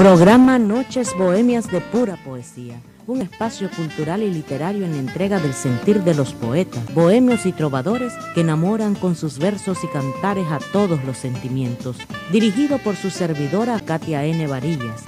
Programa Noches Bohemias de Pura Poesía, un espacio cultural y literario en entrega del sentir de los poetas, bohemios y trovadores que enamoran con sus versos y cantares a todos los sentimientos. Dirigido por su servidora Katia N. Varillas.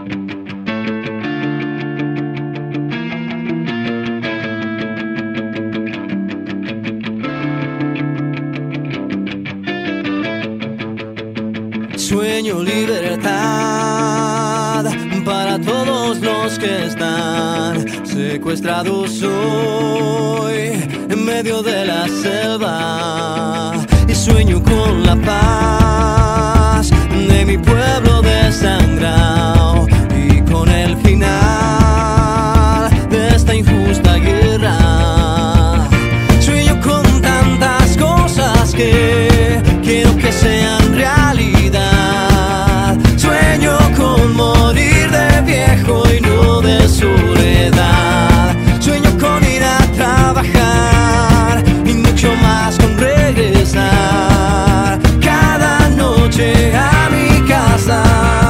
Sueño libertad para todos los que están secuestrados hoy en medio de la selva, y sueño con la paz de mi pueblo desangrado y con el final de esta injusta guerra. Sueño con tantas cosas que quiero que sean realidad. Sueño con morir de viejo y no de soledad. Sueño con ir a trabajar y mucho más con regresar cada noche a mi casa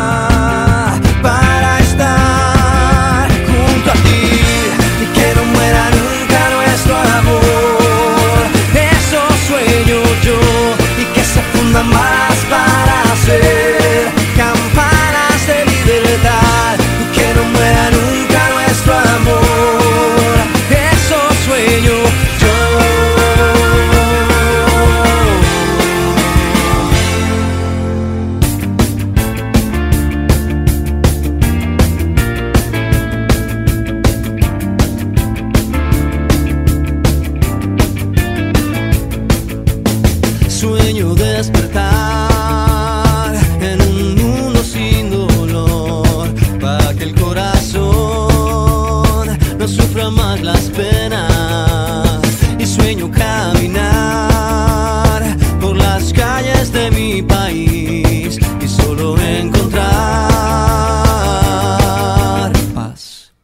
para estar junto a ti y que no muera nunca nuestro amor. Eso sueño yo, y que se fundan más para hacer campanas de libertad y que no muera nunca nuestro amor. Eso sueño yo. Sueño despertar en un mundo sin dolor, para que el corazón no sufra más las penas. Y sueño caminar por las calles de mi país y solo encontrar paz.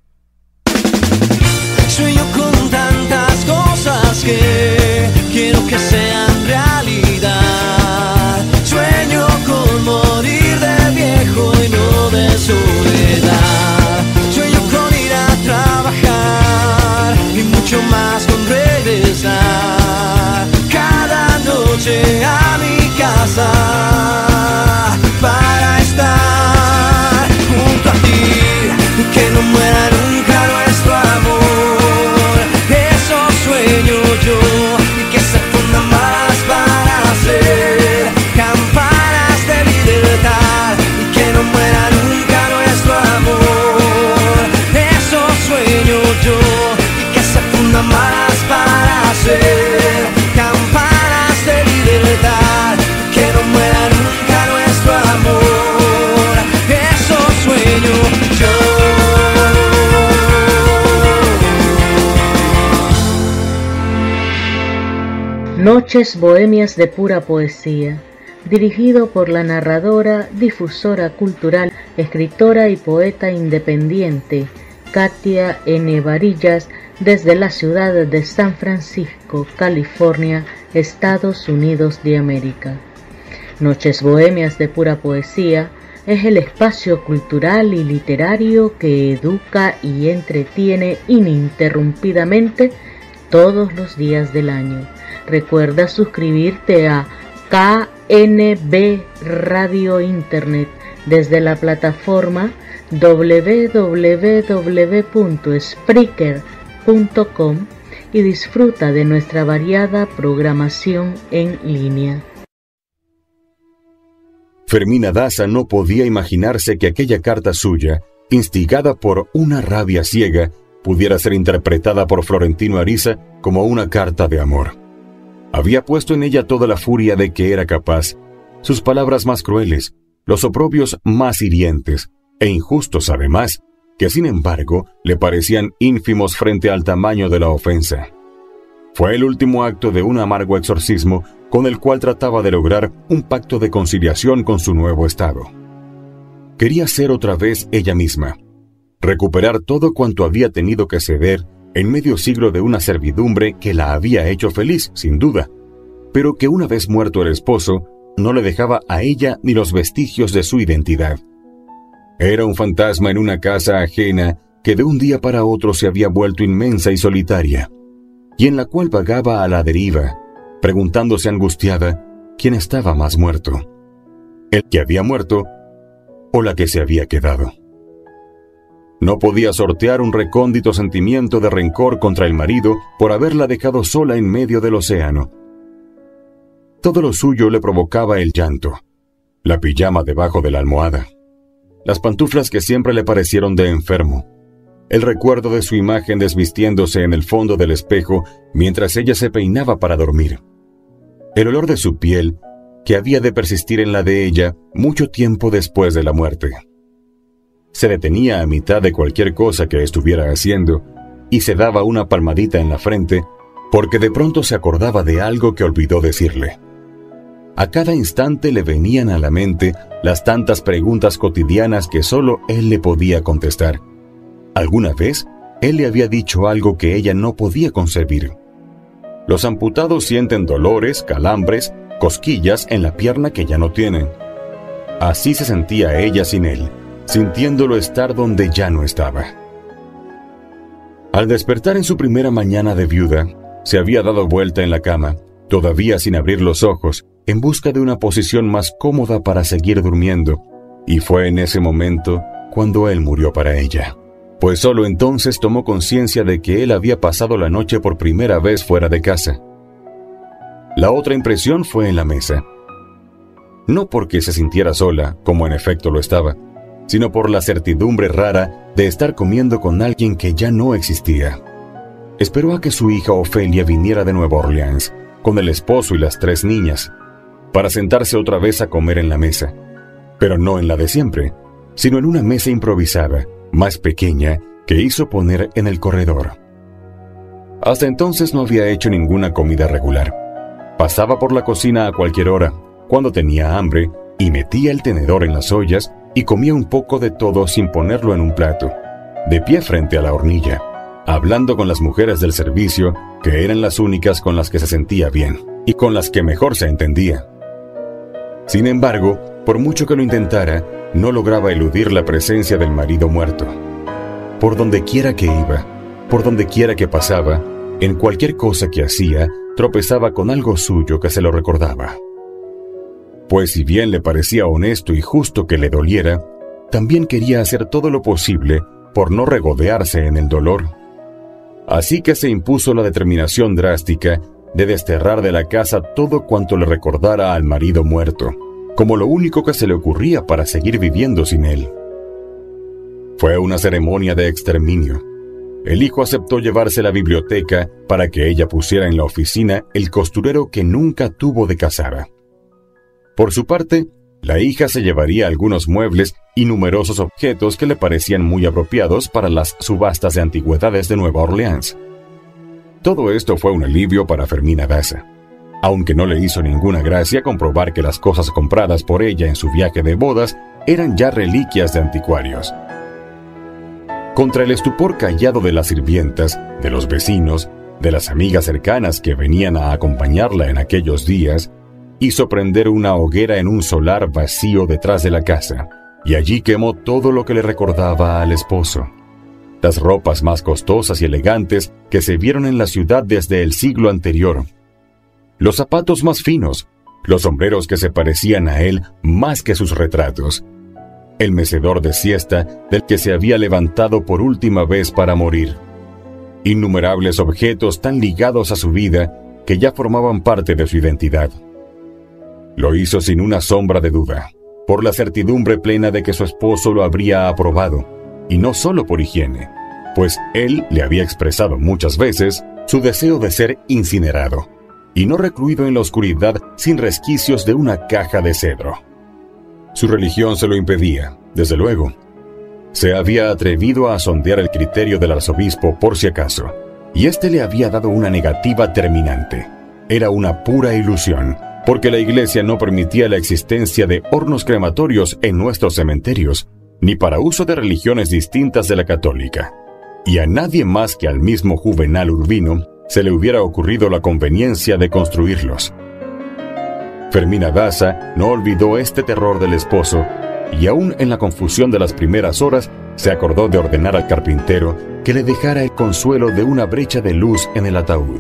Sueño con tantas cosas que quiero que sean realidad. Sueño con morir de viejo y no de soledad. Sueño con ir a trabajar y mucho más con regresar cada noche a mi casa para estar junto a ti y que no muera nunca nuestro amor. Eso sueño yo, y que se funda más para hacer campanas de libertad y que no muera nunca nuestro amor. Eso sueño yo, y que se funda más para hacer campanas de libertad y que no muera nunca nuestro amor. Eso sueño yo. Noches Bohemias de Pura Poesía, dirigido por la narradora, difusora cultural, escritora y poeta independiente Katia N. Varillas, desde la ciudad de San Francisco, California, Estados Unidos de América. Noches Bohemias de Pura Poesía es el espacio cultural y literario que educa y entretiene ininterrumpidamente todos los días del año. Recuerda suscribirte a KNB Radio Internet desde la plataforma www.spreaker.com y disfruta de nuestra variada programación en línea. Fermina Daza no podía imaginarse que aquella carta suya, instigada por una rabia ciega, pudiera ser interpretada por Florentino Ariza como una carta de amor. Había puesto en ella toda la furia de que era capaz, sus palabras más crueles, los oprobios más hirientes e injustos además, que sin embargo le parecían ínfimos frente al tamaño de la ofensa. Fue el último acto de un amargo exorcismo con el cual trataba de lograr un pacto de conciliación con su nuevo estado. Quería ser otra vez ella misma, recuperar todo cuanto había tenido que ceder en medio siglo de una servidumbre que la había hecho feliz, sin duda, pero que una vez muerto el esposo, no le dejaba a ella ni los vestigios de su identidad. Era un fantasma en una casa ajena que de un día para otro se había vuelto inmensa y solitaria, y en la cual vagaba a la deriva, preguntándose angustiada quién estaba más muerto, el que había muerto o la que se había quedado. No podía sortear un recóndito sentimiento de rencor contra el marido por haberla dejado sola en medio del océano. Todo lo suyo le provocaba el llanto, la pijama debajo de la almohada, las pantuflas que siempre le parecieron de enfermo, el recuerdo de su imagen desvistiéndose en el fondo del espejo mientras ella se peinaba para dormir, el olor de su piel que había de persistir en la de ella mucho tiempo después de la muerte. Se detenía a mitad de cualquier cosa que estuviera haciendo y se daba una palmadita en la frente porque de pronto se acordaba de algo que olvidó decirle. A cada instante le venían a la mente las tantas preguntas cotidianas que solo él le podía contestar. Alguna vez, él le había dicho algo que ella no podía concebir. Los amputados sienten dolores, calambres, cosquillas en la pierna que ya no tienen. Así se sentía ella sin él, sintiéndolo estar donde ya no estaba. Al despertar en su primera mañana de viuda, se había dado vuelta en la cama, todavía sin abrir los ojos, en busca de una posición más cómoda para seguir durmiendo, y fue en ese momento cuando él murió para ella, pues solo entonces tomó conciencia de que él había pasado la noche por primera vez fuera de casa. La otra impresión fue en la mesa. No porque se sintiera sola, como en efecto lo estaba, sino por la certidumbre rara de estar comiendo con alguien que ya no existía. Esperó a que su hija Ofelia viniera de Nueva Orleans, con el esposo y las 3 niñas, para sentarse otra vez a comer en la mesa, pero no en la de siempre, sino en una mesa improvisada, más pequeña, que hizo poner en el corredor. Hasta entonces no había hecho ninguna comida regular. Pasaba por la cocina a cualquier hora, cuando tenía hambre, y metía el tenedor en las ollas y comía un poco de todo sin ponerlo en un plato, de pie frente a la hornilla, hablando con las mujeres del servicio, que eran las únicas con las que se sentía bien, y con las que mejor se entendía. Sin embargo, por mucho que lo intentara, no lograba eludir la presencia del marido muerto. Por donde quiera que iba, por donde quiera que pasaba, en cualquier cosa que hacía, tropezaba con algo suyo que se lo recordaba. Pues si bien le parecía honesto y justo que le doliera, también quería hacer todo lo posible por no regodearse en el dolor. Así que se impuso la determinación drástica de desterrar de la casa todo cuanto le recordara al marido muerto, como lo único que se le ocurría para seguir viviendo sin él. Fue una ceremonia de exterminio. El hijo aceptó llevarse la biblioteca para que ella pusiera en la oficina el costurero que nunca tuvo de casada. Por su parte, la hija se llevaría algunos muebles y numerosos objetos que le parecían muy apropiados para las subastas de antigüedades de Nueva Orleans. Todo esto fue un alivio para Fermina Daza, aunque no le hizo ninguna gracia comprobar que las cosas compradas por ella en su viaje de bodas eran ya reliquias de anticuarios. Contra el estupor callado de las sirvientas, de los vecinos, de las amigas cercanas que venían a acompañarla en aquellos días, hizo prender una hoguera en un solar vacío detrás de la casa, y allí quemó todo lo que le recordaba al esposo. Las ropas más costosas y elegantes que se vieron en la ciudad desde el siglo anterior, los zapatos más finos, los sombreros que se parecían a él más que sus retratos, el mecedor de siesta del que se había levantado por última vez para morir, innumerables objetos tan ligados a su vida que ya formaban parte de su identidad. Lo hizo sin una sombra de duda, por la certidumbre plena de que su esposo lo habría aprobado, y no solo por higiene, pues él le había expresado muchas veces su deseo de ser incinerado, y no recluido en la oscuridad sin resquicios de una caja de cedro. Su religión se lo impedía, desde luego. Se había atrevido a sondear el criterio del arzobispo por si acaso, y éste le había dado una negativa terminante. Era una pura ilusión, porque la Iglesia no permitía la existencia de hornos crematorios en nuestros cementerios, ni para uso de religiones distintas de la católica. Y a nadie más que al mismo Juvenal Urbino se le hubiera ocurrido la conveniencia de construirlos. Fermina Daza no olvidó este terror del esposo y aún en la confusión de las primeras horas, se acordó de ordenar al carpintero que le dejara el consuelo de una brecha de luz en el ataúd.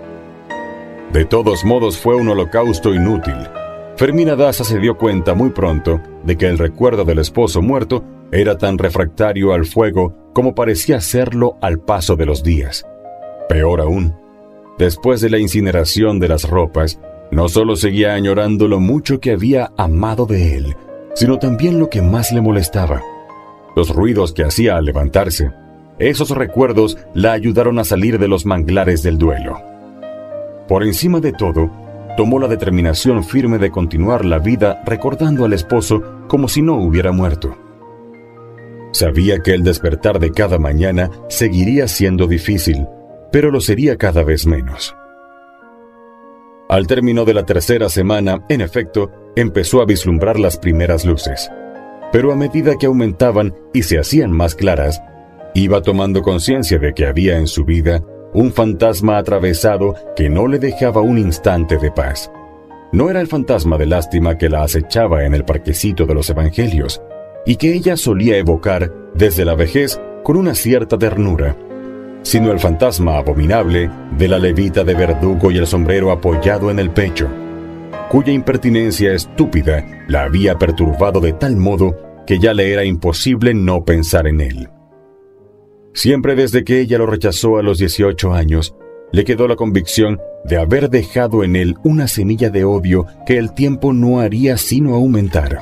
De todos modos fue un holocausto inútil. Fermina Daza se dio cuenta muy pronto de que el recuerdo del esposo muerto era tan refractario al fuego como parecía serlo al paso de los días. Peor aún, después de la incineración de las ropas, no solo seguía añorando lo mucho que había amado de él, sino también lo que más le molestaba: los ruidos que hacía al levantarse. Esos recuerdos la ayudaron a salir de los manglares del duelo. Por encima de todo, tomó la determinación firme de continuar la vida recordando al esposo como si no hubiera muerto. Sabía que el despertar de cada mañana seguiría siendo difícil, pero lo sería cada vez menos. Al término de la tercera semana, en efecto, empezó a vislumbrar las primeras luces. Pero a medida que aumentaban y se hacían más claras, iba tomando conciencia de que había en su vida un fantasma atravesado que no le dejaba un instante de paz. No era el fantasma de lástima que la acechaba en el parquecito de los evangelios, y que ella solía evocar desde la vejez con una cierta ternura, sino el fantasma abominable de la levita de verdugo y el sombrero apoyado en el pecho, cuya impertinencia estúpida la había perturbado de tal modo que ya le era imposible no pensar en él. Siempre desde que ella lo rechazó a los 18 años, le quedó la convicción de haber dejado en él una semilla de odio que el tiempo no haría sino aumentar.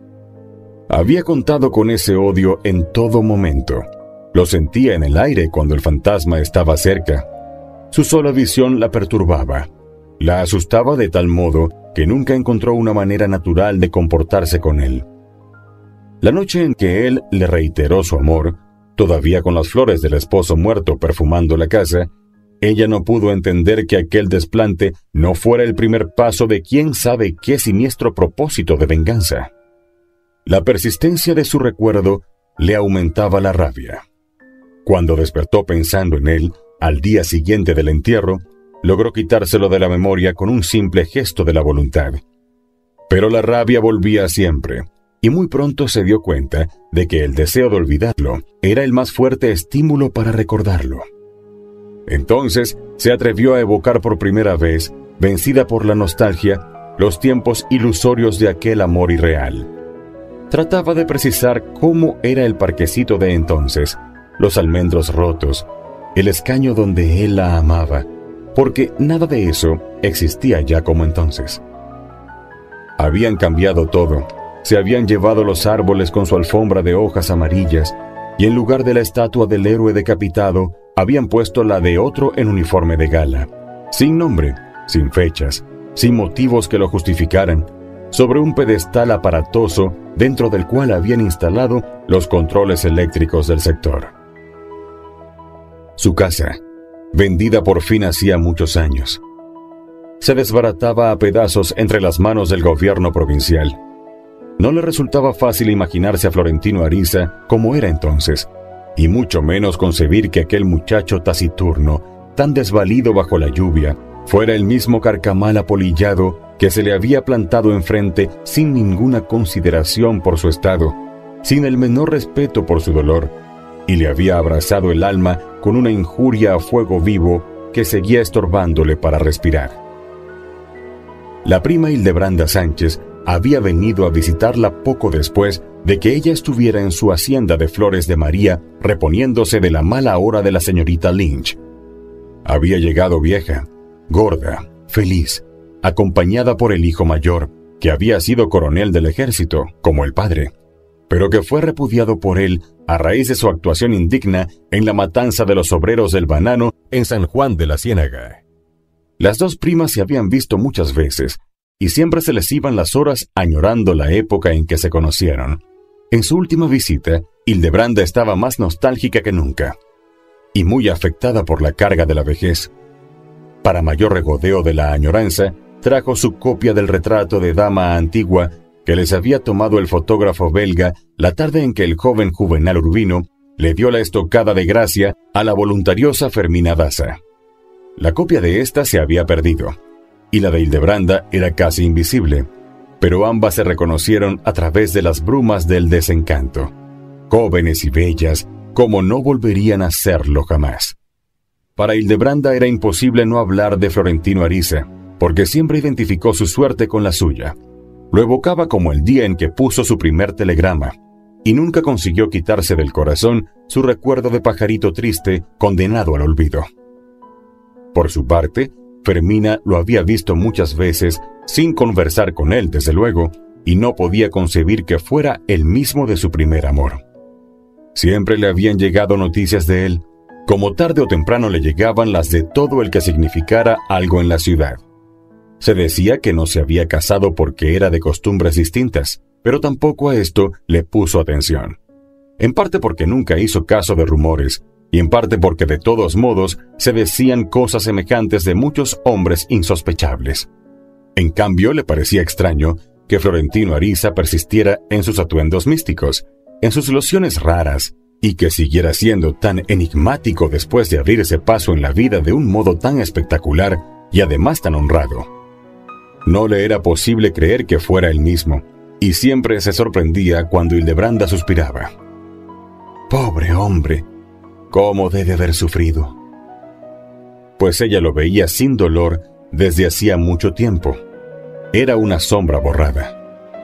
Había contado con ese odio en todo momento. Lo sentía en el aire cuando el fantasma estaba cerca. Su sola visión la perturbaba. La asustaba de tal modo que nunca encontró una manera natural de comportarse con él. La noche en que él le reiteró su amor, todavía con las flores del esposo muerto perfumando la casa, ella no pudo entender que aquel desplante no fuera el primer paso de quién sabe qué siniestro propósito de venganza. La persistencia de su recuerdo le aumentaba la rabia. Cuando despertó pensando en él, al día siguiente del entierro, logró quitárselo de la memoria con un simple gesto de la voluntad. Pero la rabia volvía siempre, y muy pronto se dio cuenta de que el deseo de olvidarlo era el más fuerte estímulo para recordarlo. Entonces se atrevió a evocar por primera vez, vencida por la nostalgia, los tiempos ilusorios de aquel amor irreal. Trataba de precisar cómo era el parquecito de entonces, los almendros rotos, el escaño donde él la amaba, porque nada de eso existía ya como entonces. Habían cambiado todo. Se habían llevado los árboles con su alfombra de hojas amarillas, y en lugar de la estatua del héroe decapitado, habían puesto la de otro en uniforme de gala, sin nombre, sin fechas, sin motivos que lo justificaran, sobre un pedestal aparatoso dentro del cual habían instalado los controles eléctricos del sector. Su casa, vendida por fin hacía muchos años, se desbarataba a pedazos entre las manos del gobierno provincial. No le resultaba fácil imaginarse a Florentino Ariza como era entonces, y mucho menos concebir que aquel muchacho taciturno, tan desvalido bajo la lluvia, fuera el mismo carcamal apolillado que se le había plantado enfrente sin ninguna consideración por su estado, sin el menor respeto por su dolor, y le había abrazado el alma con una injuria a fuego vivo que seguía estorbándole para respirar. La prima Hildebranda Sánchez había venido a visitarla poco después de que ella estuviera en su hacienda de Flores de María reponiéndose de la mala hora de la señorita Lynch. Había llegado vieja, gorda, feliz, acompañada por el hijo mayor, que había sido coronel del ejército, como el padre, pero que fue repudiado por él a raíz de su actuación indigna en la matanza de los obreros del banano en San Juan de la Ciénaga. Las dos primas se habían visto muchas veces, y siempre se les iban las horas añorando la época en que se conocieron. En su última visita, Hildebranda estaba más nostálgica que nunca, y muy afectada por la carga de la vejez. Para mayor regodeo de la añoranza, trajo su copia del retrato de dama antigua que les había tomado el fotógrafo belga la tarde en que el joven Juvenal Urbino le dio la estocada de gracia a la voluntariosa Fermina Daza. La copia de esta se había perdido, y la de Hildebranda era casi invisible, pero ambas se reconocieron a través de las brumas del desencanto, jóvenes y bellas como no volverían a serlo jamás. Para Hildebranda era imposible no hablar de Florentino Ariza, porque siempre identificó su suerte con la suya. Lo evocaba como el día en que puso su primer telegrama, y nunca consiguió quitarse del corazón su recuerdo de pajarito triste condenado al olvido. Por su parte, Fermina lo había visto muchas veces, sin conversar con él desde luego, y no podía concebir que fuera el mismo de su primer amor. Siempre le habían llegado noticias de él, como tarde o temprano le llegaban las de todo el que significara algo en la ciudad. Se decía que no se había casado porque era de costumbres distintas, pero tampoco a esto le puso atención. En parte porque nunca hizo caso de rumores, y en parte porque de todos modos se decían cosas semejantes de muchos hombres insospechables. En cambio, le parecía extraño que Florentino Ariza persistiera en sus atuendos místicos, en sus lociones raras, y que siguiera siendo tan enigmático después de abrirse paso en la vida de un modo tan espectacular y además tan honrado. No le era posible creer que fuera él mismo, y siempre se sorprendía cuando Hildebranda suspiraba. «Pobre hombre, ¿cómo debe haber sufrido?». Pues ella lo veía sin dolor desde hacía mucho tiempo. Era una sombra borrada.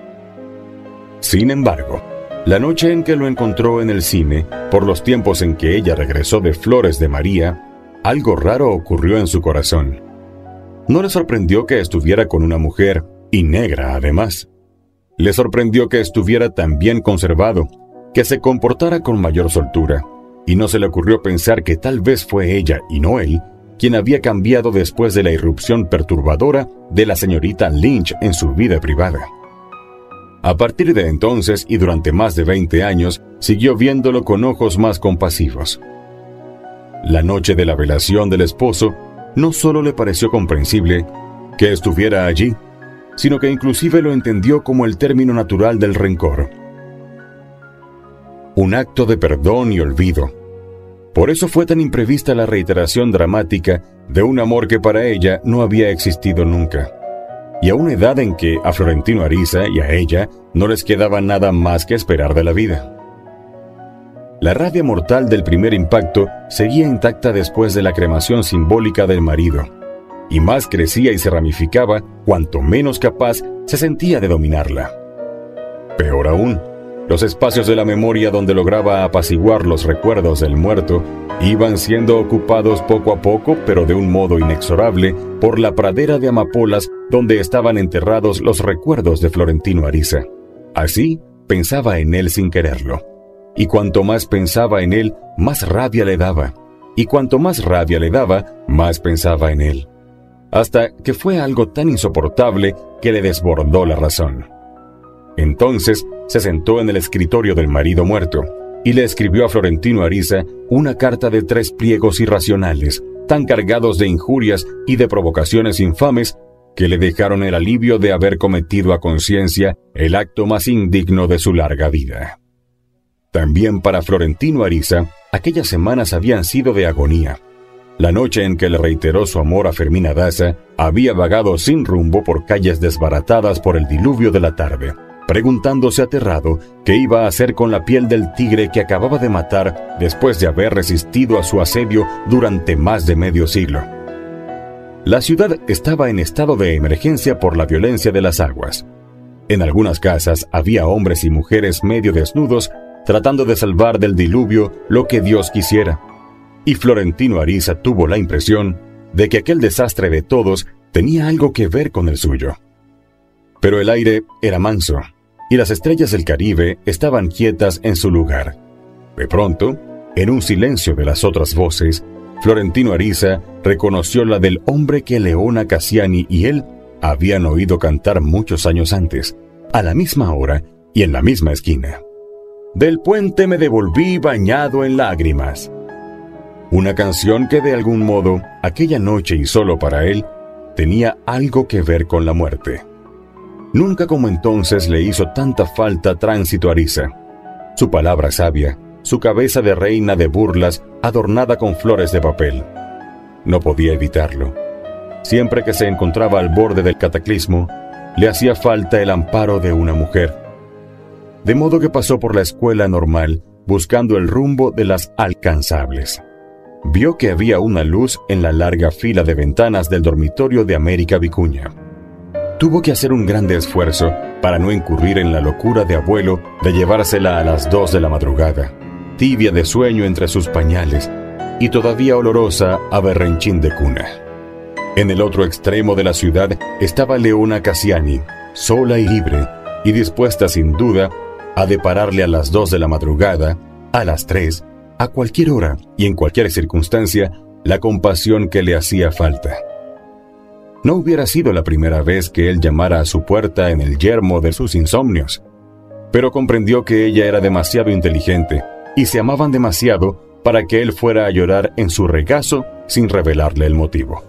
Sin embargo, la noche en que lo encontró en el cine, por los tiempos en que ella regresó de Flores de María, algo raro ocurrió en su corazón. No le sorprendió que estuviera con una mujer, y negra además. Le sorprendió que estuviera tan bien conservado, que se comportara con mayor soltura, y no se le ocurrió pensar que tal vez fue ella, y no él, quien había cambiado después de la irrupción perturbadora de la señorita Lynch en su vida privada. A partir de entonces y durante más de 20 años, siguió viéndolo con ojos más compasivos. La noche de la velación del esposo, no solo le pareció comprensible que estuviera allí, sino que inclusive lo entendió como el término natural del rencor. Un acto de perdón y olvido. Por eso fue tan imprevista la reiteración dramática de un amor que para ella no había existido nunca, y a una edad en que a Florentino Ariza y a ella no les quedaba nada más que esperar de la vida. La rabia mortal del primer impacto seguía intacta después de la cremación simbólica del marido, y más crecía y se ramificaba cuanto menos capaz se sentía de dominarla. Peor aún, los espacios de la memoria donde lograba apaciguar los recuerdos del muerto iban siendo ocupados poco a poco, pero de un modo inexorable, por la pradera de amapolas donde estaban enterrados los recuerdos de Florentino Ariza. Así pensaba en él sin quererlo. Y cuanto más pensaba en él, más rabia le daba. Y cuanto más rabia le daba, más pensaba en él. Hasta que fue algo tan insoportable que le desbordó la razón. Entonces se sentó en el escritorio del marido muerto y le escribió a Florentino Ariza una carta de 3 pliegos irracionales, tan cargados de injurias y de provocaciones infames que le dejaron el alivio de haber cometido a conciencia el acto más indigno de su larga vida. También para Florentino Ariza, aquellas semanas habían sido de agonía. La noche en que le reiteró su amor a Fermina Daza, había vagado sin rumbo por calles desbaratadas por el diluvio de la tarde, preguntándose aterrado qué iba a hacer con la piel del tigre que acababa de matar después de haber resistido a su asedio durante más de medio siglo. La ciudad estaba en estado de emergencia por la violencia de las aguas. En algunas casas había hombres y mujeres medio desnudos tratando de salvar del diluvio lo que Dios quisiera. Y Florentino Ariza tuvo la impresión de que aquel desastre de todos tenía algo que ver con el suyo. Pero el aire era manso, y las estrellas del Caribe estaban quietas en su lugar. De pronto, en un silencio de las otras voces, Florentino Ariza reconoció la del hombre que Leona Cassiani y él habían oído cantar muchos años antes, a la misma hora y en la misma esquina. Del puente me devolví bañado en lágrimas. Una canción que de algún modo, aquella noche y solo para él, tenía algo que ver con la muerte. Nunca como entonces le hizo tanta falta Tránsito Ariza. Su palabra sabia, su cabeza de reina de burlas adornada con flores de papel. No podía evitarlo. Siempre que se encontraba al borde del cataclismo, le hacía falta el amparo de una mujer. De modo que pasó por la escuela normal buscando el rumbo de las alcanzables. Vio que había una luz en la larga fila de ventanas del dormitorio de América Vicuña. Tuvo que hacer un grande esfuerzo para no incurrir en la locura de abuelo de llevársela a las 2 de la madrugada, tibia de sueño entre sus pañales y todavía olorosa a berrenchín de cuna. En el otro extremo de la ciudad estaba Leona Cassiani, sola y libre, y dispuesta sin duda a depararle a las 2 de la madrugada, a las 3, a cualquier hora y en cualquier circunstancia, la compasión que le hacía falta. No hubiera sido la primera vez que él llamara a su puerta en el yermo de sus insomnios, pero comprendió que ella era demasiado inteligente y se amaban demasiado para que él fuera a llorar en su regazo sin revelarle el motivo.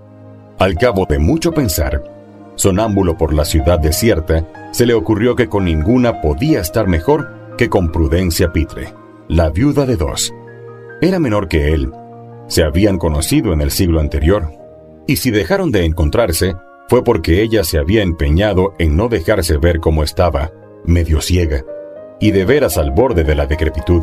Al cabo de mucho pensar, sonámbulo por la ciudad desierta, se le ocurrió que con ninguna podía estar mejor que con Prudencia Pitre, la viuda de 2. Era menor que él, se habían conocido en el siglo anterior, y si dejaron de encontrarse, fue porque ella se había empeñado en no dejarse ver como estaba, medio ciega, y de veras al borde de la decrepitud.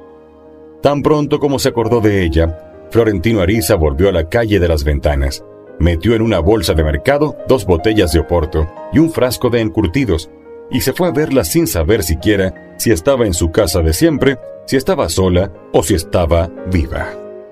Tan pronto como se acordó de ella, Florentino Ariza volvió a la calle de las Ventanas, metió en una bolsa de mercado 2 botellas de Oporto y un frasco de encurtidos, y se fue a verla sin saber siquiera si estaba en su casa de siempre, si estaba sola o si estaba viva.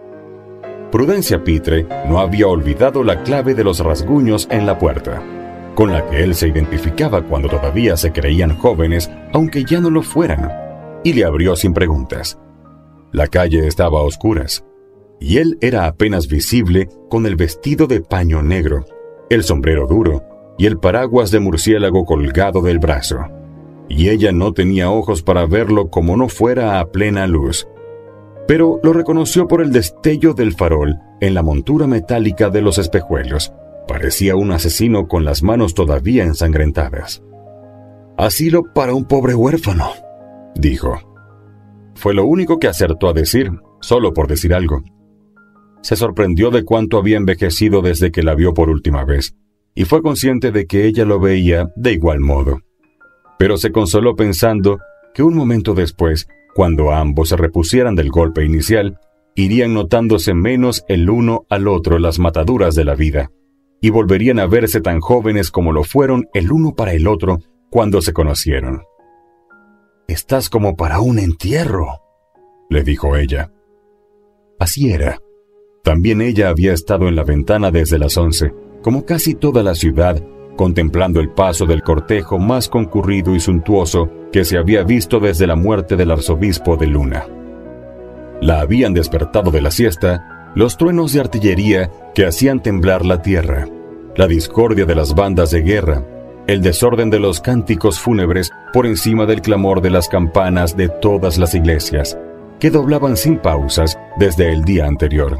Prudencia Pitre no había olvidado la clave de los rasguños en la puerta, con la que él se identificaba cuando todavía se creían jóvenes, aunque ya no lo fueran, y le abrió sin preguntas. La calle estaba a oscuras, y él era apenas visible con el vestido de paño negro, el sombrero duro y el paraguas de murciélago colgado del brazo. Y ella no tenía ojos para verlo como no fuera a plena luz. Pero lo reconoció por el destello del farol en la montura metálica de los espejuelos. Parecía un asesino con las manos todavía ensangrentadas. «Asilo para un pobre huérfano», dijo. Fue lo único que acertó a decir, solo por decir algo. Se sorprendió de cuánto había envejecido desde que la vio por última vez, y fue consciente de que ella lo veía de igual modo. Pero se consoló pensando que un momento después, cuando ambos se repusieran del golpe inicial, irían notándose menos el uno al otro las mataduras de la vida, y volverían a verse tan jóvenes como lo fueron el uno para el otro cuando se conocieron. «Estás como para un entierro», le dijo ella. Así era. También ella había estado en la ventana desde las 11, como casi toda la ciudad, contemplando el paso del cortejo más concurrido y suntuoso que se había visto desde la muerte del arzobispo de Luna. La habían despertado de la siesta los truenos de artillería que hacían temblar la tierra, la discordia de las bandas de guerra, el desorden de los cánticos fúnebres por encima del clamor de las campanas de todas las iglesias, que doblaban sin pausas desde el día anterior.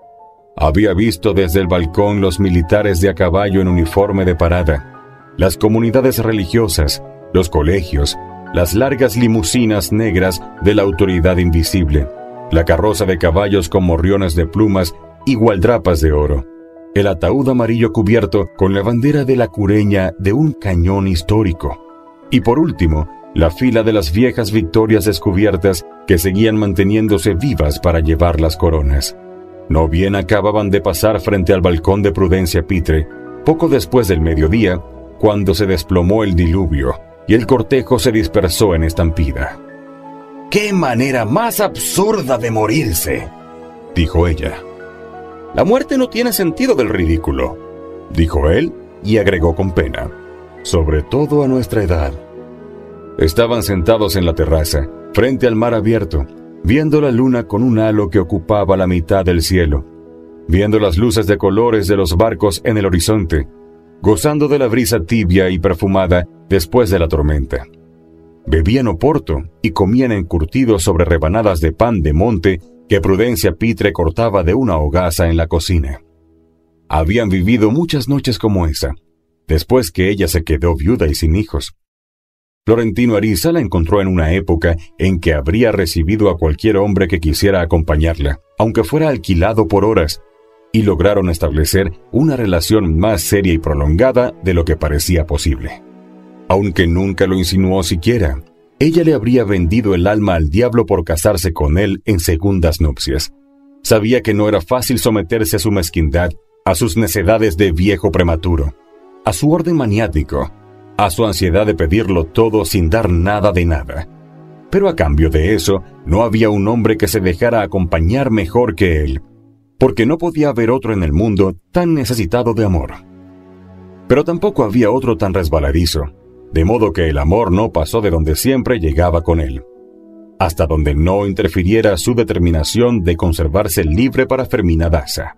Había visto desde el balcón los militares de a caballo en uniforme de parada, las comunidades religiosas, los colegios, las largas limusinas negras de la autoridad invisible, la carroza de caballos con morriones de plumas y gualdrapas de oro, el ataúd amarillo cubierto con la bandera de la Cureña de un cañón histórico, y por último, la fila de las viejas victorias descubiertas que seguían manteniéndose vivas para llevar las coronas. No bien acababan de pasar frente al balcón de Prudencia Pitre, poco después del mediodía, cuando se desplomó el diluvio y el cortejo se dispersó en estampida. «¡Qué manera más absurda de morirse!», dijo ella. «La muerte no tiene sentido del ridículo», dijo él y agregó con pena, «sobre todo a nuestra edad». Estaban sentados en la terraza, frente al mar abierto, viendo la luna con un halo que ocupaba la mitad del cielo, viendo las luces de colores de los barcos en el horizonte, gozando de la brisa tibia y perfumada después de la tormenta. Bebían Oporto y comían encurtidos sobre rebanadas de pan de monte que Prudencia Pitre cortaba de una hogaza en la cocina. Habían vivido muchas noches como esa, después que ella se quedó viuda y sin hijos. Florentino Ariza la encontró en una época en que habría recibido a cualquier hombre que quisiera acompañarla, aunque fuera alquilado por horas, y lograron establecer una relación más seria y prolongada de lo que parecía posible. Aunque nunca lo insinuó siquiera, ella le habría vendido el alma al diablo por casarse con él en segundas nupcias. Sabía que no era fácil someterse a su mezquindad, a sus necedades de viejo prematuro, a su orden maniático, a su ansiedad de pedirlo todo sin dar nada de nada. Pero a cambio de eso, no había un hombre que se dejara acompañar mejor que él, porque no podía haber otro en el mundo tan necesitado de amor. Pero tampoco había otro tan resbaladizo, de modo que el amor no pasó de donde siempre llegaba con él, hasta donde no interfiriera su determinación de conservarse libre para Fermina Daza.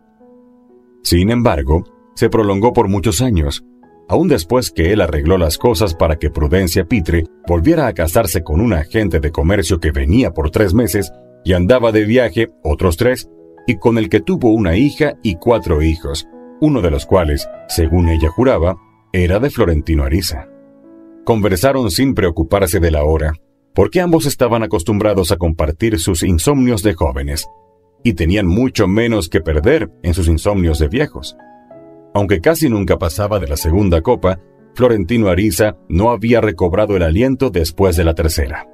Sin embargo, se prolongó por muchos años, aún después que él arregló las cosas para que Prudencia Pitre volviera a casarse con un agente de comercio que venía por 3 meses y andaba de viaje otros 3, y con el que tuvo una hija y 4 hijos, uno de los cuales, según ella juraba, era de Florentino Ariza. Conversaron sin preocuparse de la hora, porque ambos estaban acostumbrados a compartir sus insomnios de jóvenes, y tenían mucho menos que perder en sus insomnios de viejos. Aunque casi nunca pasaba de la segunda copa, Florentino Ariza no había recobrado el aliento después de la tercera.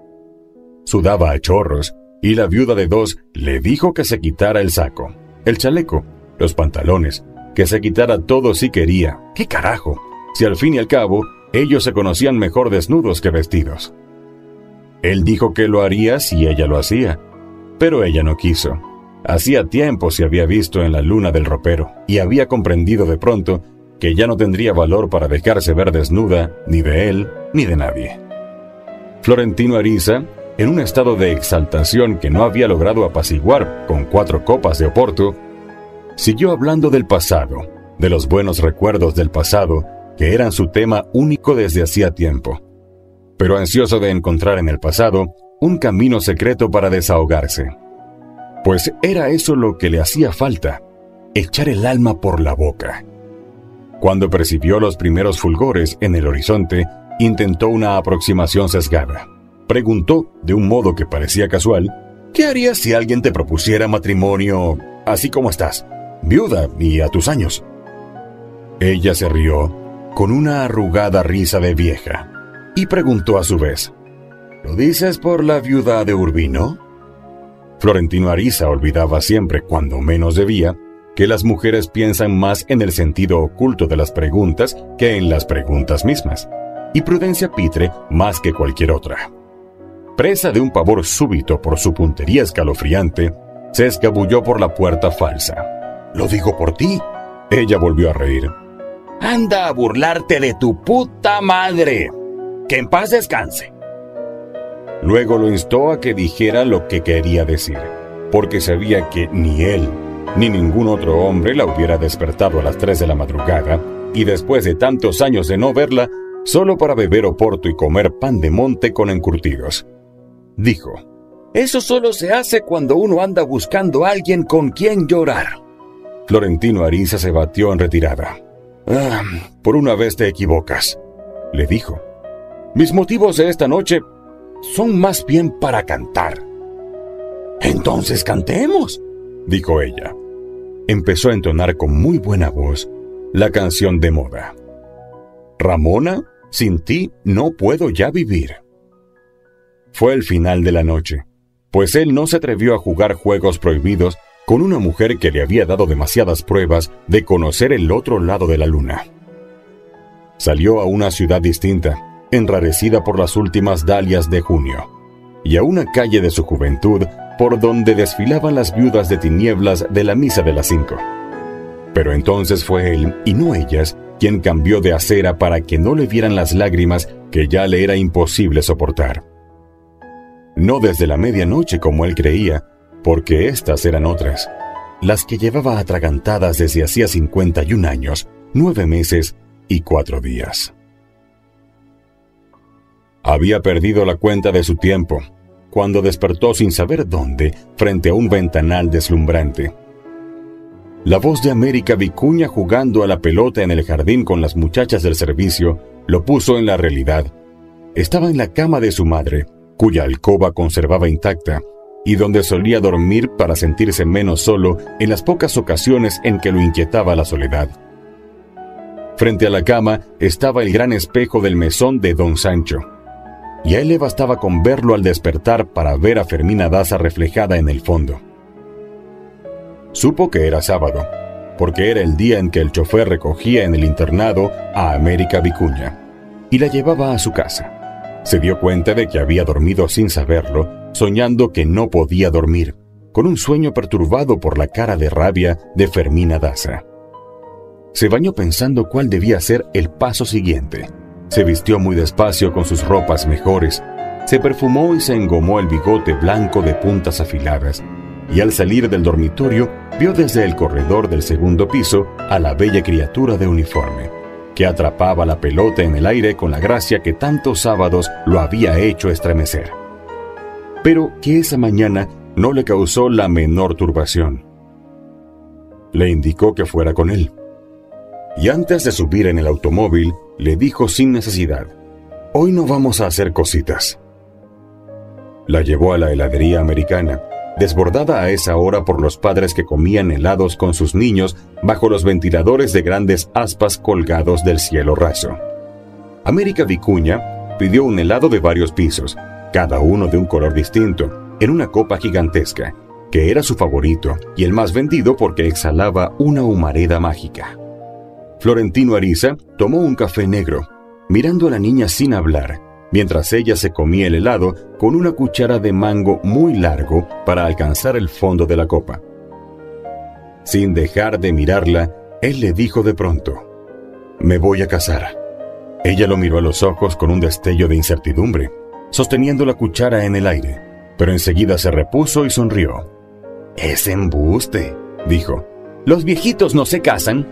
Sudaba a chorros, y la viuda de 2 le dijo que se quitara el saco, el chaleco, los pantalones, que se quitara todo si quería. ¿Qué carajo? Si al fin y al cabo, ellos se conocían mejor desnudos que vestidos. Él dijo que lo haría si ella lo hacía, pero ella no quiso. Hacía tiempo se había visto en la luna del ropero, y había comprendido de pronto que ya no tendría valor para dejarse ver desnuda, ni de él, ni de nadie. Florentino Ariza, en un estado de exaltación que no había logrado apaciguar con 4 copas de Oporto, siguió hablando del pasado, de los buenos recuerdos del pasado, que eran su tema único desde hacía tiempo, pero ansioso de encontrar en el pasado un camino secreto para desahogarse. Pues era eso lo que le hacía falta, echar el alma por la boca. Cuando percibió los primeros fulgores en el horizonte, intentó una aproximación sesgada. Preguntó, de un modo que parecía casual, ¿qué harías si alguien te propusiera matrimonio así como estás, viuda y a tus años? Ella se rió, con una arrugada risa de vieja, y preguntó a su vez, ¿lo dices por la viuda de Urbino? Florentino Ariza olvidaba siempre, cuando menos debía, que las mujeres piensan más en el sentido oculto de las preguntas que en las preguntas mismas, y Prudencia Pitre más que cualquier otra. Presa de un pavor súbito por su puntería escalofriante, se escabulló por la puerta falsa. «Lo digo por ti». Ella volvió a reír. «Anda a burlarte de tu puta madre. Que en paz descanse». Luego lo instó a que dijera lo que quería decir, porque sabía que ni él ni ningún otro hombre la hubiera despertado a las 3 de la madrugada, y después de tantos años de no verla, solo para beber oporto y comer pan de monte con encurtidos. Dijo, «Eso solo se hace cuando uno anda buscando a alguien con quien llorar». Florentino Ariza se batió en retirada. «Por una vez te equivocas», le dijo. «Mis motivos de esta noche son más bien para cantar». «Entonces cantemos», dijo ella. Empezó a entonar con muy buena voz la canción de moda. «Ramona, sin ti no puedo ya vivir». Fue el final de la noche, pues él no se atrevió a jugar juegos prohibidos con una mujer que le había dado demasiadas pruebas de conocer el otro lado de la luna. Salió a una ciudad distinta, enrarecida por las últimas dalias de junio, y a una calle de su juventud por donde desfilaban las viudas de tinieblas de la misa de las 5. Pero entonces fue él, y no ellas, quien cambió de acera para que no le vieran las lágrimas que ya le era imposible soportar. No desde la medianoche como él creía, porque estas eran otras, las que llevaba atragantadas desde hacía 51 años, 9 meses y 4 días. Había perdido la cuenta de su tiempo, cuando despertó sin saber dónde, frente a un ventanal deslumbrante. La voz de América Vicuña jugando a la pelota en el jardín con las muchachas del servicio lo puso en la realidad. Estaba en la cama de su madre, cuya alcoba conservaba intacta, y donde solía dormir para sentirse menos solo en las pocas ocasiones en que lo inquietaba la soledad. Frente a la cama estaba el gran espejo del mesón de don Sancho, y a él le bastaba con verlo al despertar para ver a Fermina Daza reflejada en el fondo. Supo que era sábado, porque era el día en que el chofer recogía en el internado a América Vicuña y la llevaba a su casa. Se dio cuenta de que había dormido sin saberlo, soñando que no podía dormir, con un sueño perturbado por la cara de rabia de Fermina Daza. Se bañó pensando cuál debía ser el paso siguiente. Se vistió muy despacio con sus ropas mejores, se perfumó y se engomó el bigote blanco de puntas afiladas, y al salir del dormitorio vio desde el corredor del segundo piso a la bella criatura de uniforme, que atrapaba la pelota en el aire con la gracia que tantos sábados lo había hecho estremecer. Pero que esa mañana no le causó la menor turbación. Le indicó que fuera con él, y antes de subir en el automóvil, le dijo sin necesidad: «Hoy no vamos a hacer cositas». La llevó a la heladería americana, desbordada a esa hora por los padres que comían helados con sus niños bajo los ventiladores de grandes aspas colgados del cielo raso. América Vicuña pidió un helado de varios pisos, cada uno de un color distinto, en una copa gigantesca, que era su favorito y el más vendido porque exhalaba una humareda mágica. Florentino Ariza tomó un café negro, mirando a la niña sin hablar, mientras ella se comía el helado con una cuchara de mango muy largo para alcanzar el fondo de la copa. Sin dejar de mirarla, él le dijo de pronto: «Me voy a casar». Ella lo miró a los ojos con un destello de incertidumbre, sosteniendo la cuchara en el aire, pero enseguida se repuso y sonrió. «Es embuste», dijo. «Los viejitos no se casan».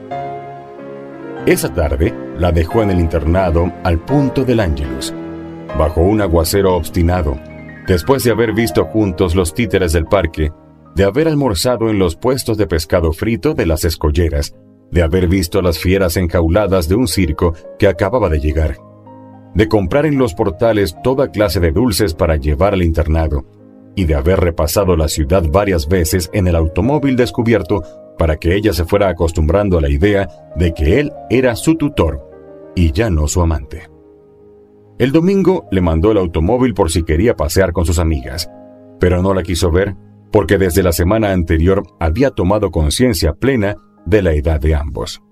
Esa tarde la dejó en el internado al punto del Ángelus, bajo un aguacero obstinado, después de haber visto juntos los títeres del parque, de haber almorzado en los puestos de pescado frito de las escolleras, de haber visto las fieras enjauladas de un circo que acababa de llegar, de comprar en los portales toda clase de dulces para llevar al internado, y de haber repasado la ciudad varias veces en el automóvil descubierto para que ella se fuera acostumbrando a la idea de que él era su tutor y ya no su amante. El domingo le mandó el automóvil por si quería pasear con sus amigas, pero no la quiso ver porque desde la semana anterior había tomado conciencia plena de la edad de ambos.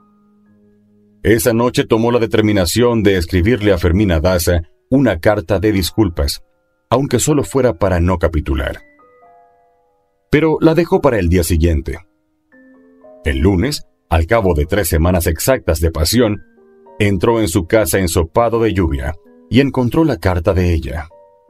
Esa noche tomó la determinación de escribirle a Fermina Daza una carta de disculpas, aunque solo fuera para no capitular. Pero la dejó para el día siguiente. El lunes, al cabo de 3 semanas exactas de pasión, entró en su casa ensopado de lluvia y encontró la carta de ella.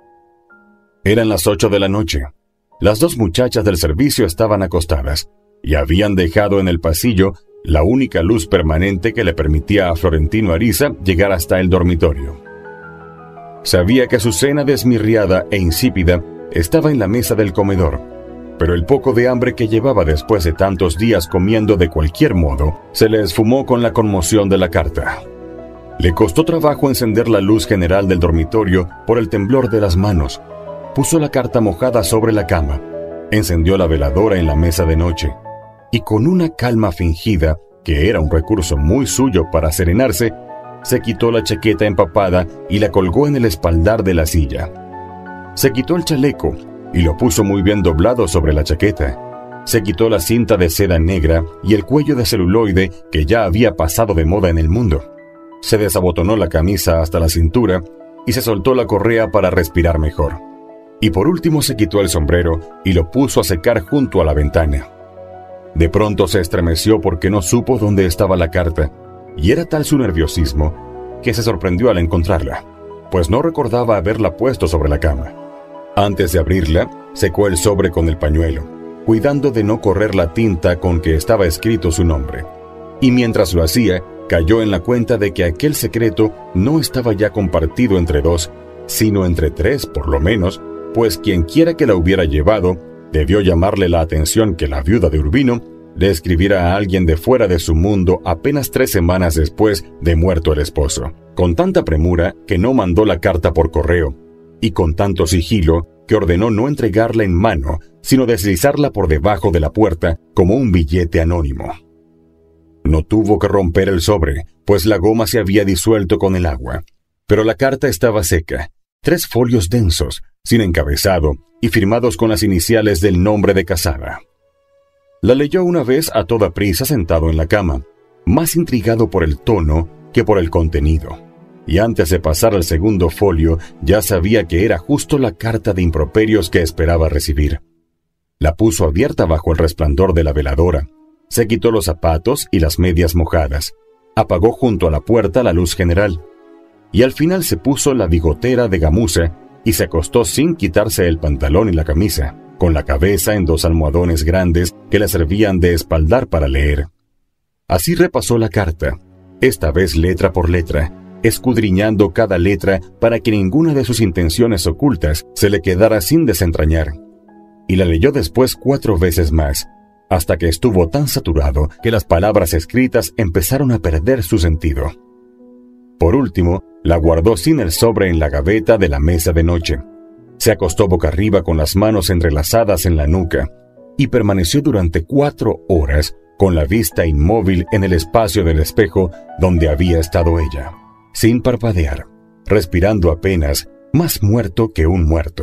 Eran las 8 de la noche. Las 2 muchachas del servicio estaban acostadas y habían dejado en el pasillo la única luz permanente que le permitía a Florentino Ariza llegar hasta el dormitorio. Sabía que su cena desmirriada e insípida estaba en la mesa del comedor, pero el poco de hambre que llevaba después de tantos días comiendo de cualquier modo se le esfumó con la conmoción de la carta. Le costó trabajo encender la luz general del dormitorio por el temblor de las manos. Puso la carta mojada sobre la cama, encendió la veladora en la mesa de noche, y con una calma fingida, que era un recurso muy suyo para serenarse, se quitó la chaqueta empapada y la colgó en el espaldar de la silla. Se quitó el chaleco y lo puso muy bien doblado sobre la chaqueta. Se quitó la cinta de seda negra y el cuello de celuloide que ya había pasado de moda en el mundo. Se desabotonó la camisa hasta la cintura y se soltó la correa para respirar mejor. Y por último se quitó el sombrero y lo puso a secar junto a la ventana. De pronto se estremeció porque no supo dónde estaba la carta, y era tal su nerviosismo que se sorprendió al encontrarla, pues no recordaba haberla puesto sobre la cama. Antes de abrirla, secó el sobre con el pañuelo, cuidando de no correr la tinta con que estaba escrito su nombre. Y mientras lo hacía, cayó en la cuenta de que aquel secreto no estaba ya compartido entre 2, sino entre 3 por lo menos, pues quienquiera que la hubiera llevado, debió llamarle la atención que la viuda de Urbino le escribiera a alguien de fuera de su mundo apenas 3 semanas después de muerto el esposo, con tanta premura que no mandó la carta por correo, y con tanto sigilo que ordenó no entregarla en mano, sino deslizarla por debajo de la puerta como un billete anónimo. No tuvo que romper el sobre, pues la goma se había disuelto con el agua, pero la carta estaba seca, 3 folios densos, sin encabezado y firmados con las iniciales del nombre de casada. La leyó una vez a toda prisa sentado en la cama, más intrigado por el tono que por el contenido, y antes de pasar al segundo folio ya sabía que era justo la carta de improperios que esperaba recibir. La puso abierta bajo el resplandor de la veladora, se quitó los zapatos y las medias mojadas, apagó junto a la puerta la luz general, y al final se puso la bigotera de gamuza y se acostó sin quitarse el pantalón y la camisa, con la cabeza en 2 almohadones grandes que le servían de espaldar para leer. Así repasó la carta, esta vez letra por letra, escudriñando cada letra para que ninguna de sus intenciones ocultas se le quedara sin desentrañar. Y la leyó después 4 veces más, hasta que estuvo tan saturado que las palabras escritas empezaron a perder su sentido. Por último, la guardó sin el sobre en la gaveta de la mesa de noche. Se acostó boca arriba con las manos entrelazadas en la nuca y permaneció durante 4 horas con la vista inmóvil en el espacio del espejo donde había estado ella, sin parpadear, respirando apenas, más muerto que un muerto.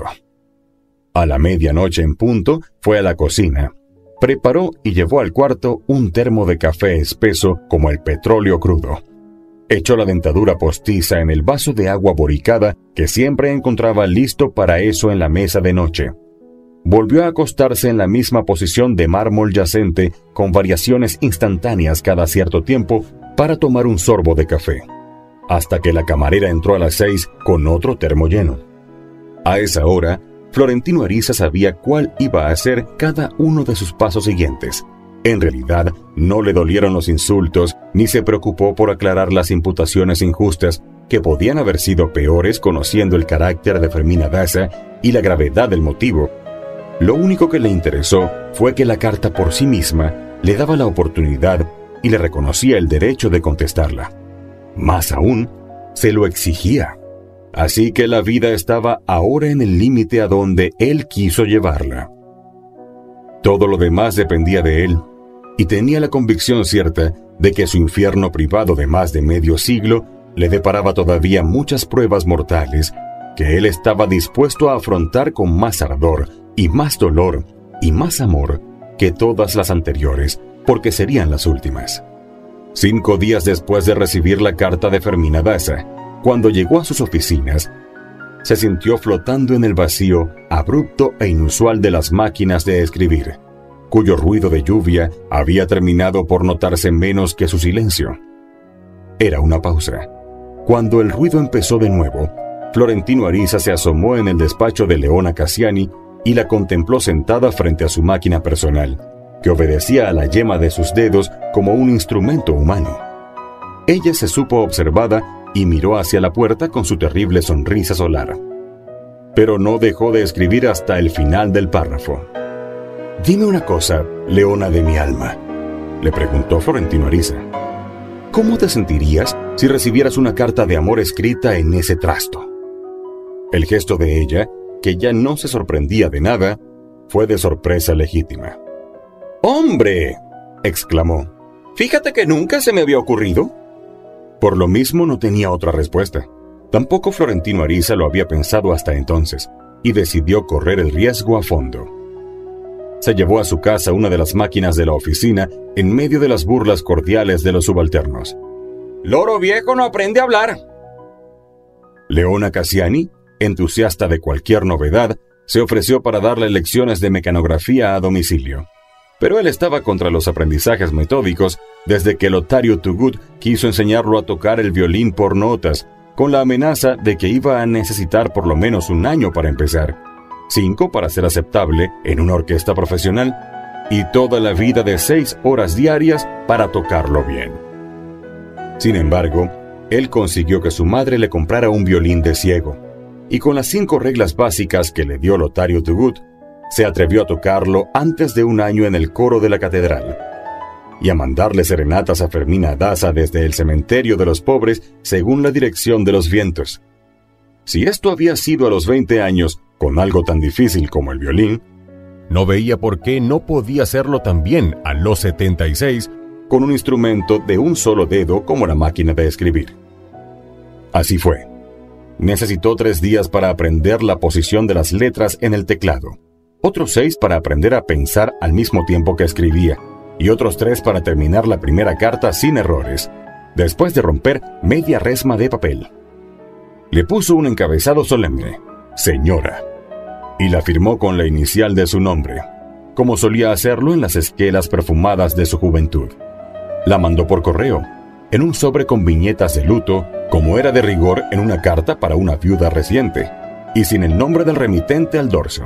A la medianoche en punto fue a la cocina, preparó y llevó al cuarto un termo de café espeso como el petróleo crudo. Echó la dentadura postiza en el vaso de agua boricada que siempre encontraba listo para eso en la mesa de noche. Volvió a acostarse en la misma posición de mármol yacente con variaciones instantáneas cada cierto tiempo para tomar un sorbo de café, hasta que la camarera entró a las 6 con otro termo lleno. A esa hora, Florentino Ariza sabía cuál iba a ser cada uno de sus pasos siguientes. En realidad, no le dolieron los insultos, ni se preocupó por aclarar las imputaciones injustas, que podían haber sido peores conociendo el carácter de Fermina Daza y la gravedad del motivo. Lo único que le interesó fue que la carta por sí misma le daba la oportunidad y le reconocía el derecho de contestarla. Más aún, se lo exigía. Así que la vida estaba ahora en el límite a donde él quiso llevarla. Todo lo demás dependía de él, y tenía la convicción cierta de que su infierno privado de más de medio siglo le deparaba todavía muchas pruebas mortales que él estaba dispuesto a afrontar con más ardor y más dolor y más amor que todas las anteriores, porque serían las últimas. 5 días después de recibir la carta de Fermina Daza, cuando llegó a sus oficinas, se sintió flotando en el vacío abrupto e inusual de las máquinas de escribir, cuyo ruido de lluvia había terminado por notarse menos que su silencio. Era una pausa. Cuando el ruido empezó de nuevo, Florentino Ariza se asomó en el despacho de Leona Cassiani y la contempló sentada frente a su máquina personal, que obedecía a la yema de sus dedos como un instrumento humano. Ella se supo observada y miró hacia la puerta con su terrible sonrisa solar. Pero no dejó de escribir hasta el final del párrafo. «Dime una cosa, Leona de mi alma», le preguntó Florentino Ariza. «¿Cómo te sentirías si recibieras una carta de amor escrita en ese trasto?» El gesto de ella, que ya no se sorprendía de nada, fue de sorpresa legítima. «¡Hombre!», exclamó. «Fíjate que nunca se me había ocurrido». Por lo mismo no tenía otra respuesta. Tampoco Florentino Ariza lo había pensado hasta entonces, y decidió correr el riesgo a fondo. Se llevó a su casa una de las máquinas de la oficina en medio de las burlas cordiales de los subalternos. «¡Loro viejo no aprende a hablar!». Leona Cassiani, entusiasta de cualquier novedad, se ofreció para darle lecciones de mecanografía a domicilio. Pero él estaba contra los aprendizajes metódicos desde que Lotario Tugut quiso enseñarlo a tocar el violín por notas, con la amenaza de que iba a necesitar por lo menos 1 año para empezar, 5 para ser aceptable en una orquesta profesional, y toda la vida de 6 horas diarias para tocarlo bien. Sin embargo, él consiguió que su madre le comprara un violín de ciego, y con las 5 reglas básicas que le dio Lotario Tugut, se atrevió a tocarlo antes de 1 año en el coro de la catedral, y a mandarle serenatas a Fermina Daza desde el cementerio de los pobres según la dirección de los vientos. Si esto había sido a los 20 años, con algo tan difícil como el violín, no veía por qué no podía hacerlo también a los 76 con un instrumento de un solo dedo como la máquina de escribir. Así fue. Necesitó 3 días para aprender la posición de las letras en el teclado, otros 6 para aprender a pensar al mismo tiempo que escribía, y otros 3 para terminar la primera carta sin errores, después de romper media resma de papel. Le puso un encabezado solemne, Señora, y la firmó con la inicial de su nombre, como solía hacerlo en las esquelas perfumadas de su juventud. La mandó por correo, en un sobre con viñetas de luto, como era de rigor en una carta para una viuda reciente, y sin el nombre del remitente al dorso.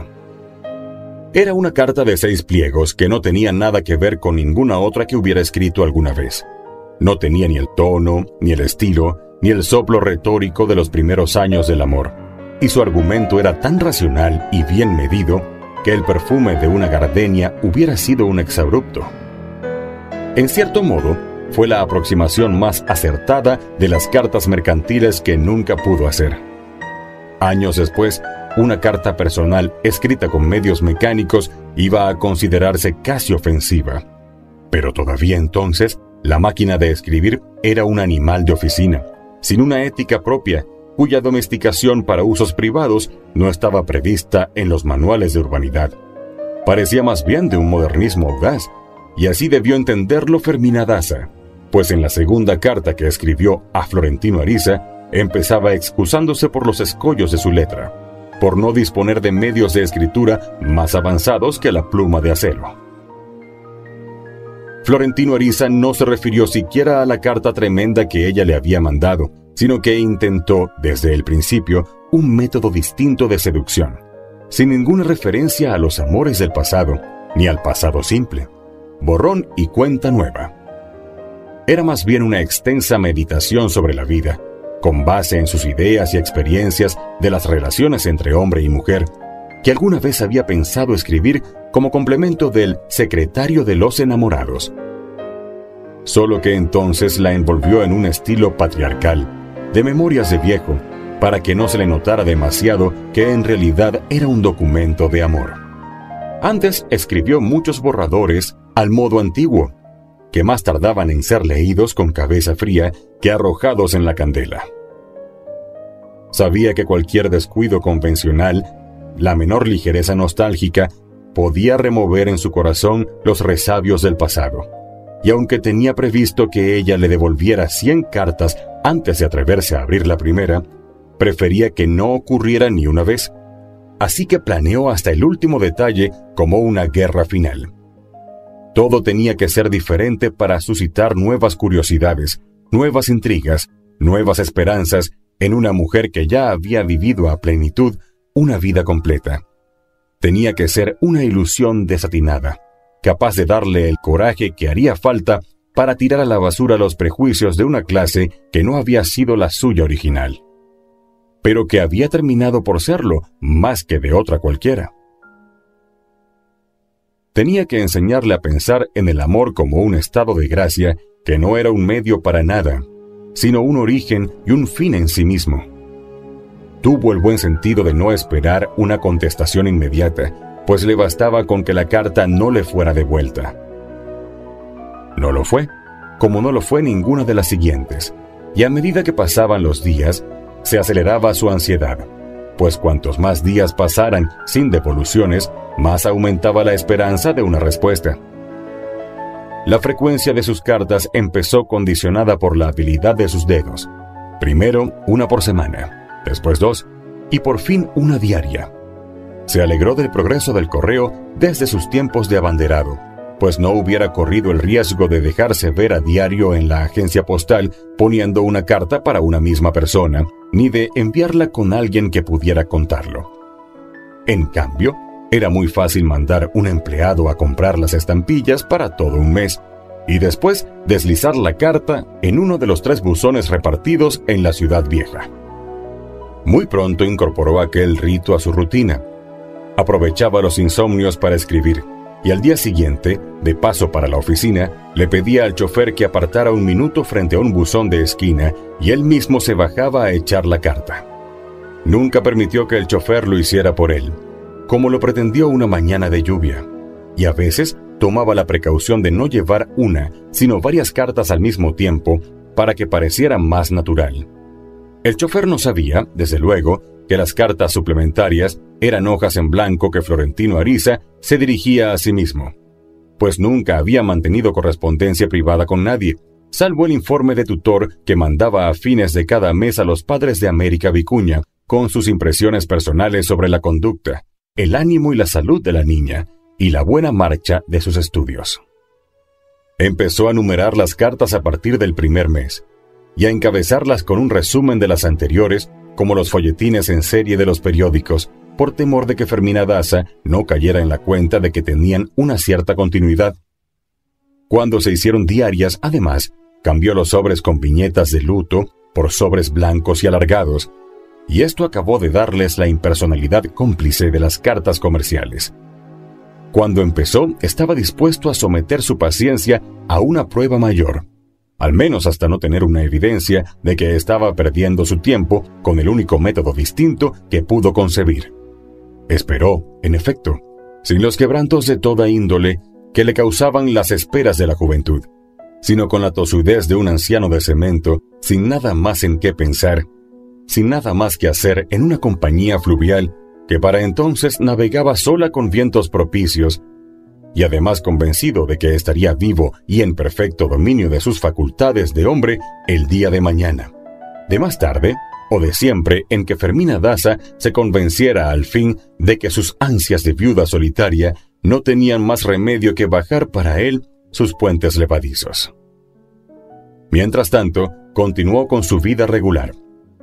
Era una carta de 6 pliegos que no tenía nada que ver con ninguna otra que hubiera escrito alguna vez. No tenía ni el tono, ni el estilo, ni el soplo retórico de los primeros años del amor, y su argumento era tan racional y bien medido que el perfume de una gardenia hubiera sido un exabrupto. En cierto modo, fue la aproximación más acertada de las cartas mercantiles que nunca pudo hacer. Años después, una carta personal escrita con medios mecánicos iba a considerarse casi ofensiva. Pero todavía entonces, la máquina de escribir era un animal de oficina, sin una ética propia, cuya domesticación para usos privados no estaba prevista en los manuales de urbanidad. Parecía más bien de un modernismo audaz, y así debió entenderlo Fermina Daza, pues en la segunda carta que escribió a Florentino Ariza, empezaba excusándose por los escollos de su letra, por no disponer de medios de escritura más avanzados que la pluma de acero. Florentino Ariza no se refirió siquiera a la carta tremenda que ella le había mandado, sino que intentó, desde el principio, un método distinto de seducción, sin ninguna referencia a los amores del pasado, ni al pasado simple. Borrón y cuenta nueva. Era más bien una extensa meditación sobre la vida, con base en sus ideas y experiencias de las relaciones entre hombre y mujer, que alguna vez había pensado escribir como complemento del Secretario de los Enamorados. Solo que entonces la envolvió en un estilo patriarcal, de memorias de viejo, para que no se le notara demasiado que en realidad era un documento de amor. Antes escribió muchos borradores al modo antiguo, que más tardaban en ser leídos con cabeza fría que arrojados en la candela. Sabía que cualquier descuido convencional, la menor ligereza nostálgica, podía remover en su corazón los resabios del pasado, y aunque tenía previsto que ella le devolviera 100 cartas antes de atreverse a abrir la primera, prefería que no ocurriera ni una vez, así que planeó hasta el último detalle como una guerra final. Todo tenía que ser diferente para suscitar nuevas curiosidades, nuevas intrigas, nuevas esperanzas en una mujer que ya había vivido a plenitud una vida completa. Tenía que ser una ilusión desatinada, capaz de darle el coraje que haría falta para tirar a la basura los prejuicios de una clase que no había sido la suya original, pero que había terminado por serlo más que de otra cualquiera. Tenía que enseñarle a pensar en el amor como un estado de gracia que no era un medio para nada, sino un origen y un fin en sí mismo. Tuvo el buen sentido de no esperar una contestación inmediata, pues le bastaba con que la carta no le fuera devuelta. No lo fue, como no lo fue ninguna de las siguientes, y a medida que pasaban los días, se aceleraba su ansiedad, pues cuantos más días pasaran sin devoluciones, más aumentaba la esperanza de una respuesta. La frecuencia de sus cartas empezó condicionada por la habilidad de sus dedos. Primero, una por semana, después 2, y por fin una diaria. Se alegró del progreso del correo desde sus tiempos de abanderado, pues no hubiera corrido el riesgo de dejarse ver a diario en la agencia postal poniendo una carta para una misma persona, ni de enviarla con alguien que pudiera contarlo. En cambio, era muy fácil mandar un empleado a comprar las estampillas para todo un mes, y después deslizar la carta en uno de los 3 buzones repartidos en la ciudad vieja. Muy pronto incorporó aquel rito a su rutina. Aprovechaba los insomnios para escribir, y al día siguiente, de paso para la oficina, le pedía al chofer que apartara un minuto frente a un buzón de esquina y él mismo se bajaba a echar la carta. Nunca permitió que el chofer lo hiciera por él, como lo pretendió una mañana de lluvia, y a veces tomaba la precaución de no llevar una, sino varias cartas al mismo tiempo para que pareciera más natural. El chofer no sabía, desde luego, que las cartas suplementarias eran hojas en blanco que Florentino Ariza se dirigía a sí mismo, pues nunca había mantenido correspondencia privada con nadie, salvo el informe de tutor que mandaba a fines de cada mes a los padres de América Vicuña, con sus impresiones personales sobre la conducta, el ánimo y la salud de la niña, y la buena marcha de sus estudios. Empezó a numerar las cartas a partir del primer mes, y a encabezarlas con un resumen de las anteriores, como los folletines en serie de los periódicos, por temor de que Fermina Daza no cayera en la cuenta de que tenían una cierta continuidad. Cuando se hicieron diarias, además, cambió los sobres con viñetas de luto por sobres blancos y alargados, y esto acabó de darles la impersonalidad cómplice de las cartas comerciales. Cuando empezó, estaba dispuesto a someter su paciencia a una prueba mayor, al menos hasta no tener una evidencia de que estaba perdiendo su tiempo con el único método distinto que pudo concebir. Esperó, en efecto, sin los quebrantos de toda índole que le causaban las esperas de la juventud, sino con la tosudez de un anciano de cemento, sin nada más en qué pensar, sin nada más que hacer en una compañía fluvial que para entonces navegaba sola con vientos propicios, y además convencido de que estaría vivo y en perfecto dominio de sus facultades de hombre el día de mañana, de más tarde o de siempre en que Fermina Daza se convenciera al fin de que sus ansias de viuda solitaria no tenían más remedio que bajar para él sus puentes levadizos. Mientras tanto, continuó con su vida regular.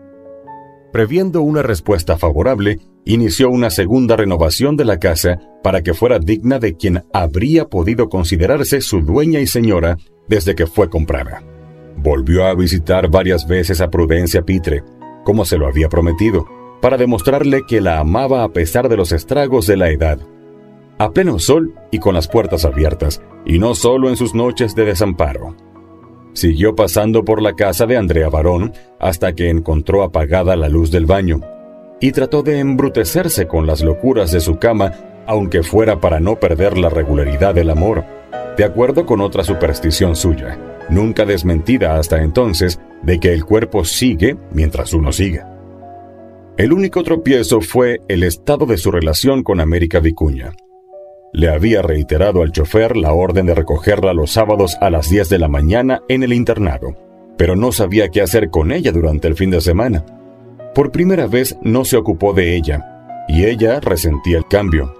Previendo una respuesta favorable, inició una segunda renovación de la casa para que fuera digna de quien habría podido considerarse su dueña y señora desde que fue comprada. Volvió a visitar varias veces a Prudencia Pitre, como se lo había prometido, para demostrarle que la amaba a pesar de los estragos de la edad. A pleno sol y con las puertas abiertas, y no solo en sus noches de desamparo. Siguió pasando por la casa de Andrea Barón hasta que encontró apagada la luz del baño, y trató de embrutecerse con las locuras de su cama, aunque fuera para no perder la regularidad del amor, de acuerdo con otra superstición suya, nunca desmentida hasta entonces, de que el cuerpo sigue mientras uno siga. El único tropiezo fue el estado de su relación con América Vicuña. Le había reiterado al chofer la orden de recogerla los sábados a las 10 de la mañana en el internado, pero no sabía qué hacer con ella durante el fin de semana. Por primera vez no se ocupó de ella, y ella resentía el cambio.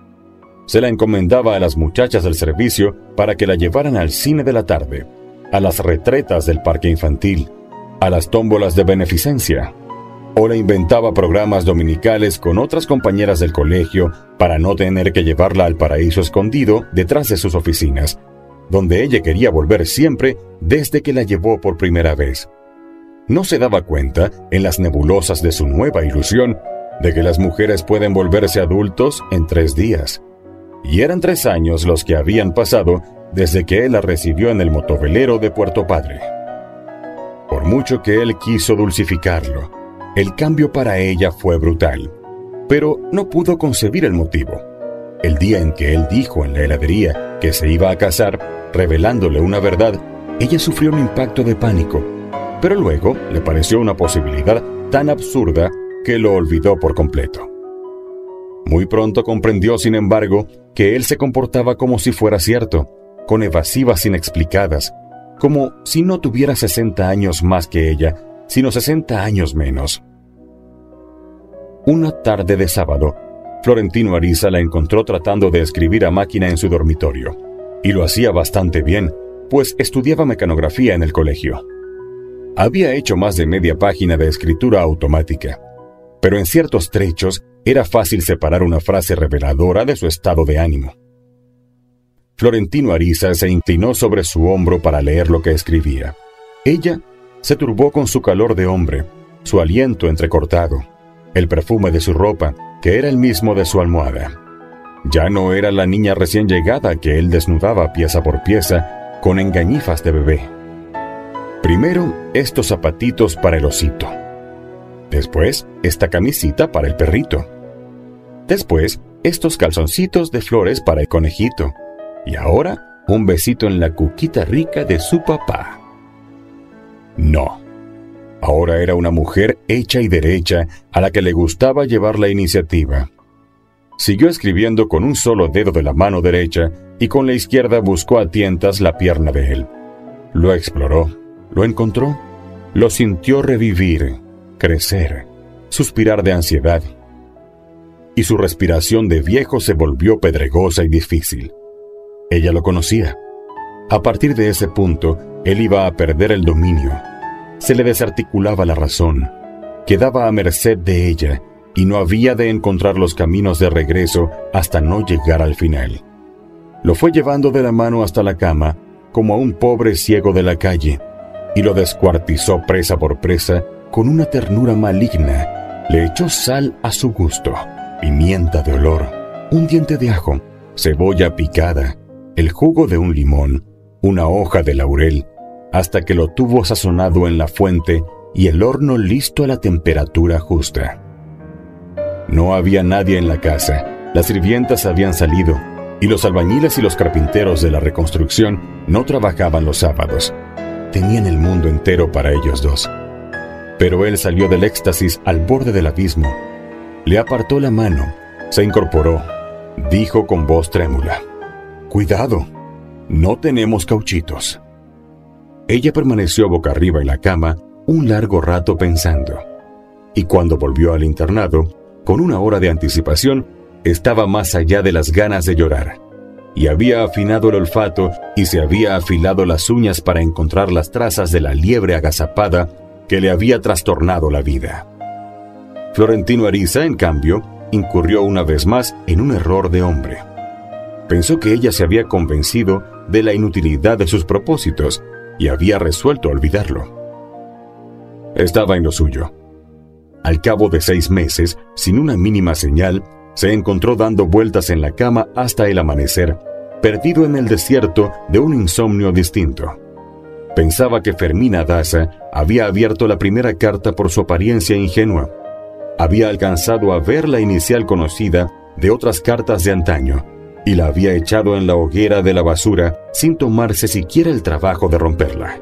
Se la encomendaba a las muchachas del servicio para que la llevaran al cine de la tarde, a las retretas del parque infantil, a las tómbolas de beneficencia, o le inventaba programas dominicales con otras compañeras del colegio para no tener que llevarla al paraíso escondido detrás de sus oficinas, donde ella quería volver siempre desde que la llevó por primera vez. No se daba cuenta, en las nebulosas de su nueva ilusión, de que las mujeres pueden volverse adultos en 3 días. Y eran 3 años los que habían pasado desde que él la recibió en el motovelero de Puerto Padre. Por mucho que él quiso dulcificarlo, el cambio para ella fue brutal, pero no pudo concebir el motivo. El día en que él dijo en la heladería que se iba a casar, revelándole una verdad, ella sufrió un impacto de pánico, pero luego le pareció una posibilidad tan absurda que lo olvidó por completo. Muy pronto comprendió, sin embargo, que él se comportaba como si fuera cierto, con evasivas inexplicadas, como si no tuviera 60 años más que ella, sino 60 años menos. Una tarde de sábado, Florentino Ariza la encontró tratando de escribir a máquina en su dormitorio, y lo hacía bastante bien, pues estudiaba mecanografía en el colegio. Había hecho más de media página de escritura automática, pero en ciertos trechos era fácil separar una frase reveladora de su estado de ánimo. Florentino Ariza se inclinó sobre su hombro para leer lo que escribía. Ella se turbó con su calor de hombre, su aliento entrecortado, el perfume de su ropa, que era el mismo de su almohada. Ya no era la niña recién llegada que él desnudaba pieza por pieza, con engañifas de bebé. Primero, estos zapatitos para el osito. Después, esta camisita para el perrito. Después, estos calzoncitos de flores para el conejito. Y ahora, un besito en la cuquita rica de su papá. No. Ahora era una mujer hecha y derecha a la que le gustaba llevar la iniciativa. Siguió escribiendo con un solo dedo de la mano derecha y con la izquierda buscó a tientas la pierna de él. Lo exploró, lo encontró, lo sintió revivir, crecer, suspirar de ansiedad. Y su respiración de viejo se volvió pedregosa y difícil. Ella lo conocía. A partir de ese punto, él iba a perder el dominio. Se le desarticulaba la razón. Quedaba a merced de ella y no había de encontrar los caminos de regreso hasta no llegar al final. Lo fue llevando de la mano hasta la cama, como a un pobre ciego de la calle, y lo descuartizó presa por presa con una ternura maligna. Le echó sal a su gusto, pimienta de olor, un diente de ajo, cebolla picada, el jugo de un limón, una hoja de laurel, hasta que lo tuvo sazonado en la fuente y el horno listo a la temperatura justa. No había nadie en la casa, las sirvientas habían salido, y los albañiles y los carpinteros de la reconstrucción no trabajaban los sábados. Tenían el mundo entero para ellos dos. Pero él salió del éxtasis al borde del abismo. Le apartó la mano, se incorporó, dijo con voz trémula: «Cuidado, no tenemos cauchitos». Ella permaneció boca arriba en la cama un largo rato pensando. Y cuando volvió al internado, con una hora de anticipación, estaba más allá de las ganas de llorar. Y había afinado el olfato y se había afilado las uñas para encontrar las trazas de la liebre agazapada que le había trastornado la vida. Florentino Ariza, en cambio, incurrió una vez más en un error de hombre. Pensó que ella se había convencido de la inutilidad de sus propósitos y había resuelto olvidarlo. Estaba en lo suyo. Al cabo de 6 meses, sin una mínima señal, se encontró dando vueltas en la cama hasta el amanecer, perdido en el desierto de un insomnio distinto. Pensaba que Fermina Daza había abierto la primera carta por su apariencia ingenua. Había alcanzado a ver la inicial conocida de otras cartas de antaño, y la había echado en la hoguera de la basura sin tomarse siquiera el trabajo de romperla.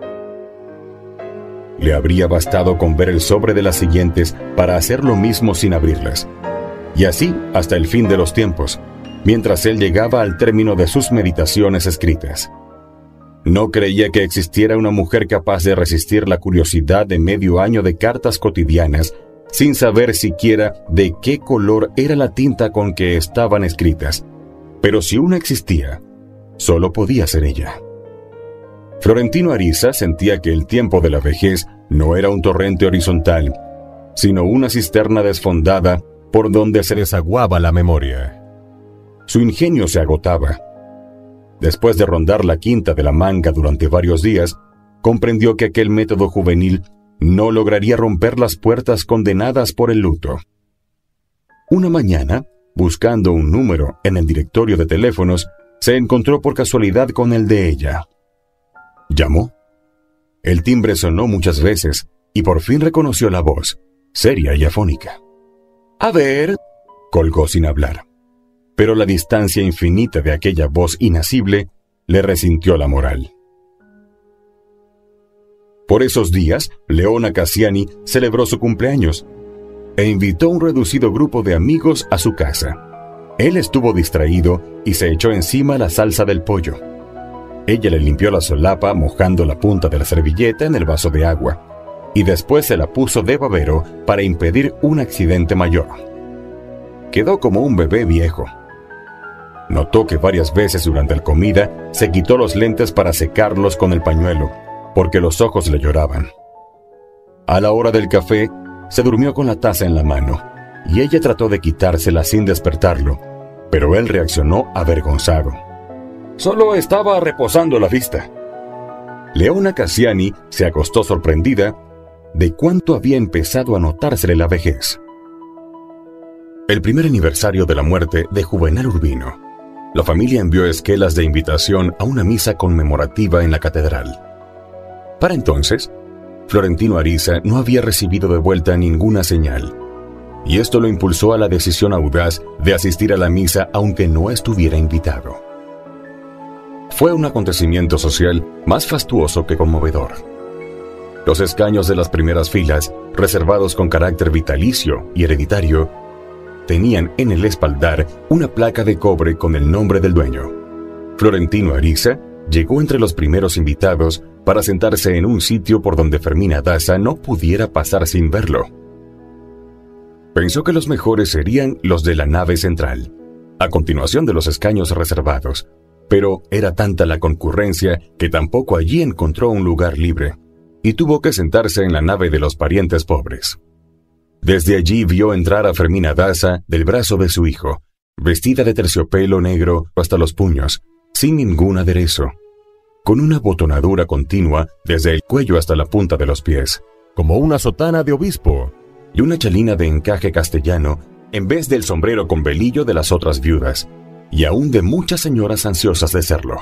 Le habría bastado con ver el sobre de las siguientes para hacer lo mismo sin abrirlas. Y así hasta el fin de los tiempos, mientras él llegaba al término de sus meditaciones escritas. No creía que existiera una mujer capaz de resistir la curiosidad de medio año de cartas cotidianas, sin saber siquiera de qué color era la tinta con que estaban escritas. Pero si una existía, solo podía ser ella. Florentino Ariza sentía que el tiempo de la vejez no era un torrente horizontal, sino una cisterna desfondada por donde se desaguaba la memoria. Su ingenio se agotaba. Después de rondar la quinta de la manga durante varios días, comprendió que aquel método juvenil no lograría romper las puertas condenadas por el luto. Una mañana, buscando un número en el directorio de teléfonos, se encontró por casualidad con el de ella. Llamó. El timbre sonó muchas veces y por fin reconoció la voz, seria y afónica. «A ver», colgó sin hablar. Pero la distancia infinita de aquella voz inasible le resintió la moral. Por esos días, Leona Cassiani celebró su cumpleaños e invitó a un reducido grupo de amigos a su casa. Él estuvo distraído y se echó encima la salsa del pollo. Ella le limpió la solapa mojando la punta de la servilleta en el vaso de agua y después se la puso de babero para impedir un accidente mayor. Quedó como un bebé viejo. Notó que varias veces durante la comida se quitó los lentes para secarlos con el pañuelo, porque los ojos le lloraban. A la hora del café, se durmió con la taza en la mano, y ella trató de quitársela sin despertarlo, pero él reaccionó avergonzado. Solo estaba reposando la vista. Leona Cassiani se acostó sorprendida de cuánto había empezado a notársele la vejez. El primer aniversario de la muerte de Juvenal Urbino, la familia envió esquelas de invitación a una misa conmemorativa en la catedral. Para entonces, Florentino Ariza no había recibido de vuelta ninguna señal, y esto lo impulsó a la decisión audaz de asistir a la misa aunque no estuviera invitado. Fue un acontecimiento social más fastuoso que conmovedor. Los escaños de las primeras filas, reservados con carácter vitalicio y hereditario, tenían en el espaldar una placa de cobre con el nombre del dueño. Florentino Ariza llegó entre los primeros invitados para sentarse en un sitio por donde Fermina Daza no pudiera pasar sin verlo. Pensó que los mejores serían los de la nave central, a continuación de los escaños reservados, pero era tanta la concurrencia que tampoco allí encontró un lugar libre, y tuvo que sentarse en la nave de los parientes pobres. Desde allí vio entrar a Fermina Daza del brazo de su hijo, vestida de terciopelo negro hasta los puños, sin ningún aderezo, con una botonadura continua desde el cuello hasta la punta de los pies, como una sotana de obispo, y una chalina de encaje castellano en vez del sombrero con velillo de las otras viudas, y aún de muchas señoras ansiosas de serlo.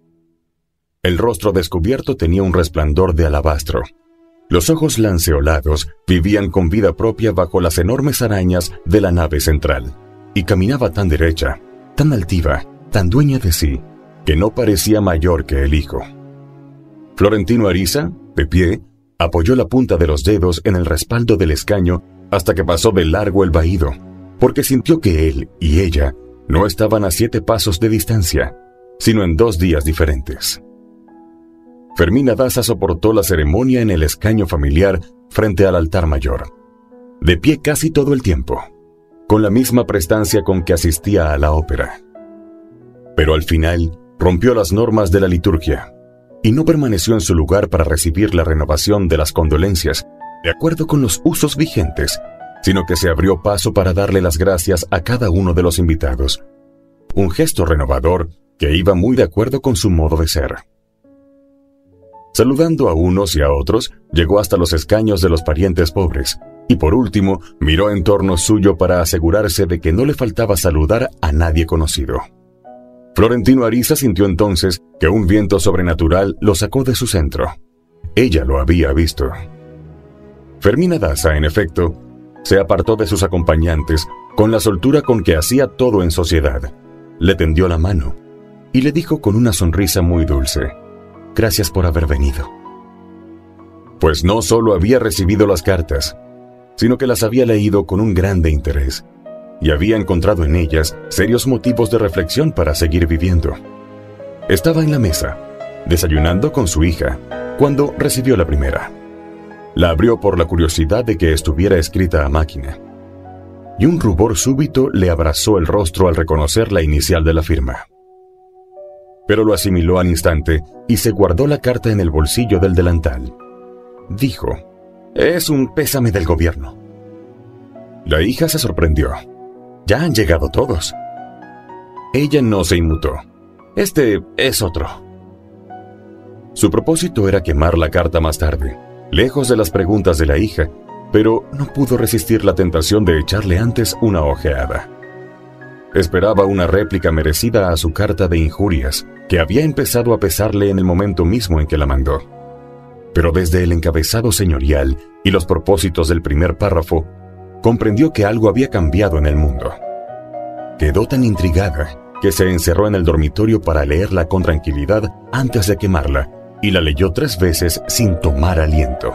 El rostro descubierto tenía un resplandor de alabastro. Los ojos lanceolados vivían con vida propia bajo las enormes arañas de la nave central, y caminaba tan derecha, tan altiva, tan dueña de sí, que no parecía mayor que el hijo. Florentino Ariza, de pie, apoyó la punta de los dedos en el respaldo del escaño hasta que pasó de largo el vaído, porque sintió que él y ella no estaban a 7 pasos de distancia, sino en 2 días diferentes. Fermina Daza soportó la ceremonia en el escaño familiar frente al altar mayor, de pie casi todo el tiempo, con la misma prestancia con que asistía a la ópera. Pero al final rompió las normas de la liturgia y no permaneció en su lugar para recibir la renovación de las condolencias, de acuerdo con los usos vigentes, sino que se abrió paso para darle las gracias a cada uno de los invitados, un gesto renovador que iba muy de acuerdo con su modo de ser. Saludando a unos y a otros, llegó hasta los escaños de los parientes pobres, y por último miró en torno suyo para asegurarse de que no le faltaba saludar a nadie conocido. Florentino Ariza sintió entonces que un viento sobrenatural lo sacó de su centro. Ella lo había visto. Fermina Daza, en efecto, se apartó de sus acompañantes con la soltura con que hacía todo en sociedad. Le tendió la mano y le dijo con una sonrisa muy dulce: «Gracias por haber venido». Pues no solo había recibido las cartas, sino que las había leído con un grande interés, y había encontrado en ellas serios motivos de reflexión para seguir viviendo. Estaba en la mesa, desayunando con su hija, cuando recibió la primera. La abrió por la curiosidad de que estuviera escrita a máquina, y un rubor súbito le abrazó el rostro al reconocer la inicial de la firma. Pero lo asimiló al instante y se guardó la carta en el bolsillo del delantal. Dijo: «Es un pésame del gobierno». La hija se sorprendió. «Ya han llegado todos». Ella no se inmutó. «Este es otro». Su propósito era quemar la carta más tarde, lejos de las preguntas de la hija, pero no pudo resistir la tentación de echarle antes una ojeada. Esperaba una réplica merecida a su carta de injurias, que había empezado a pesarle en el momento mismo en que la mandó. Pero desde el encabezado señorial y los propósitos del primer párrafo, comprendió que algo había cambiado en el mundo. Quedó tan intrigada que se encerró en el dormitorio para leerla con tranquilidad antes de quemarla, y la leyó 3 veces sin tomar aliento.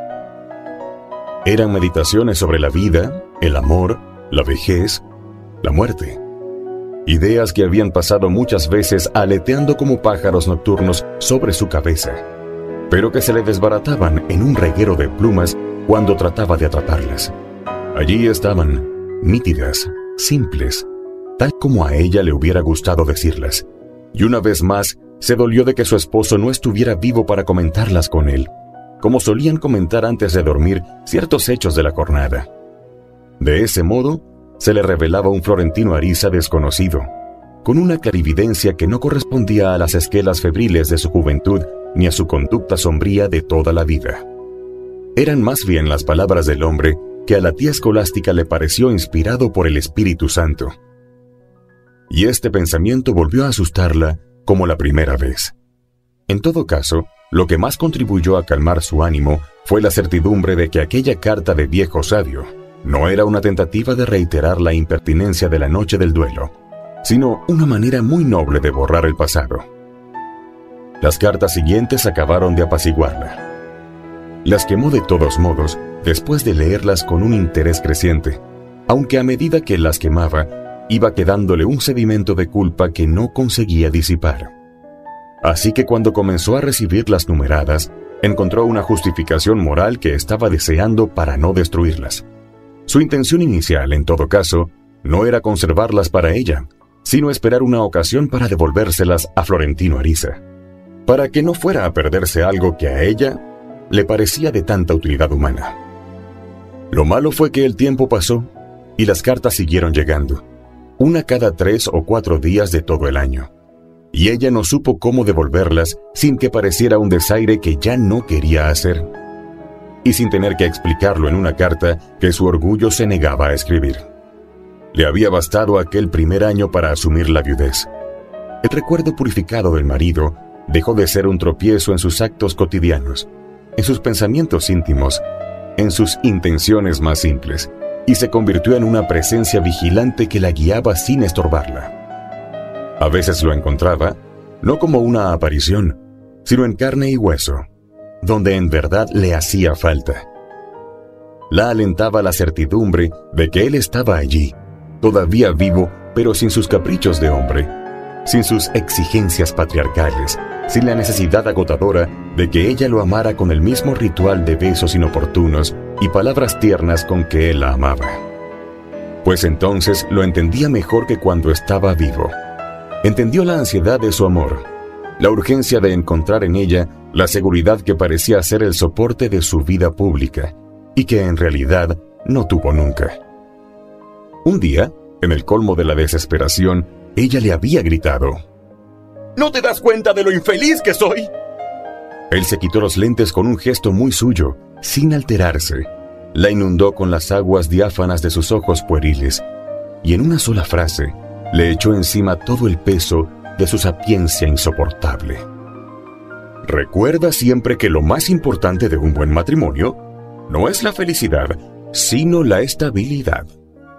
Eran meditaciones sobre la vida, el amor, la vejez, la muerte. Ideas que habían pasado muchas veces aleteando como pájaros nocturnos sobre su cabeza, pero que se le desbarataban en un reguero de plumas cuando trataba de atraparlas. Allí estaban, nítidas, simples, tal como a ella le hubiera gustado decirlas, y una vez más se dolió de que su esposo no estuviera vivo para comentarlas con él, como solían comentar antes de dormir ciertos hechos de la jornada. De ese modo, se le revelaba un Florentino Ariza desconocido, con una clarividencia que no correspondía a las esquelas febriles de su juventud ni a su conducta sombría de toda la vida. Eran más bien las palabras del hombre que a la tía escolástica le pareció inspirado por el Espíritu Santo. Y este pensamiento volvió a asustarla como la primera vez. En todo caso, lo que más contribuyó a calmar su ánimo fue la certidumbre de que aquella carta de viejo sabio no era una tentativa de reiterar la impertinencia de la noche del duelo, sino una manera muy noble de borrar el pasado. Las cartas siguientes acabaron de apaciguarla. Las quemó de todos modos después de leerlas con un interés creciente, aunque a medida que las quemaba, iba quedándole un sedimento de culpa que no conseguía disipar. Así que cuando comenzó a recibir las numeradas, encontró una justificación moral que estaba deseando para no destruirlas. Su intención inicial, en todo caso, no era conservarlas para ella, sino esperar una ocasión para devolvérselas a Florentino Ariza, para que no fuera a perderse algo que a ella le parecía de tanta utilidad humana. Lo malo fue que el tiempo pasó y las cartas siguieron llegando, una cada 3 o 4 días de todo el año, y ella no supo cómo devolverlas sin que pareciera un desaire que ya no quería hacer, y sin tener que explicarlo en una carta que su orgullo se negaba a escribir. Le había bastado aquel primer año para asumir la viudez. El recuerdo purificado del marido dejó de ser un tropiezo en sus actos cotidianos, en sus pensamientos íntimos, en sus intenciones más simples, y se convirtió en una presencia vigilante que la guiaba sin estorbarla. A veces lo encontraba, no como una aparición, sino en carne y hueso, donde en verdad le hacía falta. La alentaba la certidumbre de que él estaba allí, todavía vivo, pero sin sus caprichos de hombre, sin sus exigencias patriarcales, sin la necesidad agotadora de que ella lo amara con el mismo ritual de besos inoportunos y palabras tiernas con que él la amaba. Pues entonces lo entendía mejor que cuando estaba vivo. Entendió la ansiedad de su amor, la urgencia de encontrar en ella la seguridad que parecía ser el soporte de su vida pública, y que en realidad no tuvo nunca. Un día, en el colmo de la desesperación, ella le había gritado: ¿No te das cuenta de lo infeliz que soy? Él se quitó los lentes con un gesto muy suyo, sin alterarse. La inundó con las aguas diáfanas de sus ojos pueriles, y en una sola frase le echó encima todo el peso de su sapiencia insoportable. Recuerda siempre que lo más importante de un buen matrimonio no es la felicidad, sino la estabilidad.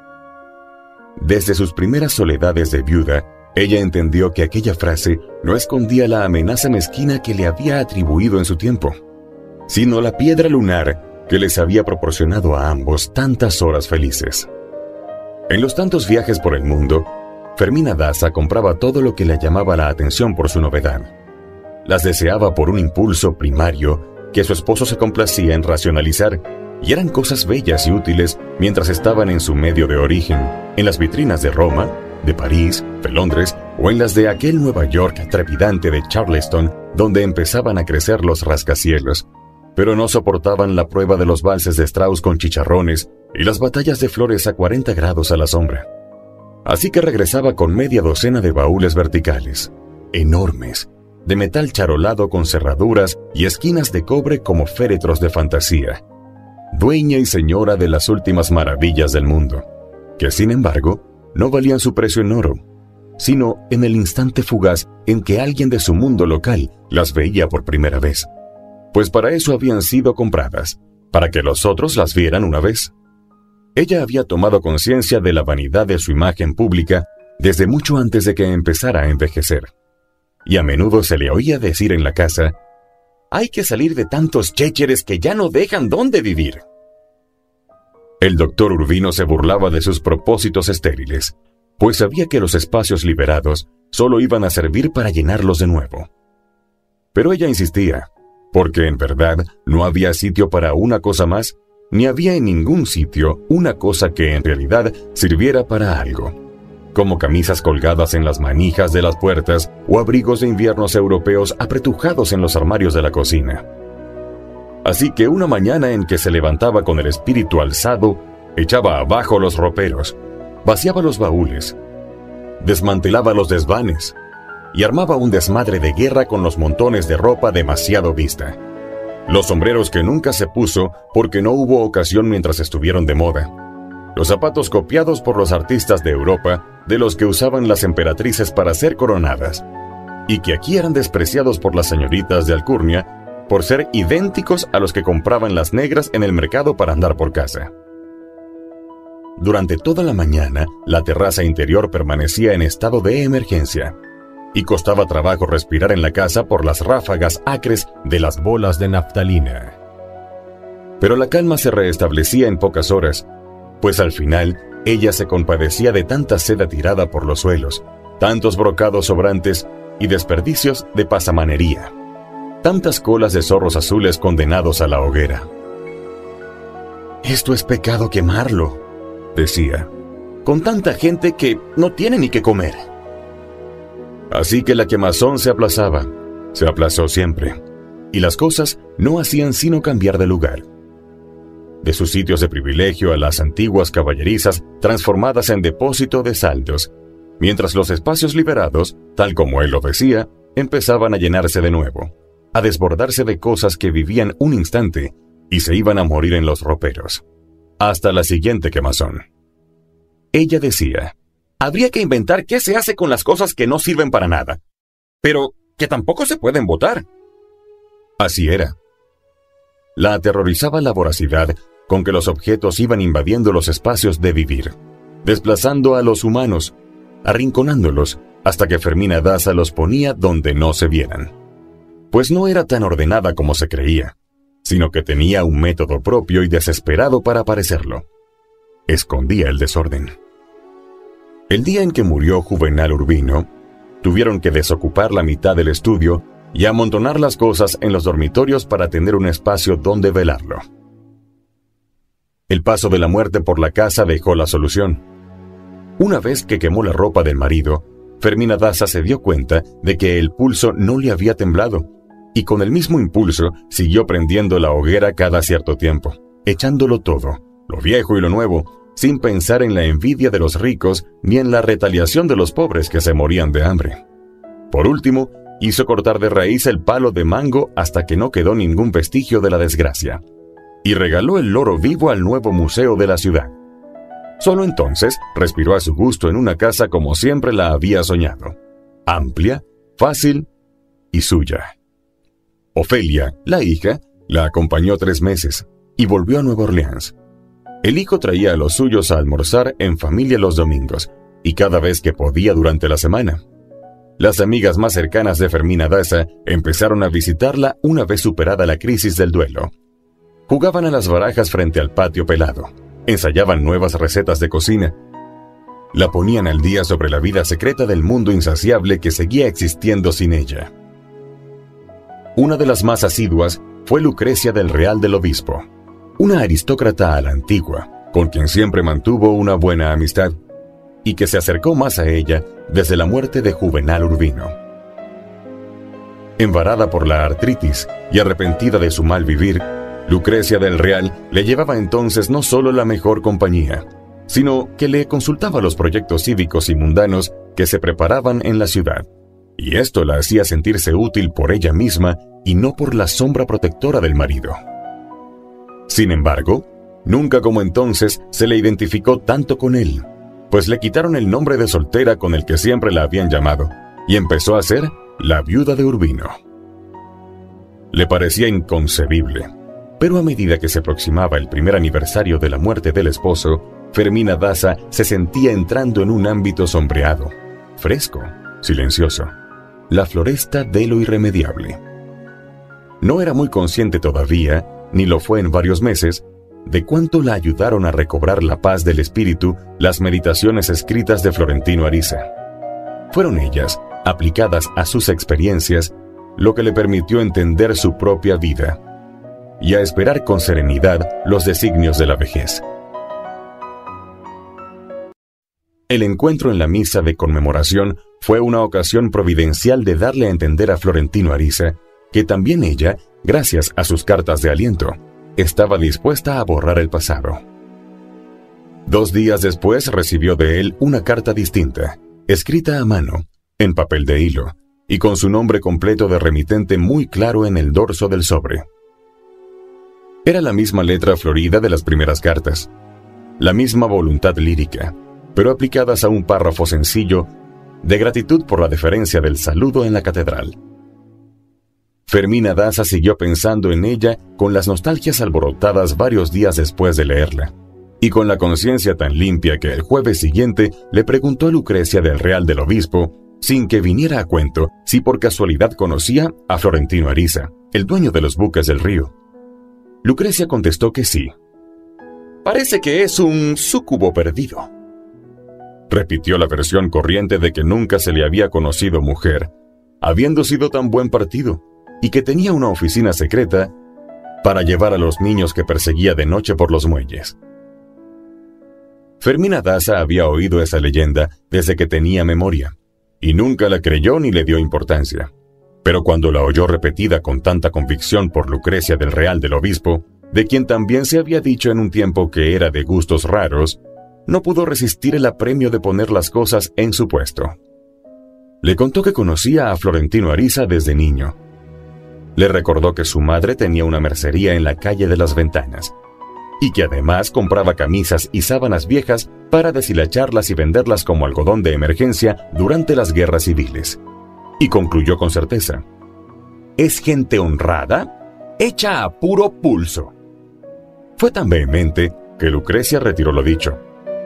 Desde sus primeras soledades de viuda, ella entendió que aquella frase no escondía la amenaza mezquina que le había atribuido en su tiempo, sino la piedra lunar que les había proporcionado a ambos tantas horas felices. En los tantos viajes por el mundo, Fermina Daza compraba todo lo que le llamaba la atención por su novedad. Las deseaba por un impulso primario que su esposo se complacía en racionalizar, y eran cosas bellas y útiles mientras estaban en su medio de origen, en las vitrinas de Roma, de París, de Londres o en las de aquel Nueva York trepidante de Charleston, donde empezaban a crecer los rascacielos, pero no soportaban la prueba de los valses de Strauss con chicharrones y las batallas de flores a 40 grados a la sombra. Así que regresaba con media docena de baúles verticales, enormes, de metal charolado con cerraduras y esquinas de cobre como féretros de fantasía, dueña y señora de las últimas maravillas del mundo, que sin embargo no valían su precio en oro, sino en el instante fugaz en que alguien de su mundo local las veía por primera vez, pues para eso habían sido compradas, para que los otros las vieran una vez. Ella había tomado conciencia de la vanidad de su imagen pública desde mucho antes de que empezara a envejecer, y a menudo se le oía decir en la casa: «Hay que salir de tantos chécheres que ya no dejan dónde vivir». El doctor Urbino se burlaba de sus propósitos estériles, pues sabía que los espacios liberados solo iban a servir para llenarlos de nuevo. Pero ella insistía, porque en verdad no había sitio para una cosa más, ni había en ningún sitio una cosa que en realidad sirviera para algo, como camisas colgadas en las manijas de las puertas o abrigos de inviernos europeos apretujados en los armarios de la cocina. Así que una mañana en que se levantaba con el espíritu alzado, echaba abajo los roperos, vaciaba los baúles, desmantelaba los desvanes y armaba un desmadre de guerra con los montones de ropa demasiado vista, los sombreros que nunca se puso porque no hubo ocasión mientras estuvieron de moda, los zapatos copiados por los artistas de Europa de los que usaban las emperatrices para ser coronadas, y que aquí eran despreciados por las señoritas de alcurnia por ser idénticos a los que compraban las negras en el mercado para andar por casa. Durante toda la mañana, la terraza interior permanecía en estado de emergencia, y costaba trabajo respirar en la casa por las ráfagas acres de las bolas de naftalina. Pero la calma se restablecía en pocas horas, pues al final ella se compadecía de tanta seda tirada por los suelos, tantos brocados sobrantes y desperdicios de pasamanería, tantas colas de zorros azules condenados a la hoguera. «Esto es pecado quemarlo», decía, «con tanta gente que no tiene ni qué comer». Así que la quemazón se aplazó siempre, y las cosas no hacían sino cambiar de lugar. De sus sitios de privilegio a las antiguas caballerizas transformadas en depósito de saldos, mientras los espacios liberados, tal como él lo decía, empezaban a llenarse de nuevo, a desbordarse de cosas que vivían un instante y se iban a morir en los roperos, hasta la siguiente quemazón. Ella decía, habría que inventar qué se hace con las cosas que no sirven para nada, pero que tampoco se pueden botar. Así era. La aterrorizaba la voracidad con que los objetos iban invadiendo los espacios de vivir, desplazando a los humanos, arrinconándolos, hasta que Fermina Daza los ponía donde no se vieran. Pues no era tan ordenada como se creía, sino que tenía un método propio y desesperado para parecerlo. Escondía el desorden. El día en que murió Juvenal Urbino, tuvieron que desocupar la mitad del estudio y amontonar las cosas en los dormitorios para tener un espacio donde velarlo. El paso de la muerte por la casa dejó la solución. Una vez que quemó la ropa del marido, Fermina Daza se dio cuenta de que el pulso no le había temblado, y con el mismo impulso siguió prendiendo la hoguera cada cierto tiempo, echándolo todo, lo viejo y lo nuevo, sin pensar en la envidia de los ricos ni en la retaliación de los pobres que se morían de hambre. Por último, hizo cortar de raíz el palo de mango hasta que no quedó ningún vestigio de la desgracia, y regaló el loro vivo al nuevo museo de la ciudad. Solo entonces respiró a su gusto en una casa como siempre la había soñado, amplia, fácil y suya. Ofelia, la hija, la acompañó 3 meses y volvió a Nueva Orleans. El hijo traía a los suyos a almorzar en familia los domingos y cada vez que podía durante la semana. Las amigas más cercanas de Fermina Daza empezaron a visitarla una vez superada la crisis del duelo. Jugaban a las barajas frente al patio pelado, ensayaban nuevas recetas de cocina. La ponían al día sobre la vida secreta del mundo insaciable que seguía existiendo sin ella. Una de las más asiduas fue Lucrecia del Real del Obispo, una aristócrata a la antigua, con quien siempre mantuvo una buena amistad, y que se acercó más a ella desde la muerte de Juvenal Urbino. Embarada por la artritis y arrepentida de su mal vivir, Lucrecia del Real le llevaba entonces no solo la mejor compañía, sino que le consultaba los proyectos cívicos y mundanos que se preparaban en la ciudad, y esto la hacía sentirse útil por ella misma y no por la sombra protectora del marido. Sin embargo, nunca como entonces se le identificó tanto con él, pues le quitaron el nombre de soltera con el que siempre la habían llamado, y empezó a ser la viuda de Urbino. Le parecía inconcebible, pero a medida que se aproximaba el primer aniversario de la muerte del esposo, Fermina Daza se sentía entrando en un ámbito sombreado, fresco, silencioso, la floresta de lo irremediable. No era muy consciente todavía, ni lo fue en varios meses, de cuánto la ayudaron a recobrar la paz del espíritu las meditaciones escritas de Florentino Ariza. Fueron ellas, aplicadas a sus experiencias, lo que le permitió entender su propia vida y a esperar con serenidad los designios de la vejez. El encuentro en la misa de conmemoración fue una ocasión providencial de darle a entender a Florentino Ariza que también ella, gracias a sus cartas de aliento, estaba dispuesta a borrar el pasado. 2 días después recibió de él una carta distinta, escrita a mano, en papel de hilo, y con su nombre completo de remitente muy claro en el dorso del sobre. Era la misma letra florida de las primeras cartas, la misma voluntad lírica, pero aplicadas a un párrafo sencillo de gratitud por la deferencia del saludo en la catedral. Fermina Daza siguió pensando en ella con las nostalgias alborotadas varios días después de leerla, y con la conciencia tan limpia que el jueves siguiente le preguntó a Lucrecia del Real del Obispo, sin que viniera a cuento, si por casualidad conocía a Florentino Ariza, el dueño de los buques del río. Lucrecia contestó que sí. «Parece que es un súcubo perdido». Repitió la versión corriente de que nunca se le había conocido mujer, habiendo sido tan buen partido, y que tenía una oficina secreta para llevar a los niños que perseguía de noche por los muelles. Fermina Daza había oído esa leyenda desde que tenía memoria, y nunca la creyó ni le dio importancia. Pero cuando la oyó repetida con tanta convicción por Lucrecia del Real del Obispo, de quien también se había dicho en un tiempo que era de gustos raros, no pudo resistir el apremio de poner las cosas en su puesto. Le contó que conocía a Florentino Ariza desde niño. Le recordó que su madre tenía una mercería en la calle de las Ventanas, y que además compraba camisas y sábanas viejas para deshilacharlas y venderlas como algodón de emergencia durante las guerras civiles. Y concluyó con certeza: «Es gente honrada, hecha a puro pulso». Fue tan vehemente que Lucrecia retiró lo dicho.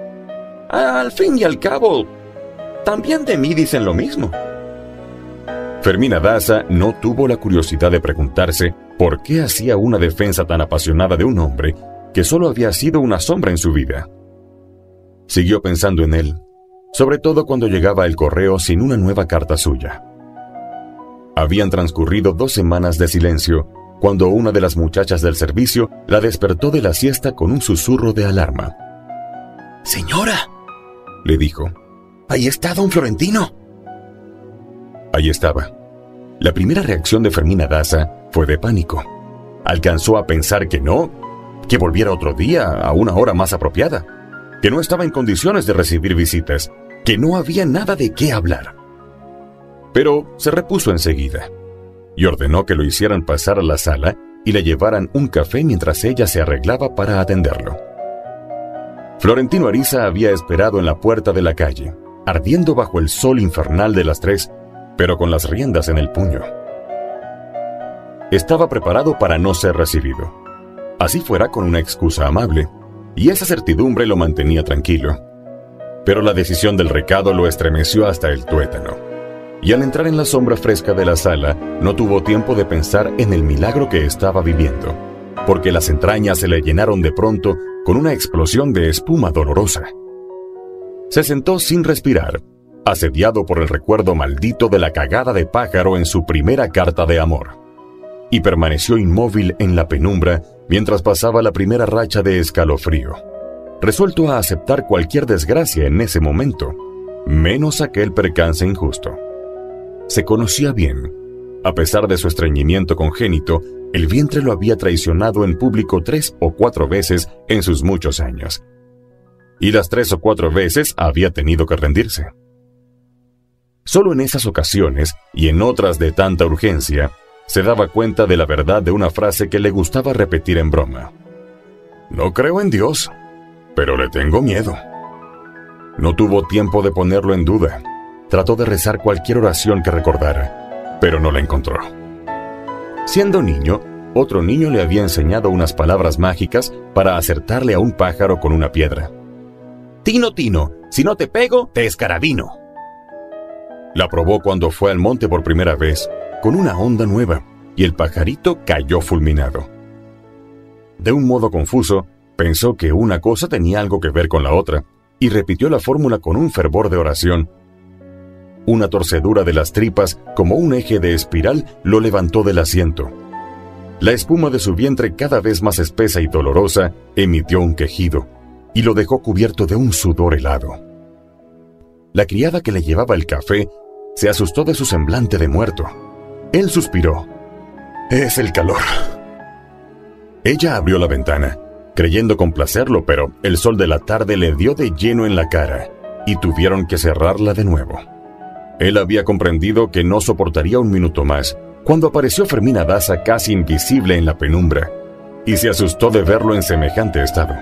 «Al fin y al cabo, también de mí dicen lo mismo». Fermina Daza no tuvo la curiosidad de preguntarse por qué hacía una defensa tan apasionada de un hombre que solo había sido una sombra en su vida. Siguió pensando en él, sobre todo cuando llegaba el correo sin una nueva carta suya. Habían transcurrido 2 semanas de silencio cuando una de las muchachas del servicio la despertó de la siesta con un susurro de alarma. «Señora», le dijo, «ahí está don Florentino». Ahí estaba. La primera reacción de Fermina Daza fue de pánico. Alcanzó a pensar que no, que volviera otro día a una hora más apropiada, que no estaba en condiciones de recibir visitas, que no había nada de qué hablar. Pero se repuso enseguida y ordenó que lo hicieran pasar a la sala y le llevaran un café mientras ella se arreglaba para atenderlo. Florentino Ariza había esperado en la puerta de la calle, ardiendo bajo el sol infernal de las 3, pero con las riendas en el puño. Estaba preparado para no ser recibido, así fuera con una excusa amable, y esa certidumbre lo mantenía tranquilo. Pero la decisión del recado lo estremeció hasta el tuétano, y al entrar en la sombra fresca de la sala, no tuvo tiempo de pensar en el milagro que estaba viviendo, porque las entrañas se le llenaron de pronto con una explosión de espuma dolorosa. Se sentó sin respirar, asediado por el recuerdo maldito de la cagada de pájaro en su primera carta de amor, y permaneció inmóvil en la penumbra mientras pasaba la primera racha de escalofrío, resuelto a aceptar cualquier desgracia en ese momento, menos aquel percance injusto. Se conocía bien. A pesar de su estreñimiento congénito, el vientre lo había traicionado en público 3 o 4 veces en sus muchos años, y las 3 o 4 veces había tenido que rendirse. Solo en esas ocasiones, y en otras de tanta urgencia, se daba cuenta de la verdad de una frase que le gustaba repetir en broma. «No creo en Dios, pero le tengo miedo». No tuvo tiempo de ponerlo en duda. Trató de rezar cualquier oración que recordara, pero no la encontró. Siendo niño, otro niño le había enseñado unas palabras mágicas para acertarle a un pájaro con una piedra. «Tino, Tino, si no te pego, te escarabino». La probó cuando fue al monte por primera vez, con una onda nueva, y el pajarito cayó fulminado. De un modo confuso, pensó que una cosa tenía algo que ver con la otra, y repitió la fórmula con un fervor de oración. Una torcedura de las tripas, como un eje de espiral, lo levantó del asiento. La espuma de su vientre, cada vez más espesa y dolorosa, emitió un quejido, y lo dejó cubierto de un sudor helado. La criada que le llevaba el café se asustó de su semblante de muerto. Él suspiró. «Es el calor». Ella abrió la ventana, creyendo complacerlo, pero el sol de la tarde le dio de lleno en la cara, y tuvieron que cerrarla de nuevo. Él había comprendido que no soportaría un minuto más, cuando apareció Fermina Daza casi invisible en la penumbra, y se asustó de verlo en semejante estado.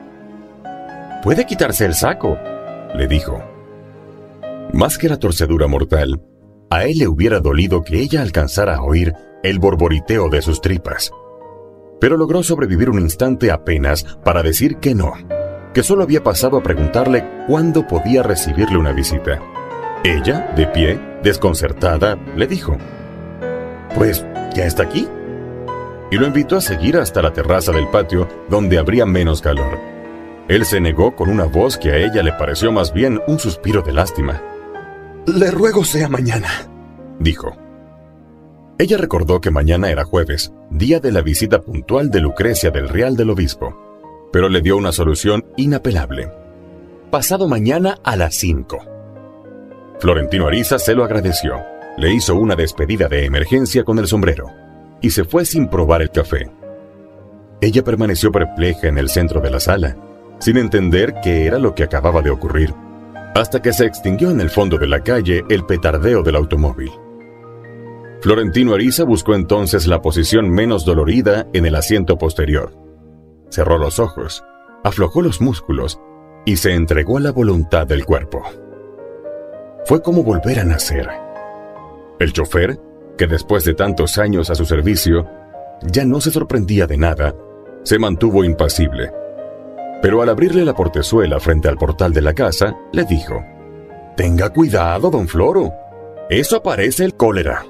«Puede quitarse el saco», le dijo. Más que la torcedura mortal, a él le hubiera dolido que ella alcanzara a oír el borboriteo de sus tripas. Pero logró sobrevivir un instante apenas para decir que no, que solo había pasado a preguntarle cuándo podía recibirle una visita. Ella, de pie, desconcertada, le dijo: «Pues, ¿ya está aquí?», y lo invitó a seguir hasta la terraza del patio, donde habría menos calor. Él se negó con una voz que a ella le pareció más bien un suspiro de lástima. «Le ruego sea mañana», dijo. Ella recordó que mañana era jueves, día de la visita puntual de Lucrecia del Real del Obispo, pero le dio una solución inapelable: «Pasado mañana a las 5». Florentino Ariza se lo agradeció, le hizo una despedida de emergencia con el sombrero y se fue sin probar el café. Ella permaneció perpleja en el centro de la sala, sin entender qué era lo que acababa de ocurrir, hasta que se extinguió en el fondo de la calle el petardeo del automóvil. Florentino Ariza buscó entonces la posición menos dolorida en el asiento posterior. Cerró los ojos, aflojó los músculos y se entregó a la voluntad del cuerpo. Fue como volver a nacer. El chofer, que después de tantos años a su servicio, ya no se sorprendía de nada, se mantuvo impasible. Pero al abrirle la portezuela frente al portal de la casa, le dijo: «Tenga cuidado, don Floro, eso parece el cólera».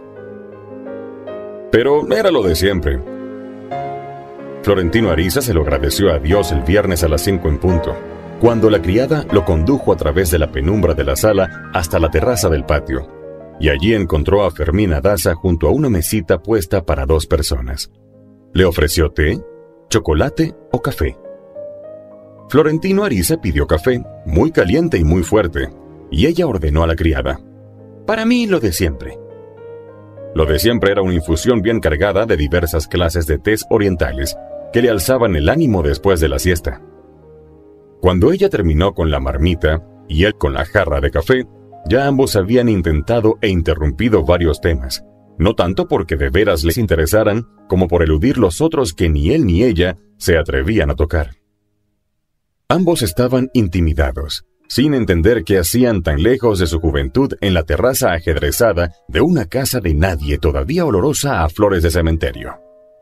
Pero era lo de siempre. Florentino Ariza se lo agradeció a Dios el viernes a las 5 en punto, cuando la criada lo condujo a través de la penumbra de la sala hasta la terraza del patio, y allí encontró a Fermina Daza junto a una mesita puesta para 2 personas. Le ofreció té, chocolate o café. Florentino Ariza pidió café, muy caliente y muy fuerte, y ella ordenó a la criada: «Para mí lo de siempre». Lo de siempre era una infusión bien cargada de diversas clases de tés orientales que le alzaban el ánimo después de la siesta. Cuando ella terminó con la marmita y él con la jarra de café, ya ambos habían intentado e interrumpido varios temas, no tanto porque de veras les interesaran, como por eludir los otros que ni él ni ella se atrevían a tocar. Ambos estaban intimidados, sin entender qué hacían tan lejos de su juventud en la terraza ajedrezada de una casa de nadie todavía olorosa a flores de cementerio.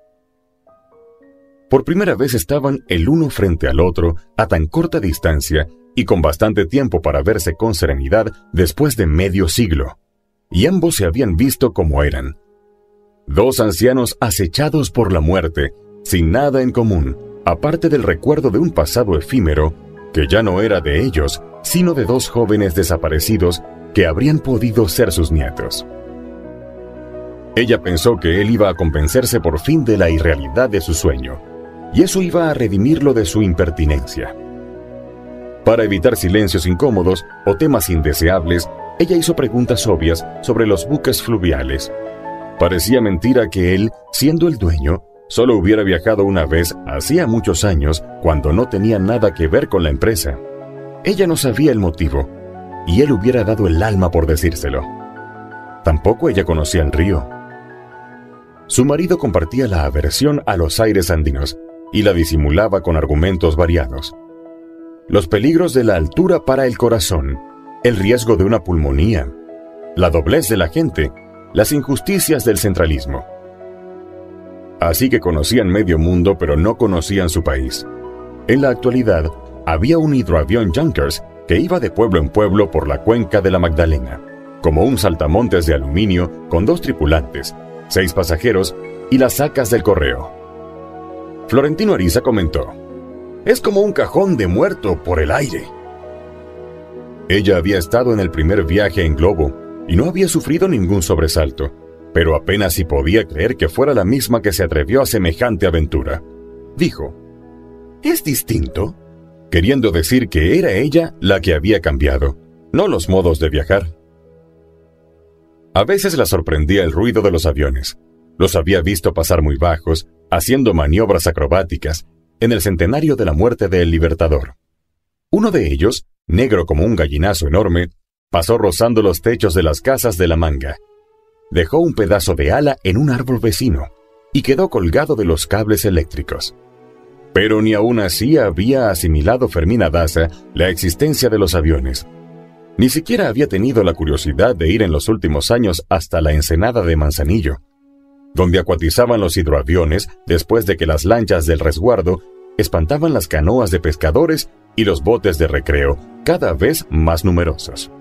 Por primera vez estaban el uno frente al otro a tan corta distancia y con bastante tiempo para verse con serenidad después de medio siglo, y ambos se habían visto como eran: 2 ancianos acechados por la muerte, sin nada en común, aparte del recuerdo de un pasado efímero que ya no era de ellos, sino de 2 jóvenes desaparecidos que habrían podido ser sus nietos. Ella pensó que él iba a convencerse por fin de la irrealidad de su sueño, y eso iba a redimirlo de su impertinencia. Para evitar silencios incómodos o temas indeseables, ella hizo preguntas obvias sobre los buques fluviales. Parecía mentira que él, siendo el dueño, solo hubiera viajado una vez hacía muchos años, cuando no tenía nada que ver con la empresa. Ella no sabía el motivo, y él hubiera dado el alma por decírselo. Tampoco ella conocía el río. Su marido compartía la aversión a los aires andinos, y la disimulaba con argumentos variados. Los peligros de la altura para el corazón, el riesgo de una pulmonía, la doblez de la gente, las injusticias del centralismo. Así que conocían medio mundo, pero no conocían su país. En la actualidad, había un hidroavión Junkers que iba de pueblo en pueblo por la cuenca de la Magdalena, como un saltamontes de aluminio con 2 tripulantes, 6 pasajeros y las sacas del correo. Florentino Ariza comentó: «Es como un cajón de muerto por el aire». Ella había estado en el primer viaje en globo y no había sufrido ningún sobresalto, pero apenas si podía creer que fuera la misma que se atrevió a semejante aventura. Dijo: «¿Es distinto?», queriendo decir que era ella la que había cambiado, no los modos de viajar. A veces la sorprendía el ruido de los aviones. Los había visto pasar muy bajos, haciendo maniobras acrobáticas, en el centenario de la muerte del Libertador. Uno de ellos, negro como un gallinazo enorme, pasó rozando los techos de las casas de La Manga. Dejó un pedazo de ala en un árbol vecino y quedó colgado de los cables eléctricos. Pero ni aún así había asimilado Fermina Daza la existencia de los aviones. Ni siquiera había tenido la curiosidad de ir en los últimos años hasta la ensenada de Manzanillo. donde acuatizaban los hidroaviones después de que las lanchas del resguardo espantaban las canoas de pescadores y los botes de recreo, cada vez más numerosos.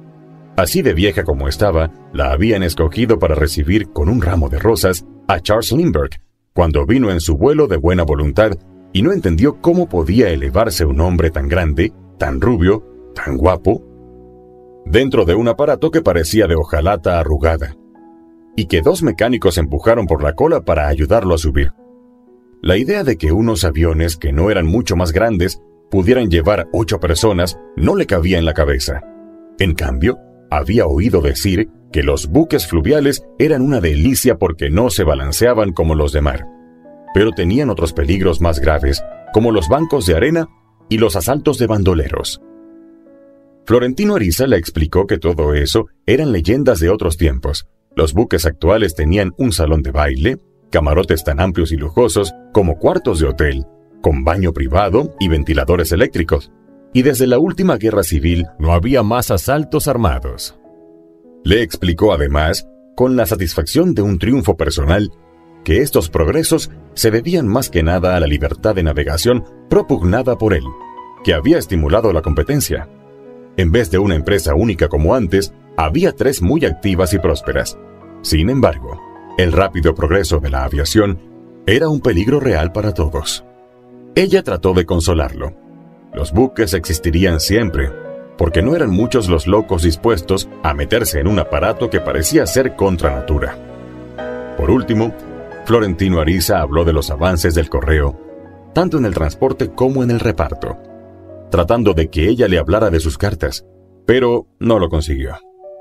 Así de vieja como estaba, la habían escogido para recibir con un ramo de rosas a Charles Lindbergh, cuando vino en su vuelo de buena voluntad y no entendió cómo podía elevarse un hombre tan grande, tan rubio, tan guapo, dentro de un aparato que parecía de hojalata arrugada, y que 2 mecánicos empujaron por la cola para ayudarlo a subir. La idea de que unos aviones que no eran mucho más grandes pudieran llevar 8 personas no le cabía en la cabeza. En cambio, había oído decir que los buques fluviales eran una delicia porque no se balanceaban como los de mar, pero tenían otros peligros más graves, como los bancos de arena y los asaltos de bandoleros. Florentino Ariza le explicó que todo eso eran leyendas de otros tiempos. Los buques actuales tenían un salón de baile, camarotes tan amplios y lujosos como cuartos de hotel, con baño privado y ventiladores eléctricos, y desde la última guerra civil no había más asaltos armados. Le explicó además, con la satisfacción de un triunfo personal, que estos progresos se debían más que nada a la libertad de navegación propugnada por él, que había estimulado la competencia. En vez de una empresa única como antes, había 3 muy activas y prósperas. Sin embargo, el rápido progreso de la aviación era un peligro real para todos. Ella trató de consolarlo. Los buques existirían siempre, porque no eran muchos los locos dispuestos a meterse en un aparato que parecía ser contra natura. Por último, Florentino Ariza habló de los avances del correo, tanto en el transporte como en el reparto, tratando de que ella le hablara de sus cartas, pero no lo consiguió.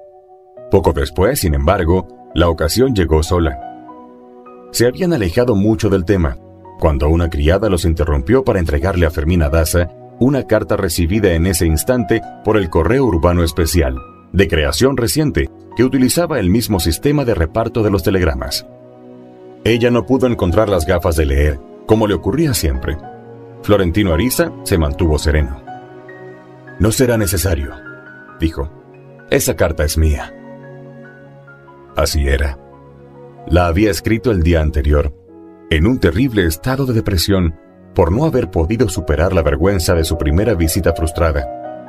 Poco después, sin embargo, la ocasión llegó sola. Se habían alejado mucho del tema, cuando una criada los interrumpió para entregarle a Fermina Daza una carta recibida en ese instante por el Correo Urbano Especial, de creación reciente, que utilizaba el mismo sistema de reparto de los telegramas. Ella no pudo encontrar las gafas de leer, como le ocurría siempre. Florentino Ariza se mantuvo sereno. «No será necesario», dijo. «Esa carta es mía». Así era. La había escrito el día anterior, en un terrible estado de depresión por no haber podido superar la vergüenza de su primera visita frustrada.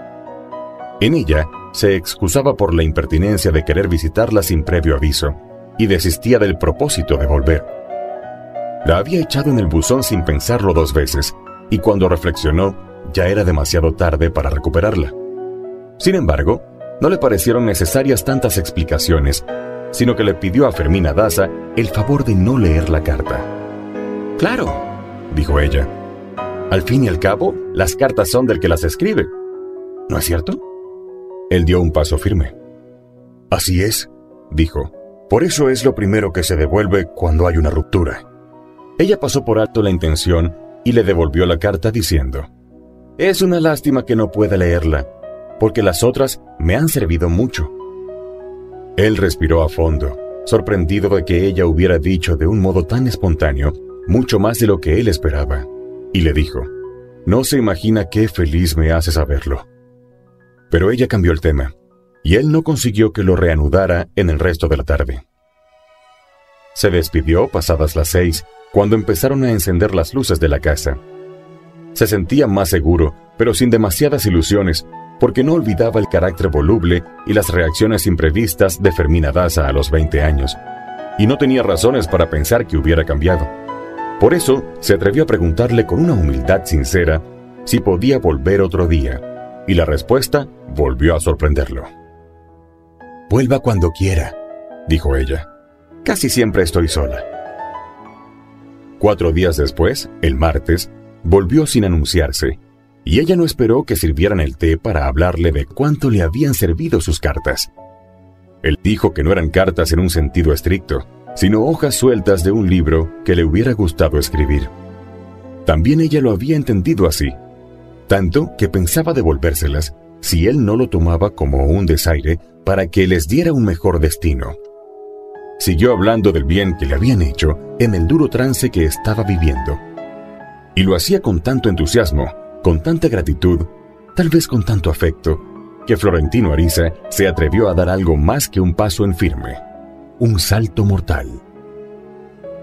En ella se excusaba por la impertinencia de querer visitarla sin previo aviso y desistía del propósito de volver. La había echado en el buzón sin pensarlo 2 veces y cuando reflexionó ya era demasiado tarde para recuperarla. Sin embargo, no le parecieron necesarias tantas explicaciones, sino que le pidió a Fermina Daza el favor de no leer la carta. «Claro», dijo ella. «Al fin y al cabo, las cartas son del que las escribe. ¿No es cierto?» Él dio un paso firme. «Así es», dijo. «Por eso es lo primero que se devuelve cuando hay una ruptura». Ella pasó por alto la intención y le devolvió la carta diciendo: «Es una lástima que no pueda leerla, porque las otras me han servido mucho». Él respiró a fondo, sorprendido de que ella hubiera dicho de un modo tan espontáneo mucho más de lo que él esperaba, y le dijo: «No se imagina qué feliz me hace saberlo». Pero ella cambió el tema, y él no consiguió que lo reanudara en el resto de la tarde. Se despidió pasadas las 6, cuando empezaron a encender las luces de la casa. Se sentía más seguro, pero sin demasiadas ilusiones, porque no olvidaba el carácter voluble y las reacciones imprevistas de Fermina Daza a los 20 años, y no tenía razones para pensar que hubiera cambiado. Por eso se atrevió a preguntarle con una humildad sincera si podía volver otro día, y la respuesta volvió a sorprenderlo. «Vuelva cuando quiera», dijo ella. «Casi siempre estoy sola». 4 días después, el martes, volvió sin anunciarse, y ella no esperó que sirvieran el té para hablarle de cuánto le habían servido sus cartas. Él dijo que no eran cartas en un sentido estricto, sino hojas sueltas de un libro que le hubiera gustado escribir. También ella lo había entendido así, tanto que pensaba devolvérselas si él no lo tomaba como un desaire para que les diera un mejor destino. Siguió hablando del bien que le habían hecho en el duro trance que estaba viviendo. Y lo hacía con tanto entusiasmo, con tanta gratitud, tal vez con tanto afecto, que Florentino Ariza se atrevió a dar algo más que un paso en firme, un salto mortal.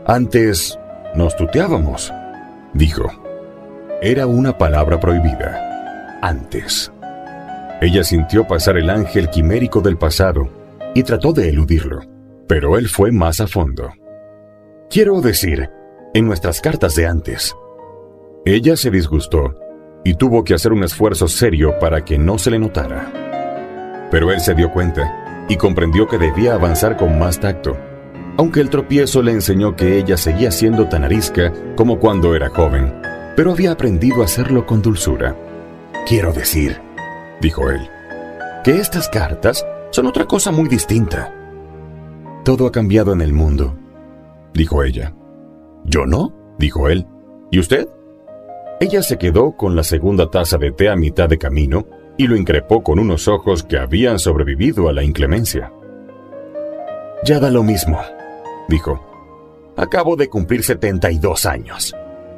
Antes nos tuteábamos, dijo. Era una palabra prohibida. Antes. Ella sintió pasar el ángel quimérico del pasado y trató de eludirlo, pero él fue más a fondo. Quiero decir, en nuestras cartas de antes. Ella se disgustó y tuvo que hacer un esfuerzo serio para que no se le notara. Pero él se dio cuenta y comprendió que debía avanzar con más tacto, aunque el tropiezo le enseñó que ella seguía siendo tan arisca como cuando era joven, pero había aprendido a hacerlo con dulzura. Quiero decir, dijo él, que estas cartas son otra cosa muy distinta. Todo ha cambiado en el mundo, dijo ella. ¿Yo no?, dijo él. ¿Y usted? Ella se quedó con la segunda taza de té a mitad de camino y lo increpó con unos ojos que habían sobrevivido a la inclemencia. Ya da lo mismo, dijo. Acabo de cumplir 72 años.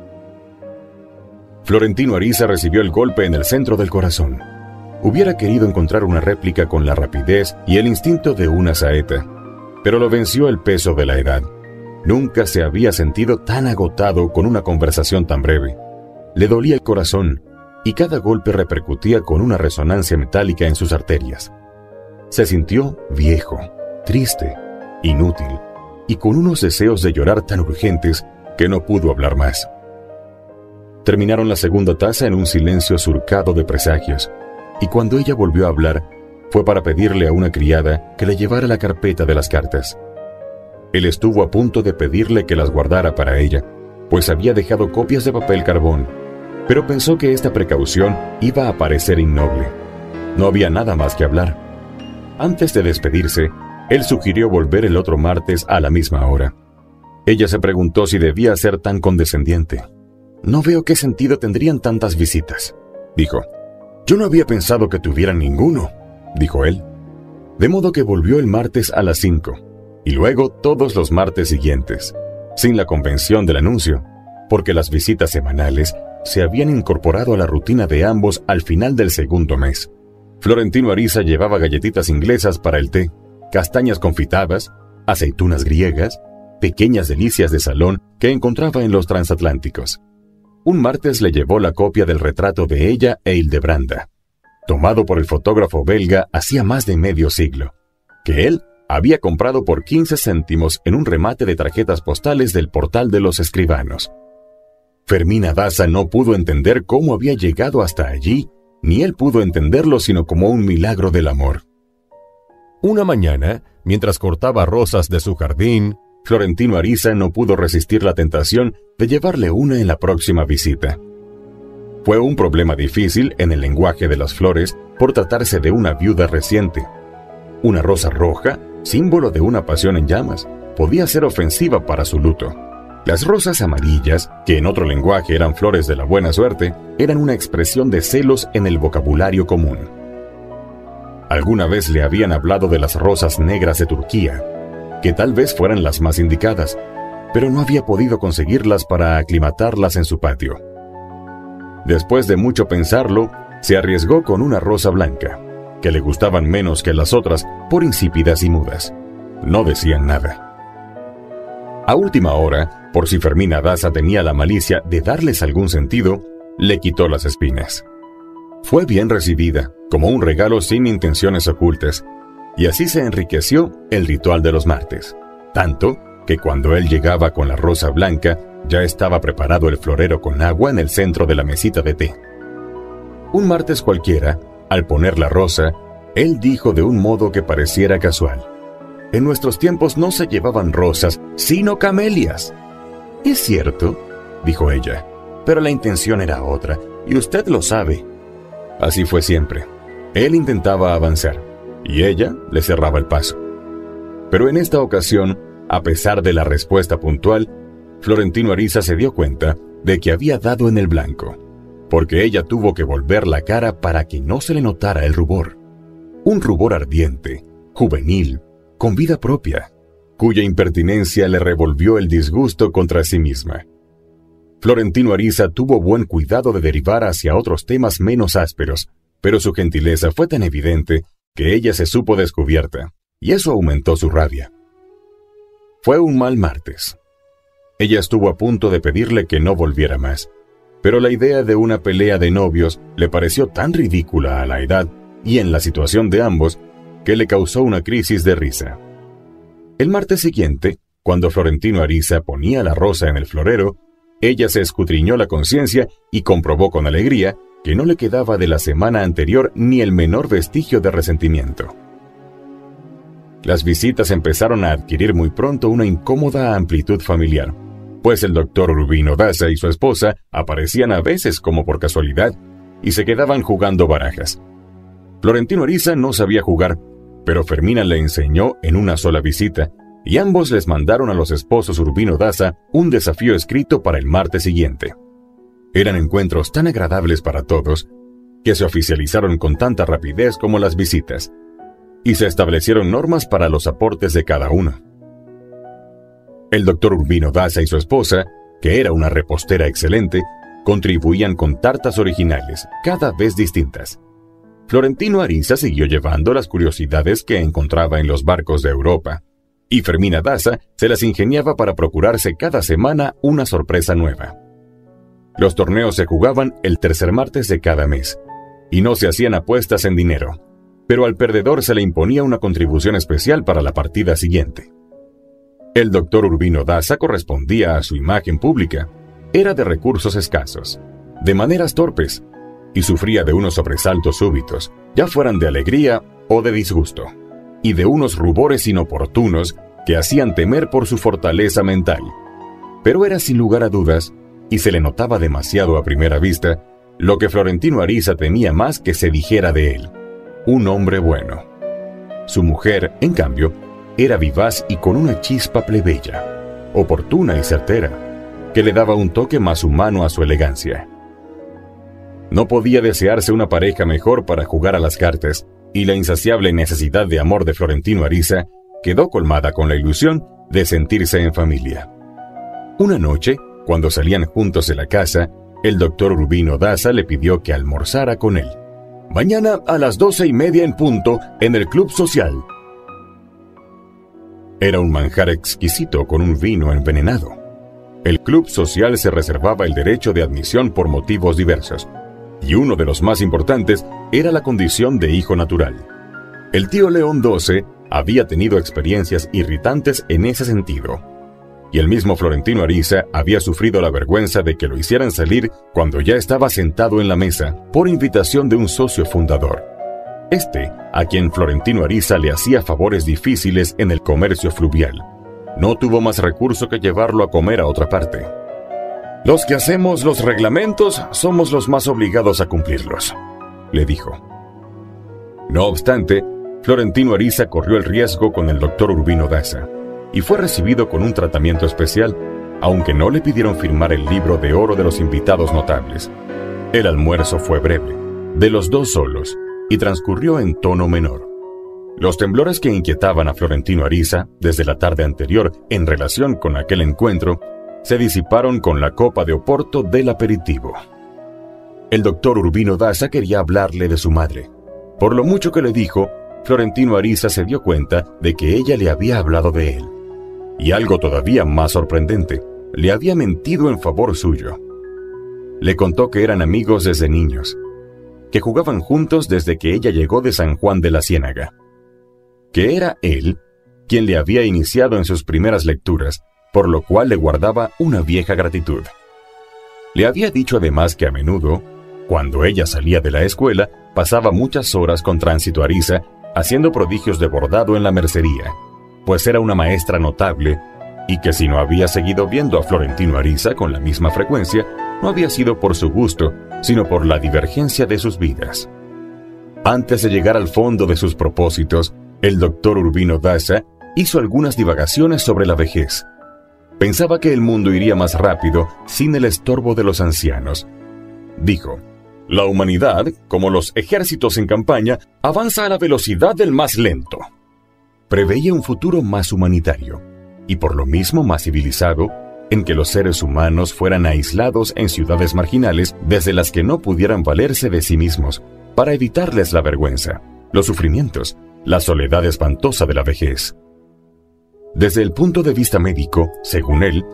Florentino Ariza recibió el golpe en el centro del corazón. Hubiera querido encontrar una réplica con la rapidez y el instinto de una saeta, pero lo venció el peso de la edad. Nunca se había sentido tan agotado con una conversación tan breve. Le dolía el corazón y cada golpe repercutía con una resonancia metálica en sus arterias. Se sintió viejo, triste, inútil y con unos deseos de llorar tan urgentes que no pudo hablar más. Terminaron la segunda taza en un silencio surcado de presagios, y cuando ella volvió a hablar, fue para pedirle a una criada que le llevara la carpeta de las cartas. Él estuvo a punto de pedirle que las guardara para ella, pues había dejado copias de papel carbón, pero pensó que esta precaución iba a parecer innoble. No había nada más que hablar. Antes de despedirse, él sugirió volver el otro martes a la misma hora. Ella se preguntó si debía ser tan condescendiente. No veo qué sentido tendrían tantas visitas, dijo. Yo no había pensado que tuvieran ninguno, dijo él. De modo que volvió el martes a las 5, y luego todos los martes siguientes, sin la convención del anuncio, porque las visitas semanales se habían incorporado a la rutina de ambos al final del segundo mes. Florentino Ariza llevaba galletitas inglesas para el té, castañas confitadas, aceitunas griegas, pequeñas delicias de salón que encontraba en los transatlánticos. Un martes le llevó la copia del retrato de ella e Hildebranda, tomado por el fotógrafo belga hacía más de medio siglo, que él había comprado por 15 céntimos en un remate de tarjetas postales del Portal de los Escribanos. Fermina Daza no pudo entender cómo había llegado hasta allí, ni él pudo entenderlo sino como un milagro del amor. Una mañana, mientras cortaba rosas de su jardín, Florentino Ariza no pudo resistir la tentación de llevarle una en la próxima visita. Fue un problema difícil en el lenguaje de las flores por tratarse de una viuda reciente. Una rosa roja, símbolo de una pasión en llamas, podía ser ofensiva para su luto. Las rosas amarillas, que en otro lenguaje eran flores de la buena suerte, eran una expresión de celos en el vocabulario común. Alguna vez le habían hablado de las rosas negras de Turquía, que tal vez fueran las más indicadas, pero no había podido conseguirlas para aclimatarlas en su patio. Después de mucho pensarlo, se arriesgó con una rosa blanca, que le gustaban menos que las otras por insípidas y mudas. No decían nada. A última hora, por si Fermina Daza tenía la malicia de darles algún sentido, le quitó las espinas. Fue bien recibida, como un regalo sin intenciones ocultas, y así se enriqueció el ritual de los martes, tanto que cuando él llegaba con la rosa blanca, ya estaba preparado el florero con agua en el centro de la mesita de té. Un martes cualquiera, al poner la rosa, él dijo de un modo que pareciera casual: en nuestros tiempos no se llevaban rosas, sino camelias. Es cierto, dijo ella, pero la intención era otra, y usted lo sabe. Así fue siempre. Él intentaba avanzar, y ella le cerraba el paso. Pero en esta ocasión, a pesar de la respuesta puntual, Florentino Ariza se dio cuenta de que había dado en el blanco, porque ella tuvo que volver la cara para que no se le notara el rubor. Un rubor ardiente, juvenil, con vida propia, cuya impertinencia le revolvió el disgusto contra sí misma. Florentino Ariza tuvo buen cuidado de derivar hacia otros temas menos ásperos, pero su gentileza fue tan evidente que ella se supo descubierta, y eso aumentó su rabia. Fue un mal martes. Ella estuvo a punto de pedirle que no volviera más, pero la idea de una pelea de novios le pareció tan ridícula a la edad y en la situación de ambos que le causó una crisis de risa. El martes siguiente, cuando Florentino Ariza ponía la rosa en el florero, ella se escudriñó la conciencia y comprobó con alegría que no le quedaba de la semana anterior ni el menor vestigio de resentimiento. Las visitas empezaron a adquirir muy pronto una incómoda amplitud familiar, pues el doctor Urbino Daza y su esposa aparecían a veces como por casualidad y se quedaban jugando barajas. Florentino Ariza no sabía jugar, pero Fermina le enseñó en una sola visita, y ambos les mandaron a los esposos Urbino Daza un desafío escrito para el martes siguiente. Eran encuentros tan agradables para todos que se oficializaron con tanta rapidez como las visitas, y se establecieron normas para los aportes de cada uno. El doctor Urbino Daza y su esposa, que era una repostera excelente, contribuían con tartas originales, cada vez distintas. Florentino Ariza siguió llevando las curiosidades que encontraba en los barcos de Europa, y Fermina Daza se las ingeniaba para procurarse cada semana una sorpresa nueva. Los torneos se jugaban el tercer martes de cada mes, y no se hacían apuestas en dinero, pero al perdedor se le imponía una contribución especial para la partida siguiente. El doctor Urbino Daza correspondía a su imagen pública, era de recursos escasos, de maneras torpes, y sufría de unos sobresaltos súbitos, ya fueran de alegría o de disgusto, y de unos rubores inoportunos que hacían temer por su fortaleza mental. Pero era sin lugar a dudas, y se le notaba demasiado a primera vista, lo que Florentino Ariza temía más que se dijera de él: un hombre bueno. Su mujer, en cambio, era vivaz y con una chispa plebeya, oportuna y certera, que le daba un toque más humano a su elegancia. No podía desearse una pareja mejor para jugar a las cartas, y la insaciable necesidad de amor de Florentino Ariza quedó colmada con la ilusión de sentirse en familia. Una noche, cuando salían juntos de la casa, el doctor Urbino Daza le pidió que almorzara con él. «Mañana a las 12:30 en punto en el Club Social». Era un manjar exquisito con un vino envenenado. El Club Social se reservaba el derecho de admisión por motivos diversos, y uno de los más importantes era la condición de hijo natural. El tío León XII había tenido experiencias irritantes en ese sentido, y el mismo Florentino Ariza había sufrido la vergüenza de que lo hicieran salir cuando ya estaba sentado en la mesa por invitación de un socio fundador, a quien Florentino Ariza le hacía favores difíciles en el comercio fluvial. No tuvo más recurso que llevarlo a comer a otra parte. «Los que hacemos los reglamentos somos los más obligados a cumplirlos», le dijo. No obstante, Florentino Ariza corrió el riesgo con el doctor Urbino Daza, y fue recibido con un tratamiento especial, aunque no le pidieron firmar el libro de oro de los invitados notables. El almuerzo fue breve, de los dos solos, y transcurrió en tono menor. Los temblores que inquietaban a Florentino Ariza desde la tarde anterior en relación con aquel encuentro se disiparon con la copa de Oporto del aperitivo. El doctor Urbino Daza quería hablarle de su madre. Por lo mucho que le dijo, Florentino Ariza se dio cuenta de que ella le había hablado de él. Y algo todavía más sorprendente, le había mentido en favor suyo. Le contó que eran amigos desde niños, que jugaban juntos desde que ella llegó de San Juan de la Ciénaga, que era él quien le había iniciado en sus primeras lecturas, por lo cual le guardaba una vieja gratitud. Le había dicho además que a menudo, cuando ella salía de la escuela, pasaba muchas horas con Tránsito Ariza haciendo prodigios de bordado en la mercería, pues era una maestra notable, y que si no había seguido viendo a Florentino Ariza con la misma frecuencia, no había sido por su gusto, sino por la divergencia de sus vidas. Antes de llegar al fondo de sus propósitos, el doctor Urbino Daza hizo algunas divagaciones sobre la vejez. Pensaba que el mundo iría más rápido sin el estorbo de los ancianos. Dijo: «La humanidad, como los ejércitos en campaña, avanza a la velocidad del más lento». Preveía un futuro más humanitario, y por lo mismo más civilizado, en que los seres humanos fueran aislados en ciudades marginales desde las que no pudieran valerse de sí mismos, para evitarles la vergüenza, los sufrimientos, la soledad espantosa de la vejez. Desde el punto de vista médico, según él,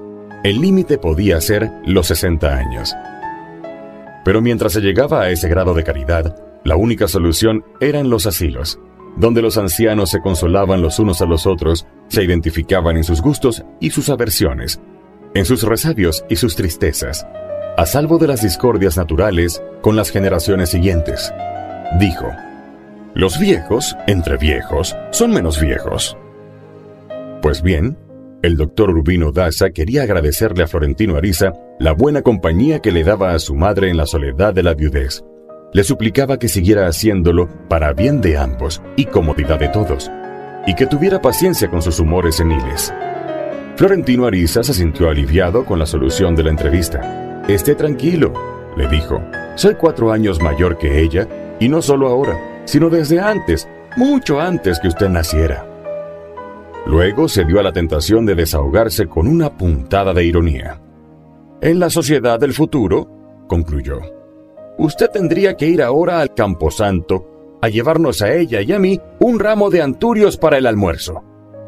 El límite podía ser los 60 años. Pero mientras se llegaba a ese grado de caridad, la única solución eran los asilos, donde los ancianos se consolaban los unos a los otros, se identificaban en sus gustos y sus aversiones, en sus resabios y sus tristezas, a salvo de las discordias naturales con las generaciones siguientes. Dijo: los viejos, entre viejos, son menos viejos. Pues bien, el doctor Urbino Daza quería agradecerle a Florentino Ariza la buena compañía que le daba a su madre en la soledad de la viudez. Le suplicaba que siguiera haciéndolo para bien de ambos y comodidad de todos, y que tuviera paciencia con sus humores seniles. Florentino Ariza se sintió aliviado con la solución de la entrevista. «Esté tranquilo», le dijo. «Soy 4 años mayor que ella, y no solo ahora, sino desde antes, mucho antes que usted naciera». Luego se dio a la tentación de desahogarse con una puntada de ironía. «En la sociedad del futuro», concluyó, «usted tendría que ir ahora al Camposanto a llevarnos a ella y a mí un ramo de anturios para el almuerzo».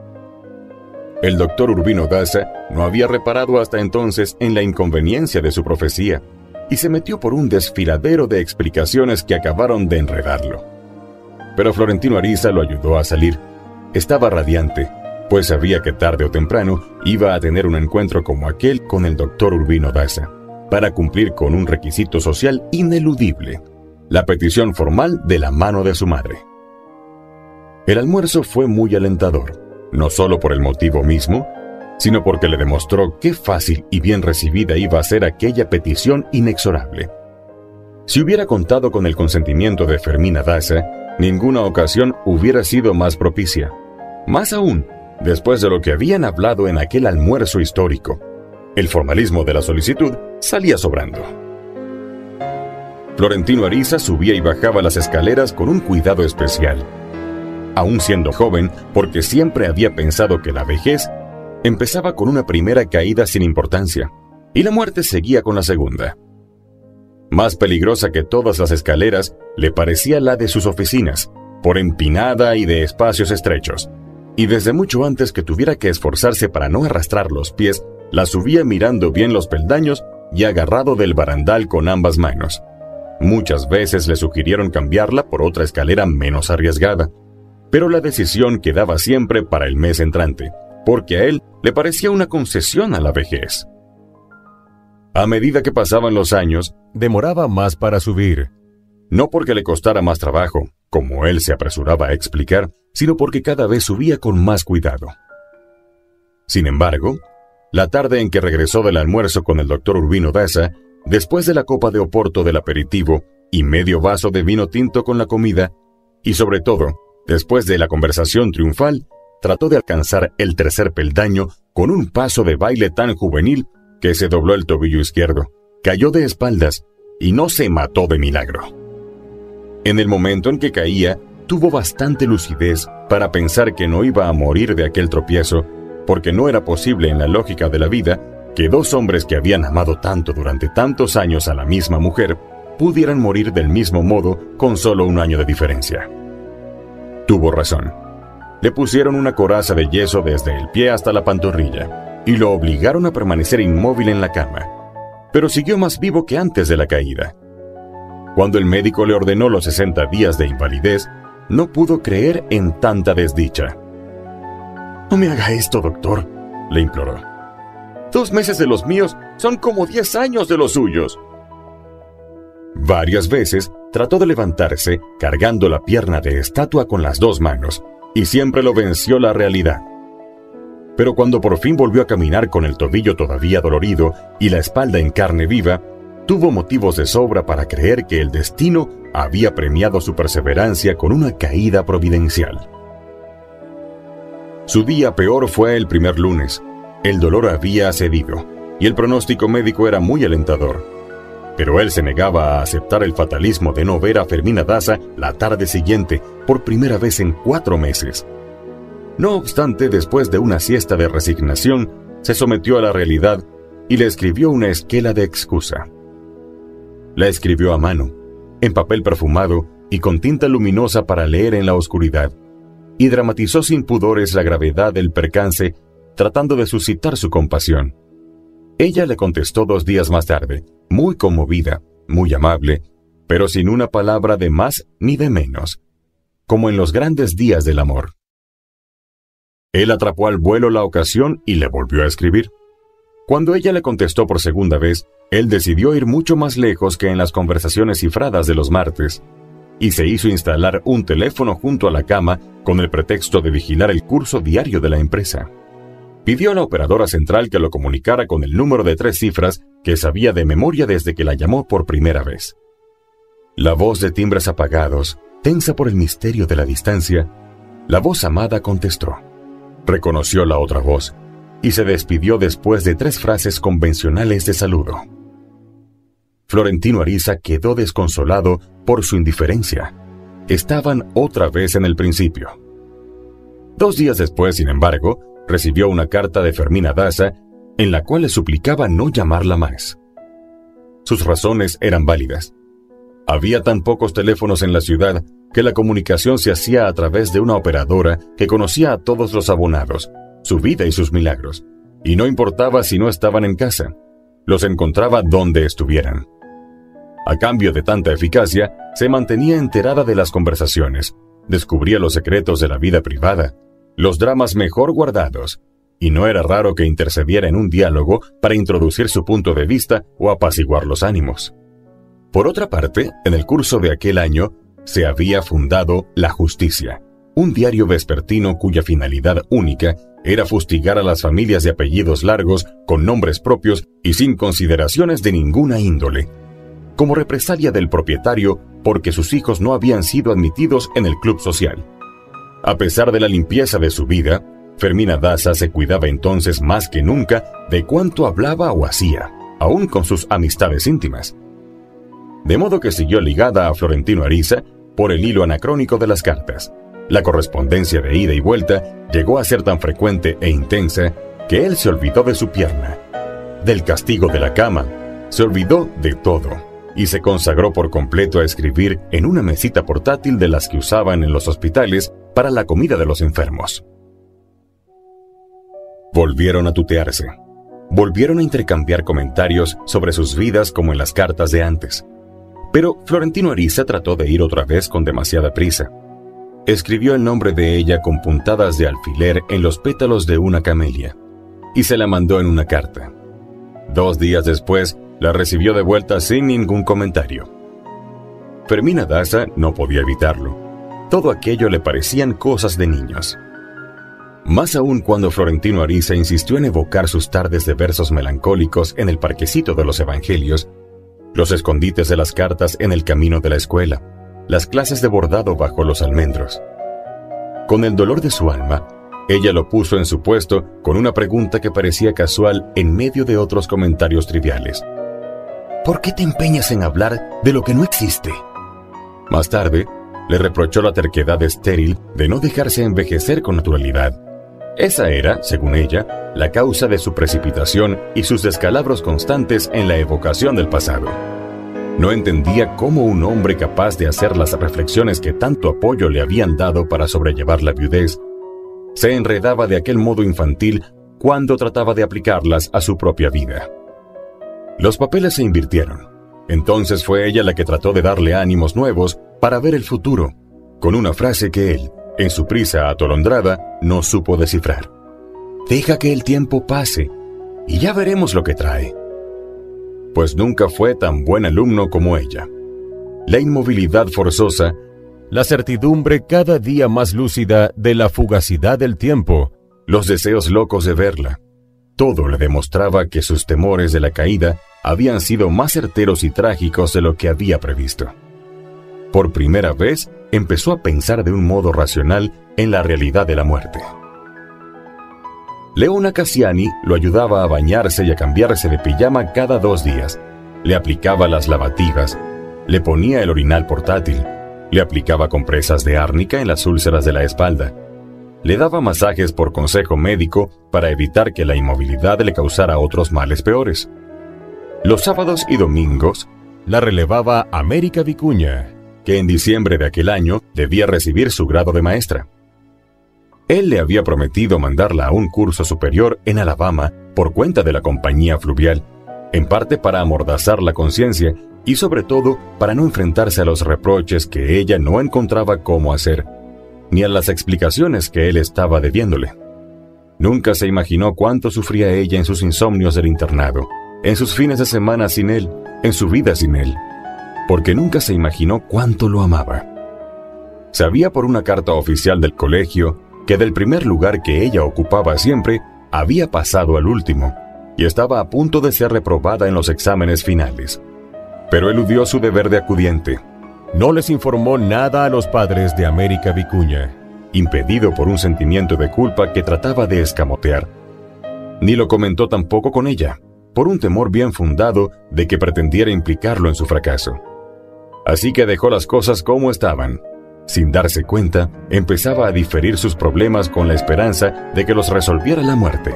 El doctor Urbino Daza no había reparado hasta entonces en la inconveniencia de su profecía y se metió por un desfiladero de explicaciones que acabaron de enredarlo. Pero Florentino Ariza lo ayudó a salir. Estaba radiante, pues sabía que tarde o temprano iba a tener un encuentro como aquel con el doctor Urbino Daza, para cumplir con un requisito social ineludible: la petición formal de la mano de su madre. El almuerzo fue muy alentador, no solo por el motivo mismo, sino porque le demostró qué fácil y bien recibida iba a ser aquella petición inexorable. Si hubiera contado con el consentimiento de Fermina Daza, ninguna ocasión hubiera sido más propicia. Más aún, después de lo que habían hablado en aquel almuerzo histórico, el formalismo de la solicitud salía sobrando. Florentino Ariza subía y bajaba las escaleras con un cuidado especial. Aún siendo joven, porque siempre había pensado que la vejez empezaba con una primera caída sin importancia, y la muerte seguía con la segunda. Más peligrosa que todas las escaleras le parecía la de sus oficinas, por empinada y de espacios estrechos, y desde mucho antes que tuviera que esforzarse para no arrastrar los pies, la subía mirando bien los peldaños y agarrado del barandal con ambas manos. Muchas veces le sugirieron cambiarla por otra escalera menos arriesgada, pero la decisión quedaba siempre para el mes entrante, porque a él le parecía una concesión a la vejez. A medida que pasaban los años, demoraba más para subir. No porque le costara más trabajo, como él se apresuraba a explicar, sino porque cada vez subía con más cuidado. Sin embargo, la tarde en que regresó del almuerzo con el doctor Urbino Daza, después de la copa de oporto del aperitivo y medio vaso de vino tinto con la comida, y sobre todo, después de la conversación triunfal, trató de alcanzar el tercer peldaño con un paso de baile tan juvenil que se dobló el tobillo izquierdo, cayó de espaldas y no se mató de milagro. En el momento en que caía, tuvo bastante lucidez para pensar que no iba a morir de aquel tropiezo, porque no era posible en la lógica de la vida que 2 hombres que habían amado tanto durante tantos años a la misma mujer pudieran morir del mismo modo con solo 1 año de diferencia. Tuvo razón. Le pusieron una coraza de yeso desde el pie hasta la pantorrilla y lo obligaron a permanecer inmóvil en la cama, pero siguió más vivo que antes de la caída. Cuando el médico le ordenó los 60 días de invalidez, no pudo creer en tanta desdicha. «No me haga esto, doctor», le imploró. «2 meses de los míos son como 10 años de los suyos». Varias veces trató de levantarse cargando la pierna de estatua con las 2 manos, y siempre lo venció la realidad. Pero cuando por fin volvió a caminar con el tobillo todavía dolorido y la espalda en carne viva, tuvo motivos de sobra para creer que el destino había premiado su perseverancia con una caída providencial. Su día peor fue el primer lunes. El dolor había cedido, y el pronóstico médico era muy alentador. Pero él se negaba a aceptar el fatalismo de no ver a Fermina Daza la tarde siguiente, por primera vez en 4 meses. No obstante, después de una siesta de resignación, se sometió a la realidad y le escribió una esquela de excusa. La escribió a mano, en papel perfumado y con tinta luminosa para leer en la oscuridad, y dramatizó sin pudores la gravedad del percance, tratando de suscitar su compasión. Ella le contestó 2 días más tarde, muy conmovida, muy amable, pero sin una palabra de más ni de menos, como en los grandes días del amor. Él atrapó al vuelo la ocasión y le volvió a escribir. Cuando ella le contestó por segunda vez, él decidió ir mucho más lejos que en las conversaciones cifradas de los martes, y se hizo instalar un teléfono junto a la cama con el pretexto de vigilar el curso diario de la empresa. Pidió a la operadora central que lo comunicara con el número de 3 cifras que sabía de memoria desde que la llamó por primera vez. La voz de timbres apagados, tensa por el misterio de la distancia, la voz amada contestó. Reconoció la otra voz y se despidió después de 3 frases convencionales de saludo. Florentino Ariza quedó desconsolado por su indiferencia. Estaban otra vez en el principio. 2 días después, sin embargo, recibió una carta de Fermina Daza en la cual le suplicaba no llamarla más. Sus razones eran válidas. Había tan pocos teléfonos en la ciudad que la comunicación se hacía a través de una operadora que conocía a todos los abonados, su vida y sus milagros, y no importaba si no estaban en casa, los encontraba donde estuvieran. A cambio de tanta eficacia, se mantenía enterada de las conversaciones, descubría los secretos de la vida privada, los dramas mejor guardados, y no era raro que intercediera en un diálogo para introducir su punto de vista o apaciguar los ánimos. Por otra parte, en el curso de aquel año, se había fundado La Justicia, un diario vespertino cuya finalidad única era fustigar a las familias de apellidos largos con nombres propios y sin consideraciones de ninguna índole, como represalia del propietario porque sus hijos no habían sido admitidos en el club social. A pesar de la limpieza de su vida, Fermina Daza se cuidaba entonces más que nunca de cuánto hablaba o hacía, aún con sus amistades íntimas. De modo que siguió ligada a Florentino Ariza por el hilo anacrónico de las cartas. La correspondencia de ida y vuelta llegó a ser tan frecuente e intensa que él se olvidó de su pierna, del castigo de la cama, se olvidó de todo y se consagró por completo a escribir en una mesita portátil de las que usaban en los hospitales para la comida de los enfermos. Volvieron a tutearse. Volvieron a intercambiar comentarios sobre sus vidas como en las cartas de antes. Pero Florentino Ariza trató de ir otra vez con demasiada prisa. Escribió el nombre de ella con puntadas de alfiler en los pétalos de una camelia y se la mandó en una carta. 2 días después, la recibió de vuelta sin ningún comentario. Fermina Daza no podía evitarlo. Todo aquello le parecían cosas de niños. Más aún cuando Florentino Ariza insistió en evocar sus tardes de versos melancólicos en el parquecito de los evangelios, los escondites de las cartas en el camino de la escuela, las clases de bordado bajo los almendros. Con el dolor de su alma, ella lo puso en su puesto con una pregunta que parecía casual en medio de otros comentarios triviales. ¿Por qué te empeñas en hablar de lo que no existe? Más tarde, le reprochó la terquedad estéril de no dejarse envejecer con naturalidad. Esa era, según ella, la causa de su precipitación y sus descalabros constantes en la evocación del pasado. No entendía cómo un hombre capaz de hacer las reflexiones que tanto apoyo le habían dado para sobrellevar la viudez, se enredaba de aquel modo infantil cuando trataba de aplicarlas a su propia vida. Los papeles se invirtieron. Entonces fue ella la que trató de darle ánimos nuevos para ver el futuro, con una frase que él, en su prisa atolondrada, no supo descifrar. Deja que el tiempo pase, y ya veremos lo que trae. Pues nunca fue tan buen alumno como ella. La inmovilidad forzosa, la certidumbre cada día más lúcida de la fugacidad del tiempo, los deseos locos de verla, todo le demostraba que sus temores de la caída habían sido más certeros y trágicos de lo que había previsto. Por primera vez, empezó a pensar de un modo racional en la realidad de la muerte. Leona Cassiani lo ayudaba a bañarse y a cambiarse de pijama cada 2 días. Le aplicaba las lavativas, le ponía el orinal portátil, le aplicaba compresas de árnica en las úlceras de la espalda, le daba masajes por consejo médico para evitar que la inmovilidad le causara otros males peores. Los sábados y domingos la relevaba América Vicuña, que en diciembre de aquel año debía recibir su grado de maestra. Él le había prometido mandarla a un curso superior en Alabama por cuenta de la compañía fluvial, en parte para amordazar la conciencia y sobre todo para no enfrentarse a los reproches que ella no encontraba cómo hacer, ni a las explicaciones que él estaba debiéndole. Nunca se imaginó cuánto sufría ella en sus insomnios del internado, en sus fines de semana sin él, en su vida sin él, porque nunca se imaginó cuánto lo amaba. Sabía por una carta oficial del colegio que del primer lugar que ella ocupaba siempre, había pasado al último, y estaba a punto de ser reprobada en los exámenes finales. Pero eludió su deber de acudiente. No les informó nada a los padres de América Vicuña, impedido por un sentimiento de culpa que trataba de escamotear. Ni lo comentó tampoco con ella, por un temor bien fundado de que pretendiera implicarlo en su fracaso. Así que dejó las cosas como estaban. Sin darse cuenta, empezaba a diferir sus problemas con la esperanza de que los resolviera la muerte.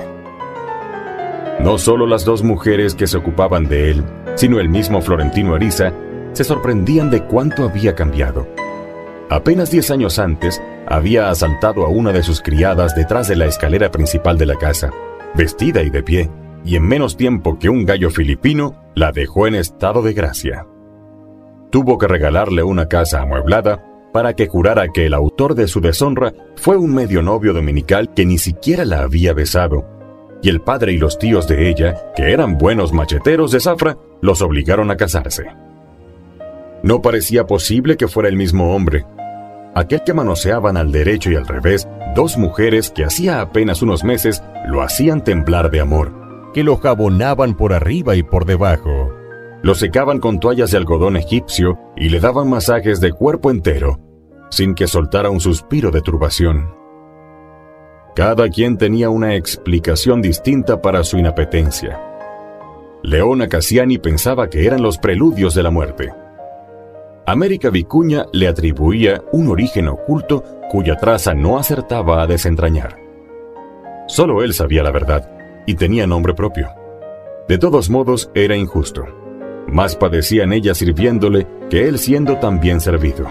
No solo las dos mujeres que se ocupaban de él, sino el mismo Florentino Ariza, se sorprendían de cuánto había cambiado. Apenas 10 años antes, había asaltado a una de sus criadas detrás de la escalera principal de la casa, vestida y de pie, y en menos tiempo que un gallo filipino, la dejó en estado de gracia. Tuvo que regalarle una casa amueblada para que jurara que el autor de su deshonra fue un medio novio dominical que ni siquiera la había besado, y el padre y los tíos de ella, que eran buenos macheteros de Zafra, los obligaron a casarse. No parecía posible que fuera el mismo hombre, aquel que manoseaban al derecho y al revés dos mujeres que hacía apenas unos meses lo hacían temblar de amor, que lo jabonaban por arriba y por debajo. Lo secaban con toallas de algodón egipcio y le daban masajes de cuerpo entero, sin que soltara un suspiro de turbación. Cada quien tenía una explicación distinta para su inapetencia. Leona Cassiani pensaba que eran los preludios de la muerte. América Vicuña le atribuía un origen oculto cuya traza no acertaba a desentrañar. Solo él sabía la verdad, y tenía nombre propio. De todos modos, era injusto. Más padecían ella sirviéndole que él siendo también servido.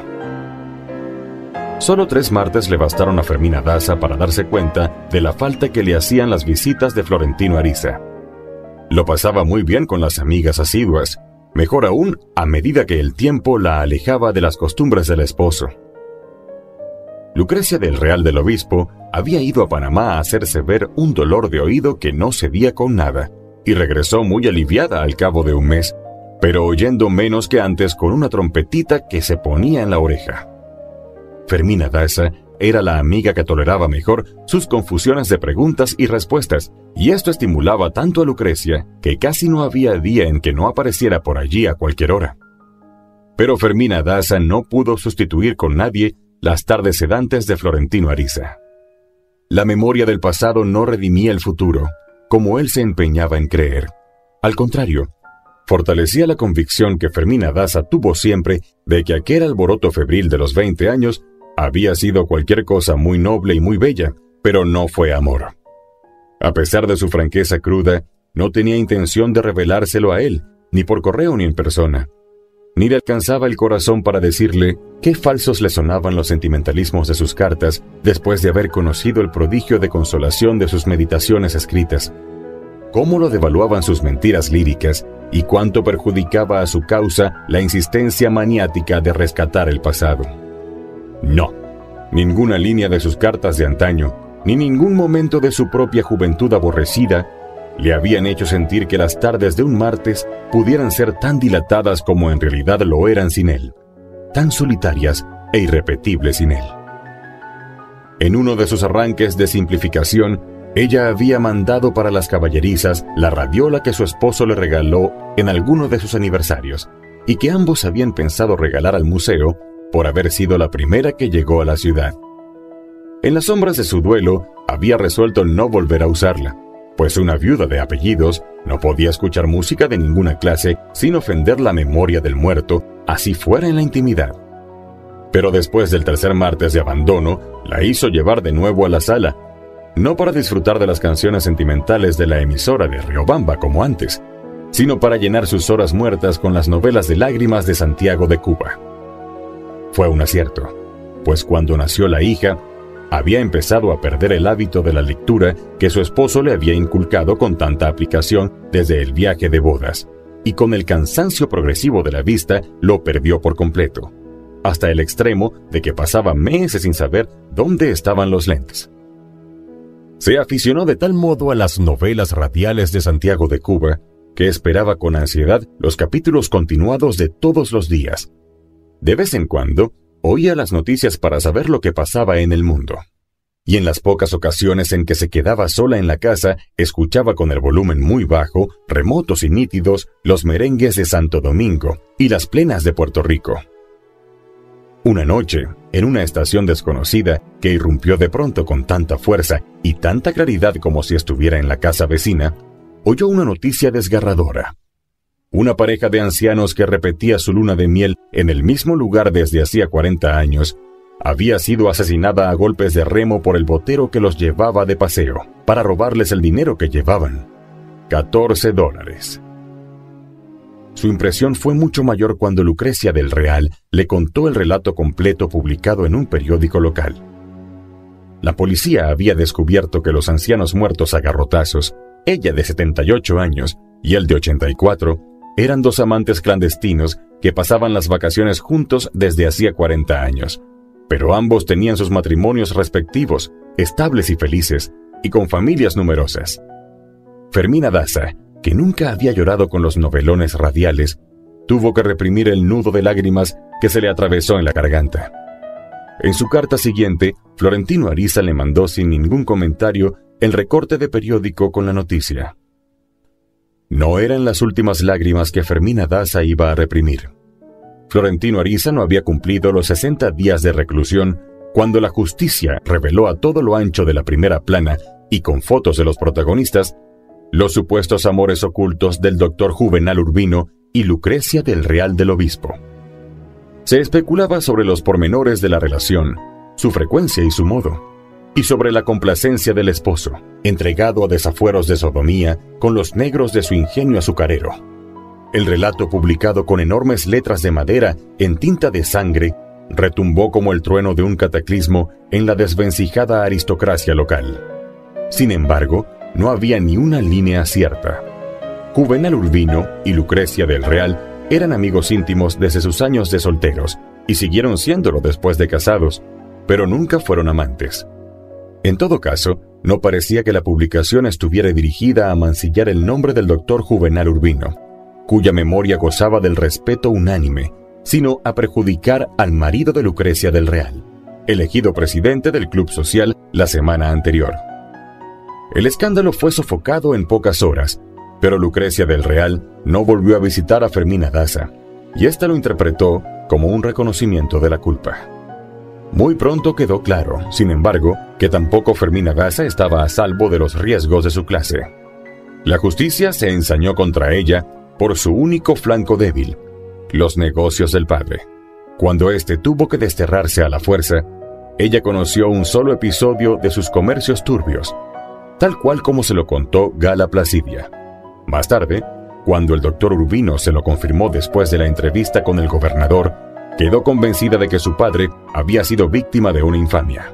Solo 3 martes le bastaron a Fermina Daza para darse cuenta de la falta que le hacían las visitas de Florentino Ariza. Lo pasaba muy bien con las amigas asiduas, mejor aún a medida que el tiempo la alejaba de las costumbres del esposo. Lucrecia del Real del Obispo había ido a Panamá a hacerse ver un dolor de oído que no cedía con nada, y regresó muy aliviada al cabo de un mes, pero oyendo menos que antes con una trompetita que se ponía en la oreja. Fermina Daza era la amiga que toleraba mejor sus confusiones de preguntas y respuestas, y esto estimulaba tanto a Lucrecia que casi no había día en que no apareciera por allí a cualquier hora. Pero Fermina Daza no pudo sustituir con nadie las tardes sedantes de Florentino Ariza. La memoria del pasado no redimía el futuro, como él se empeñaba en creer. Al contrario, fortalecía la convicción que Fermina Daza tuvo siempre de que aquel alboroto febril de los 20 años había sido cualquier cosa muy noble y muy bella, pero no fue amor. A pesar de su franqueza cruda, no tenía intención de revelárselo a él, ni por correo ni en persona. Ni le alcanzaba el corazón para decirle qué falsos le sonaban los sentimentalismos de sus cartas después de haber conocido el prodigio de consolación de sus meditaciones escritas. Cómo lo devaluaban sus mentiras líricas y cuánto perjudicaba a su causa la insistencia maniática de rescatar el pasado. No, ninguna línea de sus cartas de antaño, ni ningún momento de su propia juventud aborrecida, le habían hecho sentir que las tardes de un martes pudieran ser tan dilatadas como en realidad lo eran sin él, tan solitarias e irrepetibles sin él. En uno de sus arranques de simplificación, ella había mandado para las caballerizas la radiola que su esposo le regaló en alguno de sus aniversarios, y que ambos habían pensado regalar al museo por haber sido la primera que llegó a la ciudad. En las sombras de su duelo, había resuelto no volver a usarla, pues una viuda de apellidos no podía escuchar música de ninguna clase sin ofender la memoria del muerto, así fuera en la intimidad. Pero después del 3er martes de abandono, la hizo llevar de nuevo a la sala, no para disfrutar de las canciones sentimentales de la emisora de Riobamba como antes, sino para llenar sus horas muertas con las novelas de lágrimas de Santiago de Cuba. Fue un acierto, pues cuando nació la hija, había empezado a perder el hábito de la lectura que su esposo le había inculcado con tanta aplicación desde el viaje de bodas, y con el cansancio progresivo de la vista lo perdió por completo, hasta el extremo de que pasaba meses sin saber dónde estaban los lentes. Se aficionó de tal modo a las novelas radiales de Santiago de Cuba que esperaba con ansiedad los capítulos continuados de todos los días. De vez en cuando, oía las noticias para saber lo que pasaba en el mundo. Y en las pocas ocasiones en que se quedaba sola en la casa, escuchaba con el volumen muy bajo, remotos y nítidos, los merengues de Santo Domingo y las plenas de Puerto Rico. Una noche, en una estación desconocida que irrumpió de pronto con tanta fuerza y tanta claridad como si estuviera en la casa vecina, oyó una noticia desgarradora. Una pareja de ancianos que repetía su luna de miel en el mismo lugar desde hacía 40 años, había sido asesinada a golpes de remo por el botero que los llevaba de paseo, para robarles el dinero que llevaban, $14. Su impresión fue mucho mayor cuando Lucrecia del Real le contó el relato completo publicado en un periódico local. La policía había descubierto que los ancianos muertos a garrotazos, ella de 78 años y él de 84, eran dos amantes clandestinos que pasaban las vacaciones juntos desde hacía 40 años, pero ambos tenían sus matrimonios respectivos, estables y felices, y con familias numerosas. Fermina Daza, que nunca había llorado con los novelones radiales, tuvo que reprimir el nudo de lágrimas que se le atravesó en la garganta. En su carta siguiente, Florentino Ariza le mandó sin ningún comentario el recorte de periódico con la noticia. No eran las últimas lágrimas que Fermina Daza iba a reprimir. Florentino Ariza no había cumplido los 60 días de reclusión cuando la justicia reveló a todo lo ancho de la primera plana y con fotos de los protagonistas los supuestos amores ocultos del doctor Juvenal Urbino y Lucrecia del Real del Obispo. Se especulaba sobre los pormenores de la relación, su frecuencia y su modo, y sobre la complacencia del esposo, entregado a desafueros de sodomía con los negros de su ingenio azucarero. El relato, publicado con enormes letras de madera en tinta de sangre, retumbó como el trueno de un cataclismo en la desvencijada aristocracia local. Sin embargo, no había ni una línea cierta. Juvenal Urbino y Lucrecia del Real eran amigos íntimos desde sus años de solteros y siguieron siéndolo después de casados, pero nunca fueron amantes. En todo caso, no parecía que la publicación estuviera dirigida a mancillar el nombre del doctor Juvenal Urbino, cuya memoria gozaba del respeto unánime, sino a perjudicar al marido de Lucrecia del Real, elegido presidente del Club Social la semana anterior. El escándalo fue sofocado en pocas horas, pero Lucrecia del Real no volvió a visitar a Fermina Daza, y ésta lo interpretó como un reconocimiento de la culpa. Muy pronto quedó claro, sin embargo, que tampoco Fermina Daza estaba a salvo de los riesgos de su clase. La justicia se ensañó contra ella por su único flanco débil, los negocios del padre. Cuando éste tuvo que desterrarse a la fuerza, ella conoció un solo episodio de sus comercios turbios, tal cual como se lo contó Gala Placidia. Más tarde, cuando el doctor Urbino se lo confirmó después de la entrevista con el gobernador, quedó convencida de que su padre había sido víctima de una infamia.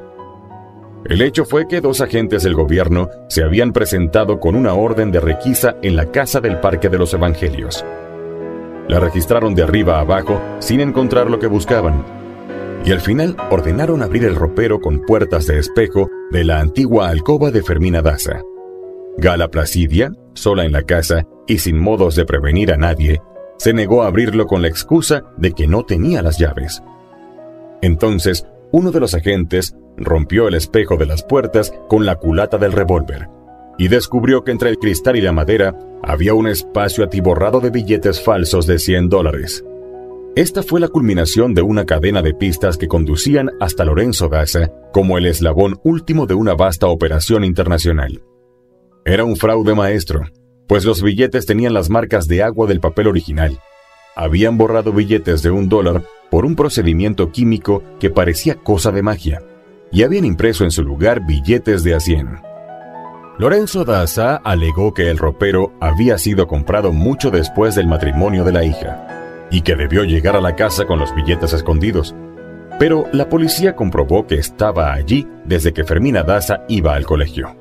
El hecho fue que dos agentes del gobierno se habían presentado con una orden de requisa en la casa del Parque de los Evangelios. La registraron de arriba a abajo sin encontrar lo que buscaban, y al final ordenaron abrir el ropero con puertas de espejo de la antigua alcoba de Fermina Daza. Gala Placidia, sola en la casa y sin modos de prevenir a nadie, se negó a abrirlo con la excusa de que no tenía las llaves. Entonces, uno de los agentes rompió el espejo de las puertas con la culata del revólver y descubrió que entre el cristal y la madera había un espacio atiborrado de billetes falsos de $100. Esta fue la culminación de una cadena de pistas que conducían hasta Lorenzo Daza como el eslabón último de una vasta operación internacional. Era un fraude maestro, pues los billetes tenían las marcas de agua del papel original. Habían borrado billetes de $1 por un procedimiento químico que parecía cosa de magia, y habían impreso en su lugar billetes de a 100. Lorenzo Daza alegó que el ropero había sido comprado mucho después del matrimonio de la hija, y que debió llegar a la casa con los billetes escondidos. Pero la policía comprobó que estaba allí desde que Fermina Daza iba al colegio.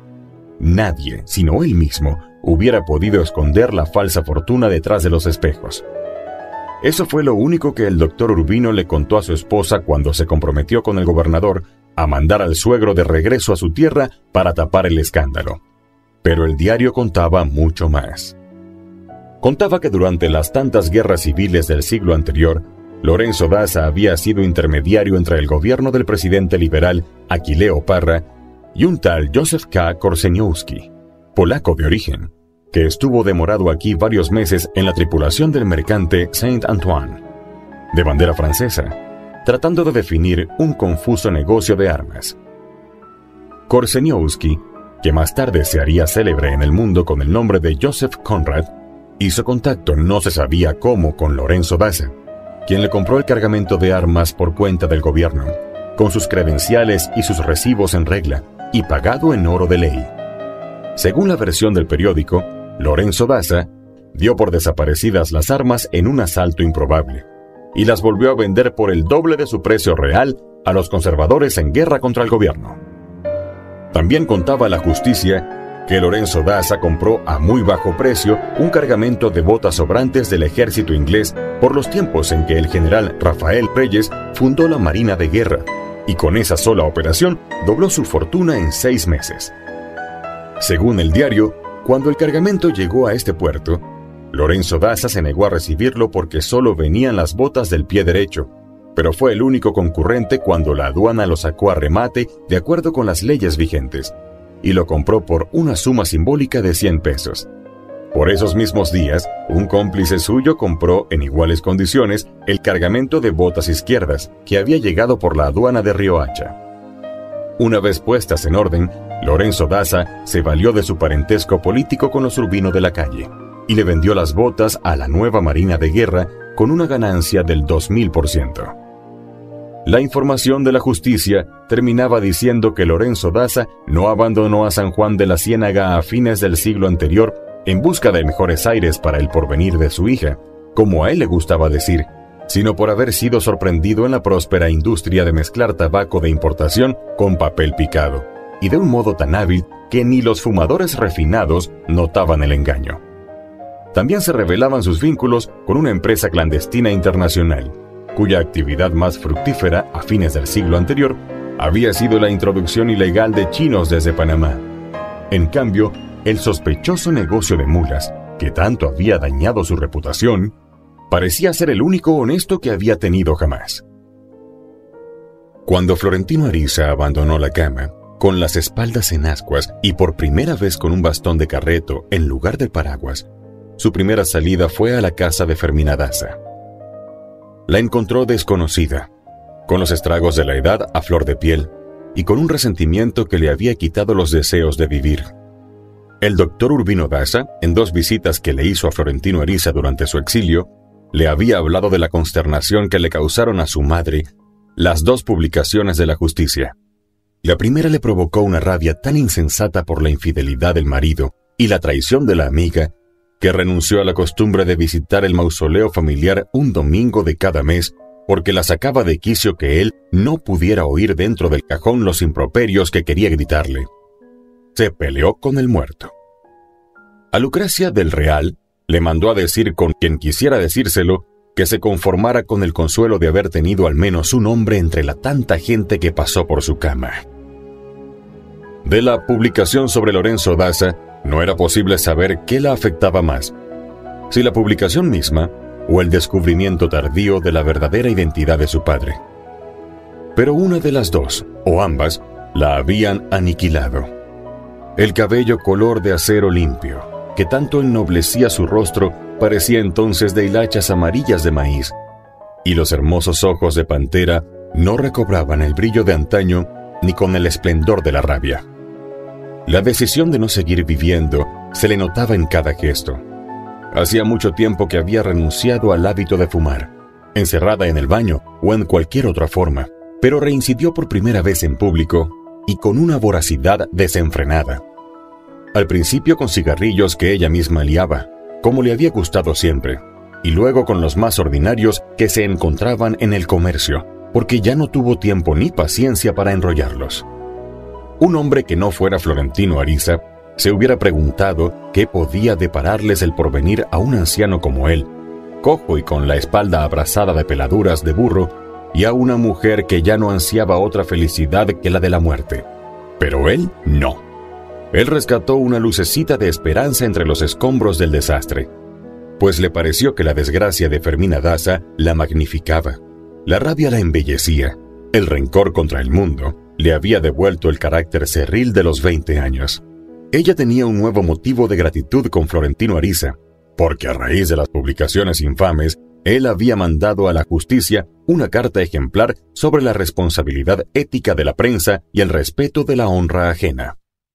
Nadie, sino él mismo, hubiera podido esconder la falsa fortuna detrás de los espejos. Eso fue lo único que el doctor Urbino le contó a su esposa cuando se comprometió con el gobernador a mandar al suegro de regreso a su tierra para tapar el escándalo. Pero el diario contaba mucho más. Contaba que durante las tantas guerras civiles del siglo anterior, Lorenzo Daza había sido intermediario entre el gobierno del presidente liberal Aquileo Parra y un tal Józef K. Korzeniowski, polaco de origen, que estuvo demorado aquí varios meses en la tripulación del mercante Saint-Antoine, de bandera francesa, tratando de definir un confuso negocio de armas. Korzeniowski, que más tarde se haría célebre en el mundo con el nombre de Joseph Conrad, hizo contacto no se sabía cómo con Lorenzo Daza, quien le compró el cargamento de armas por cuenta del gobierno, con sus credenciales y sus recibos en regla, y pagado en oro de ley. Según la versión del periódico, Lorenzo Daza dio por desaparecidas las armas en un asalto improbable, y las volvió a vender por el doble de su precio real a los conservadores en guerra contra el gobierno. También contaba la justicia que Lorenzo Daza compró a muy bajo precio un cargamento de botas sobrantes del ejército inglés por los tiempos en que el general Rafael Reyes fundó la Marina de Guerra, y con esa sola operación dobló su fortuna en 6 meses. Según el diario, cuando el cargamento llegó a este puerto, Lorenzo Daza se negó a recibirlo porque solo venían las botas del pie derecho, pero fue el único concurrente cuando la aduana lo sacó a remate de acuerdo con las leyes vigentes, y lo compró por una suma simbólica de 100 pesos. Por esos mismos días, un cómplice suyo compró en iguales condiciones el cargamento de botas izquierdas que había llegado por la aduana de Riohacha. Una vez puestas en orden, Lorenzo Daza se valió de su parentesco político con los Urbino de la calle y le vendió las botas a la nueva Marina de Guerra con una ganancia del 2000%. La información de la justicia terminaba diciendo que Lorenzo Daza no abandonó a San Juan de la Ciénaga a fines del siglo anterior en busca de mejores aires para el porvenir de su hija, como a él le gustaba decir, sino por haber sido sorprendido en la próspera industria de mezclar tabaco de importación con papel picado, y de un modo tan hábil que ni los fumadores refinados notaban el engaño. También se revelaban sus vínculos con una empresa clandestina internacional, cuya actividad más fructífera a fines del siglo anterior había sido la introducción ilegal de chinos desde Panamá. En cambio, el sospechoso negocio de mulas, que tanto había dañado su reputación, parecía ser el único honesto que había tenido jamás. Cuando Florentino Ariza abandonó la cama, con las espaldas en ascuas y por primera vez con un bastón de carreto en lugar del paraguas, su primera salida fue a la casa de Fermina Daza. La encontró desconocida, con los estragos de la edad a flor de piel y con un resentimiento que le había quitado los deseos de vivir. El doctor Urbino Daza, en 2 visitas que le hizo a Florentino Ariza durante su exilio, le había hablado de la consternación que le causaron a su madre las 2 publicaciones de la justicia. La primera le provocó una rabia tan insensata por la infidelidad del marido y la traición de la amiga, que renunció a la costumbre de visitar el mausoleo familiar un domingo de cada mes porque la sacaba de quicio que él no pudiera oír dentro del cajón los improperios que quería gritarle. Se peleó con el muerto. A Lucrecia del Real le mandó a decir con quien quisiera decírselo que se conformara con el consuelo de haber tenido al menos un hombre entre la tanta gente que pasó por su cama. De la publicación sobre Lorenzo Daza, no era posible saber qué la afectaba más, si la publicación misma o el descubrimiento tardío de la verdadera identidad de su padre. Pero una de las 2, o ambas, la habían aniquilado. El cabello color de acero limpio, que tanto ennoblecía su rostro, parecía entonces de hilachas amarillas de maíz, y los hermosos ojos de pantera no recobraban el brillo de antaño ni con el esplendor de la rabia. La decisión de no seguir viviendo se le notaba en cada gesto. Hacía mucho tiempo que había renunciado al hábito de fumar, encerrada en el baño o en cualquier otra forma, pero reincidió por primera vez en público y con una voracidad desenfrenada. Al principio con cigarrillos que ella misma liaba, como le había gustado siempre, y luego con los más ordinarios que se encontraban en el comercio, porque ya no tuvo tiempo ni paciencia para enrollarlos. Un hombre que no fuera Florentino Ariza se hubiera preguntado qué podía depararles el porvenir a un anciano como él, cojo y con la espalda abrasada de peladuras de burro, y a una mujer que ya no ansiaba otra felicidad que la de la muerte. Pero él no. Él rescató una lucecita de esperanza entre los escombros del desastre, pues le pareció que la desgracia de Fermina Daza la magnificaba, la rabia la embellecía, el rencor contra el mundo le había devuelto el carácter cerril de los 20 años. Ella tenía un nuevo motivo de gratitud con Florentino Ariza, porque a raíz de las publicaciones infames, él había mandado a la justicia una carta ejemplar sobre la responsabilidad ética de la prensa y el respeto de la honra ajena.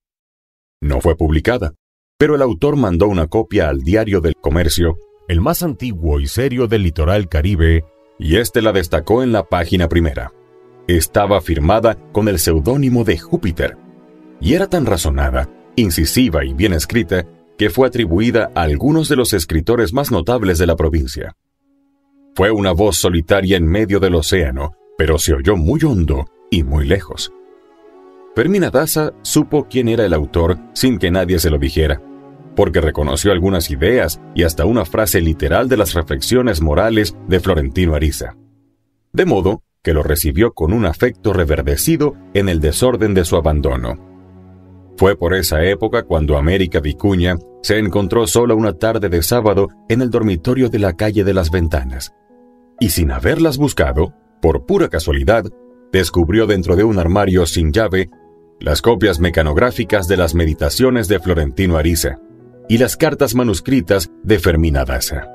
No fue publicada, pero el autor mandó una copia al Diario del Comercio, el más antiguo y serio del litoral caribe, y este la destacó en la página primera. Estaba firmada con el seudónimo de Júpiter, y era tan razonada, incisiva y bien escrita, que fue atribuida a algunos de los escritores más notables de la provincia. Fue una voz solitaria en medio del océano, pero se oyó muy hondo y muy lejos. Fermina Daza supo quién era el autor sin que nadie se lo dijera, porque reconoció algunas ideas y hasta una frase literal de las reflexiones morales de Florentino Ariza. De modo que lo recibió con un afecto reverdecido en el desorden de su abandono. Fue por esa época cuando América Vicuña se encontró sola una tarde de sábado en el dormitorio de la calle de las Ventanas, y sin haberlas buscado, por pura casualidad, descubrió dentro de un armario sin llave las copias mecanográficas de las meditaciones de Florentino Ariza y las cartas manuscritas de Fermina Daza.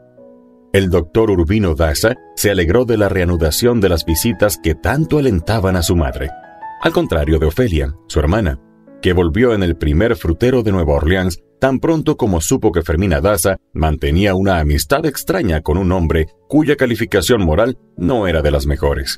El doctor Urbino Daza se alegró de la reanudación de las visitas que tanto alentaban a su madre, al contrario de Ofelia, su hermana, que volvió en el primer frutero de Nueva Orleans tan pronto como supo que Fermina Daza mantenía una amistad extraña con un hombre cuya calificación moral no era de las mejores.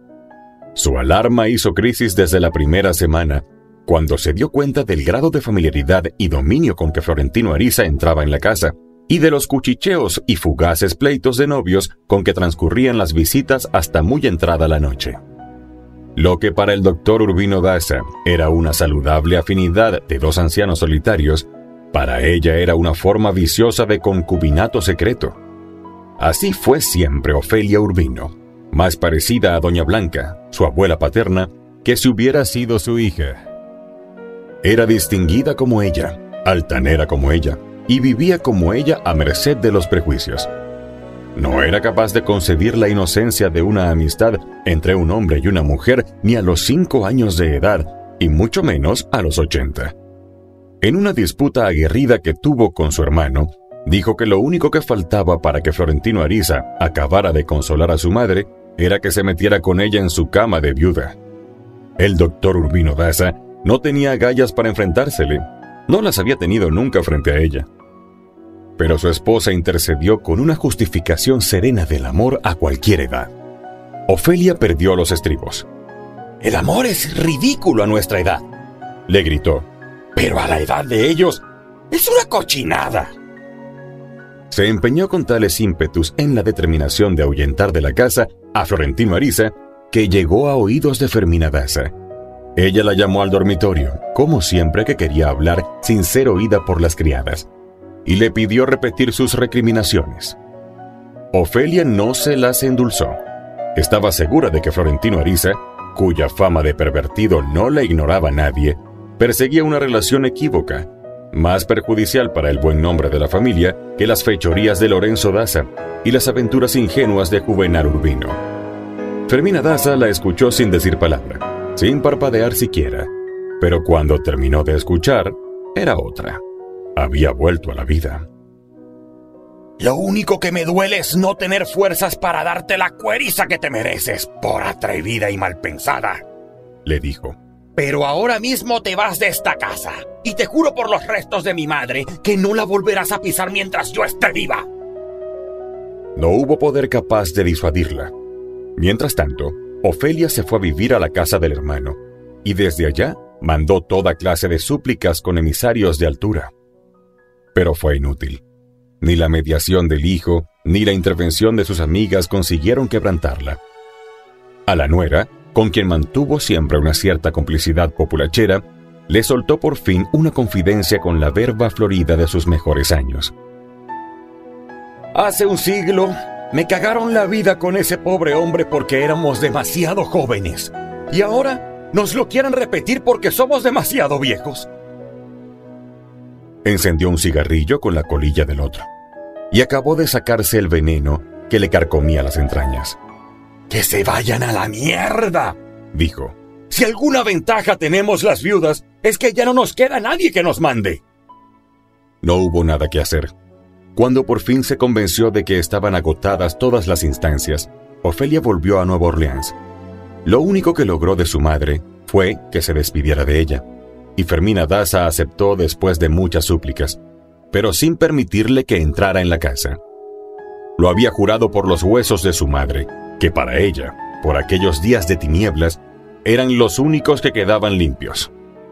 Su alarma hizo crisis desde la primera semana, cuando se dio cuenta del grado de familiaridad y dominio con que Florentino Ariza entraba en la casa, y de los cuchicheos y fugaces pleitos de novios con que transcurrían las visitas hasta muy entrada la noche. Lo que para el doctor Urbino Daza era una saludable afinidad de dos ancianos solitarios, para ella era una forma viciosa de concubinato secreto. Así fue siempre Ofelia Urbino, más parecida a Doña Blanca, su abuela paterna, que si hubiera sido su hija. Era distinguida como ella, altanera como ella, y vivía como ella a merced de los prejuicios. No era capaz de concebir la inocencia de una amistad entre un hombre y una mujer ni a los 5 años de edad, y mucho menos a los 80. En una disputa aguerrida que tuvo con su hermano, dijo que lo único que faltaba para que Florentino Ariza acabara de consolar a su madre era que se metiera con ella en su cama de viuda. El doctor Urbino Daza no tenía agallas para enfrentársele, no las había tenido nunca frente a ella. Pero su esposa intercedió con una justificación serena del amor a cualquier edad. Ofelia perdió los estribos. «El amor es ridículo a nuestra edad», le gritó, «pero a la edad de ellos es una cochinada». Se empeñó con tales ímpetus en la determinación de ahuyentar de la casa a Florentino Ariza que llegó a oídos de Fermina Daza. Ella la llamó al dormitorio, como siempre que quería hablar sin ser oída por las criadas, y le pidió repetir sus recriminaciones. Ofelia no se las endulzó. Estaba segura de que Florentino Ariza, cuya fama de pervertido no la ignoraba nadie, perseguía una relación equívoca, más perjudicial para el buen nombre de la familia que las fechorías de Lorenzo Daza y las aventuras ingenuas de Juvenal Urbino. Fermina Daza la escuchó sin decir palabra, sin parpadear siquiera, pero cuando terminó de escuchar, era otra. Había vuelto a la vida. «Lo único que me duele es no tener fuerzas para darte la cueriza que te mereces, por atrevida y mal pensada», le dijo. «Pero ahora mismo te vas de esta casa, y te juro por los restos de mi madre que no la volverás a pisar mientras yo esté viva». No hubo poder capaz de disuadirla. Mientras tanto, Ofelia se fue a vivir a la casa del hermano, y desde allá mandó toda clase de súplicas con emisarios de altura. Pero fue inútil. Ni la mediación del hijo, ni la intervención de sus amigas consiguieron quebrantarla. A la nuera, con quien mantuvo siempre una cierta complicidad populachera, le soltó por fin una confidencia con la verba florida de sus mejores años. Hace un siglo me cagaron la vida con ese pobre hombre porque éramos demasiado jóvenes. Y ahora nos lo quieren repetir porque somos demasiado viejos. Encendió un cigarrillo con la colilla del otro y acabó de sacarse el veneno que le carcomía las entrañas. ¡Que se vayan a la mierda!, dijo. Si alguna ventaja tenemos las viudas, es que ya no nos queda nadie que nos mande. No hubo nada que hacer. Cuando por fin se convenció de que estaban agotadas todas las instancias, Ofelia volvió a Nueva Orleans. Lo único que logró de su madre fue que se despidiera de ella, y Fermina Daza aceptó después de muchas súplicas, pero sin permitirle que entrara en la casa. Lo había jurado por los huesos de su madre, que para ella, por aquellos días de tinieblas, eran los únicos que quedaban limpios.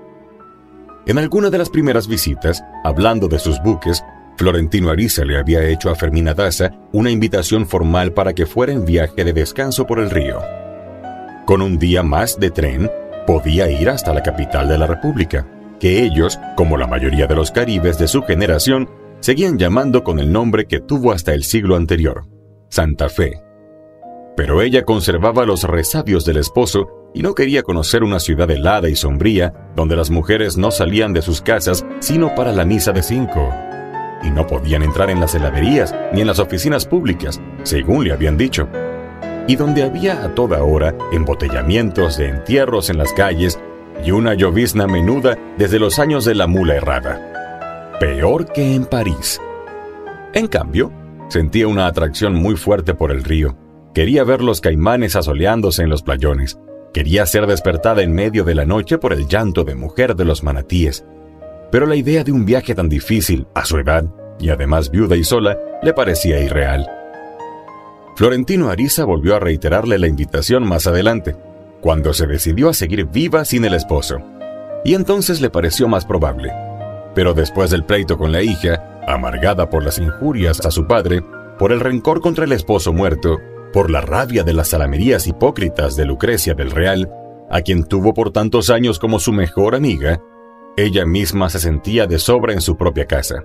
En alguna de las primeras visitas, hablando de sus buques, Florentino Ariza le había hecho a Fermina Daza una invitación formal para que fuera en viaje de descanso por el río. Con un día más de tren, podía ir hasta la capital de la República, que ellos, como la mayoría de los caribes de su generación, seguían llamando con el nombre que tuvo hasta el siglo anterior, Santa Fe. Pero ella conservaba los resabios del esposo y no quería conocer una ciudad helada y sombría donde las mujeres no salían de sus casas sino para la misa de 5. Y no podían entrar en las heladerías ni en las oficinas públicas, según le habían dicho. Y donde había a toda hora embotellamientos de entierros en las calles y una llovizna menuda desde los años de la mula errada. Peor que en París. En cambio, sentía una atracción muy fuerte por el río. Quería ver los caimanes asoleándose en los playones. Quería ser despertada en medio de la noche por el llanto de mujer de los manatíes. Pero la idea de un viaje tan difícil a su edad, y además viuda y sola, le parecía irreal. Florentino Ariza volvió a reiterarle la invitación más adelante, cuando se decidió a seguir viva sin el esposo. Y entonces le pareció más probable. Pero después del pleito con la hija, amargada por las injurias a su padre, por el rencor contra el esposo muerto, por la rabia de las salamerías hipócritas de Lucrecia del Real, a quien tuvo por tantos años como su mejor amiga, ella misma se sentía de sobra en su propia casa.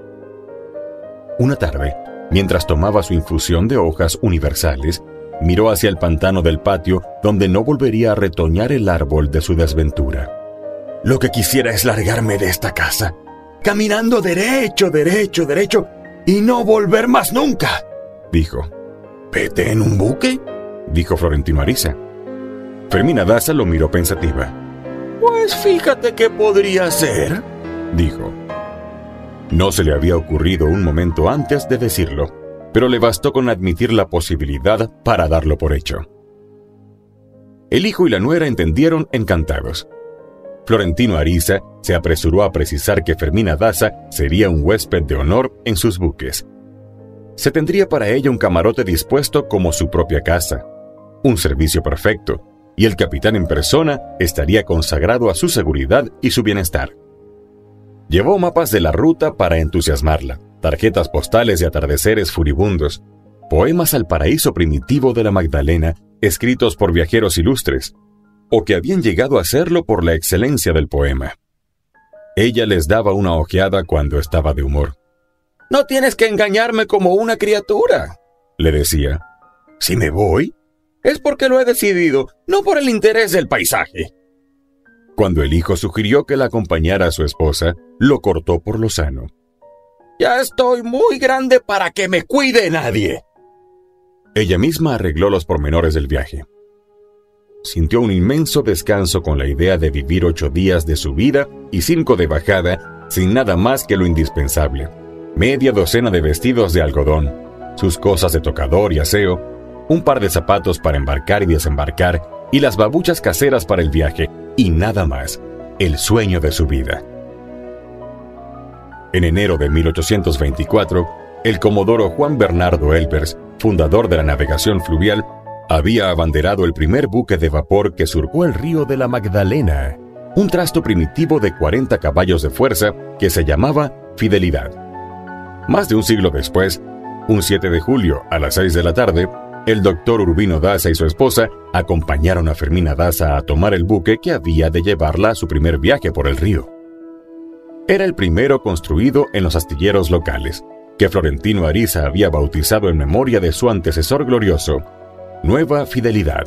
Una tarde, mientras tomaba su infusión de hojas universales, miró hacia el pantano del patio donde no volvería a retoñar el árbol de su desventura. Lo que quisiera es largarme de esta casa, caminando derecho, derecho, derecho, y no volver más nunca, dijo. ¿Vete en un buque?, dijo Florentino Ariza. Fermina Daza lo miró pensativa. Pues fíjate que podría ser, dijo. No se le había ocurrido un momento antes de decirlo, pero le bastó con admitir la posibilidad para darlo por hecho. El hijo y la nuera entendieron encantados. Florentino Ariza se apresuró a precisar que Fermina Daza sería un huésped de honor en sus buques. Se tendría para ella un camarote dispuesto como su propia casa, un servicio perfecto, y el capitán en persona estaría consagrado a su seguridad y su bienestar. Llevó mapas de la ruta para entusiasmarla, tarjetas postales de atardeceres furibundos, poemas al paraíso primitivo de la Magdalena escritos por viajeros ilustres, o que habían llegado a hacerlo por la excelencia del poema. Ella les daba una ojeada cuando estaba de humor. «No tienes que engañarme como una criatura», le decía. «Si me voy, es porque lo he decidido, no por el interés del paisaje». Cuando el hijo sugirió que la acompañara a su esposa, lo cortó por lo sano. «Ya estoy muy grande para que me cuide nadie». Ella misma arregló los pormenores del viaje. Sintió un inmenso descanso con la idea de vivir 8 días de subida y 5 de bajada sin nada más que lo indispensable. Media docena de vestidos de algodón, sus cosas de tocador y aseo, un par de zapatos para embarcar y desembarcar y las babuchas caseras para el viaje, y nada más, el sueño de su vida. En enero de 1824, el comodoro Juan Bernardo Elbers, fundador de la navegación fluvial, había abanderado el primer buque de vapor que surcó el río de la Magdalena, un trasto primitivo de 40 caballos de fuerza que se llamaba Fidelidad. Más de un siglo después, un 7 de julio a las 6 de la tarde, El doctor Urbino Daza y su esposa acompañaron a Fermina Daza a tomar el buque que había de llevarla a su primer viaje por el río. Era el primero construido en los astilleros locales, que Florentino Ariza había bautizado en memoria de su antecesor glorioso, Nueva Fidelidad.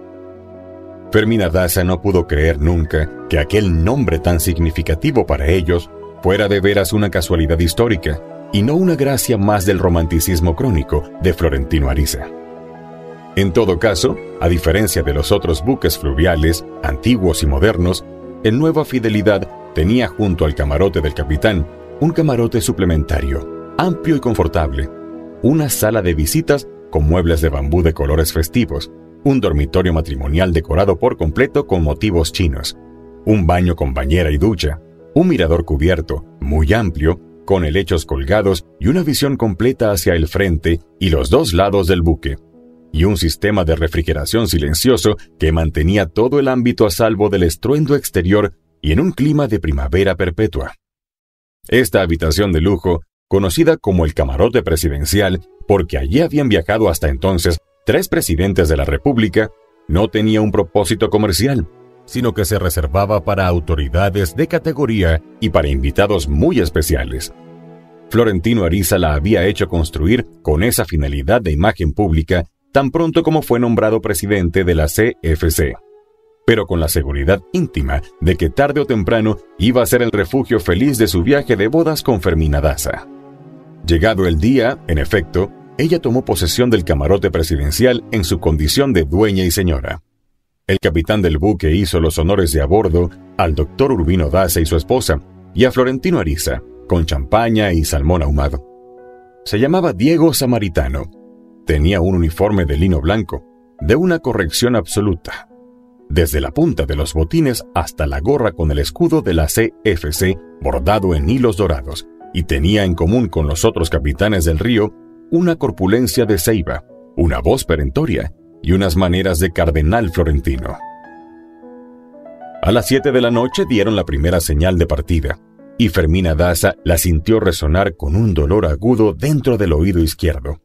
Fermina Daza no pudo creer nunca que aquel nombre tan significativo para ellos fuera de veras una casualidad histórica y no una gracia más del romanticismo crónico de Florentino Ariza. En todo caso, a diferencia de los otros buques fluviales, antiguos y modernos, el Nueva Fidelidad tenía junto al camarote del capitán un camarote suplementario, amplio y confortable, una sala de visitas con muebles de bambú de colores festivos, un dormitorio matrimonial decorado por completo con motivos chinos, un baño con bañera y ducha, un mirador cubierto, muy amplio, con helechos colgados y una visión completa hacia el frente y los dos lados del buque, y un sistema de refrigeración silencioso que mantenía todo el ámbito a salvo del estruendo exterior y en un clima de primavera perpetua. Esta habitación de lujo, conocida como el camarote presidencial, porque allí habían viajado hasta entonces 3 presidentes de la República, no tenía un propósito comercial, sino que se reservaba para autoridades de categoría y para invitados muy especiales. Florentino Ariza la había hecho construir con esa finalidad de imagen pública tan pronto como fue nombrado presidente de la CFC, pero con la seguridad íntima de que tarde o temprano iba a ser el refugio feliz de su viaje de bodas con Fermina Daza. Llegado el día, en efecto, ella tomó posesión del camarote presidencial en su condición de dueña y señora. El capitán del buque hizo los honores de a bordo al doctor Urbino Daza y su esposa, y a Florentino Ariza, con champaña y salmón ahumado. Se llamaba Diego Samaritano. Tenía un uniforme de lino blanco, de una corrección absoluta, desde la punta de los botines hasta la gorra con el escudo de la CFC bordado en hilos dorados, y tenía en común con los otros capitanes del río una corpulencia de ceiba, una voz perentoria y unas maneras de cardenal florentino. A las 7 de la noche dieron la primera señal de partida, y Fermina Daza la sintió resonar con un dolor agudo dentro del oído izquierdo.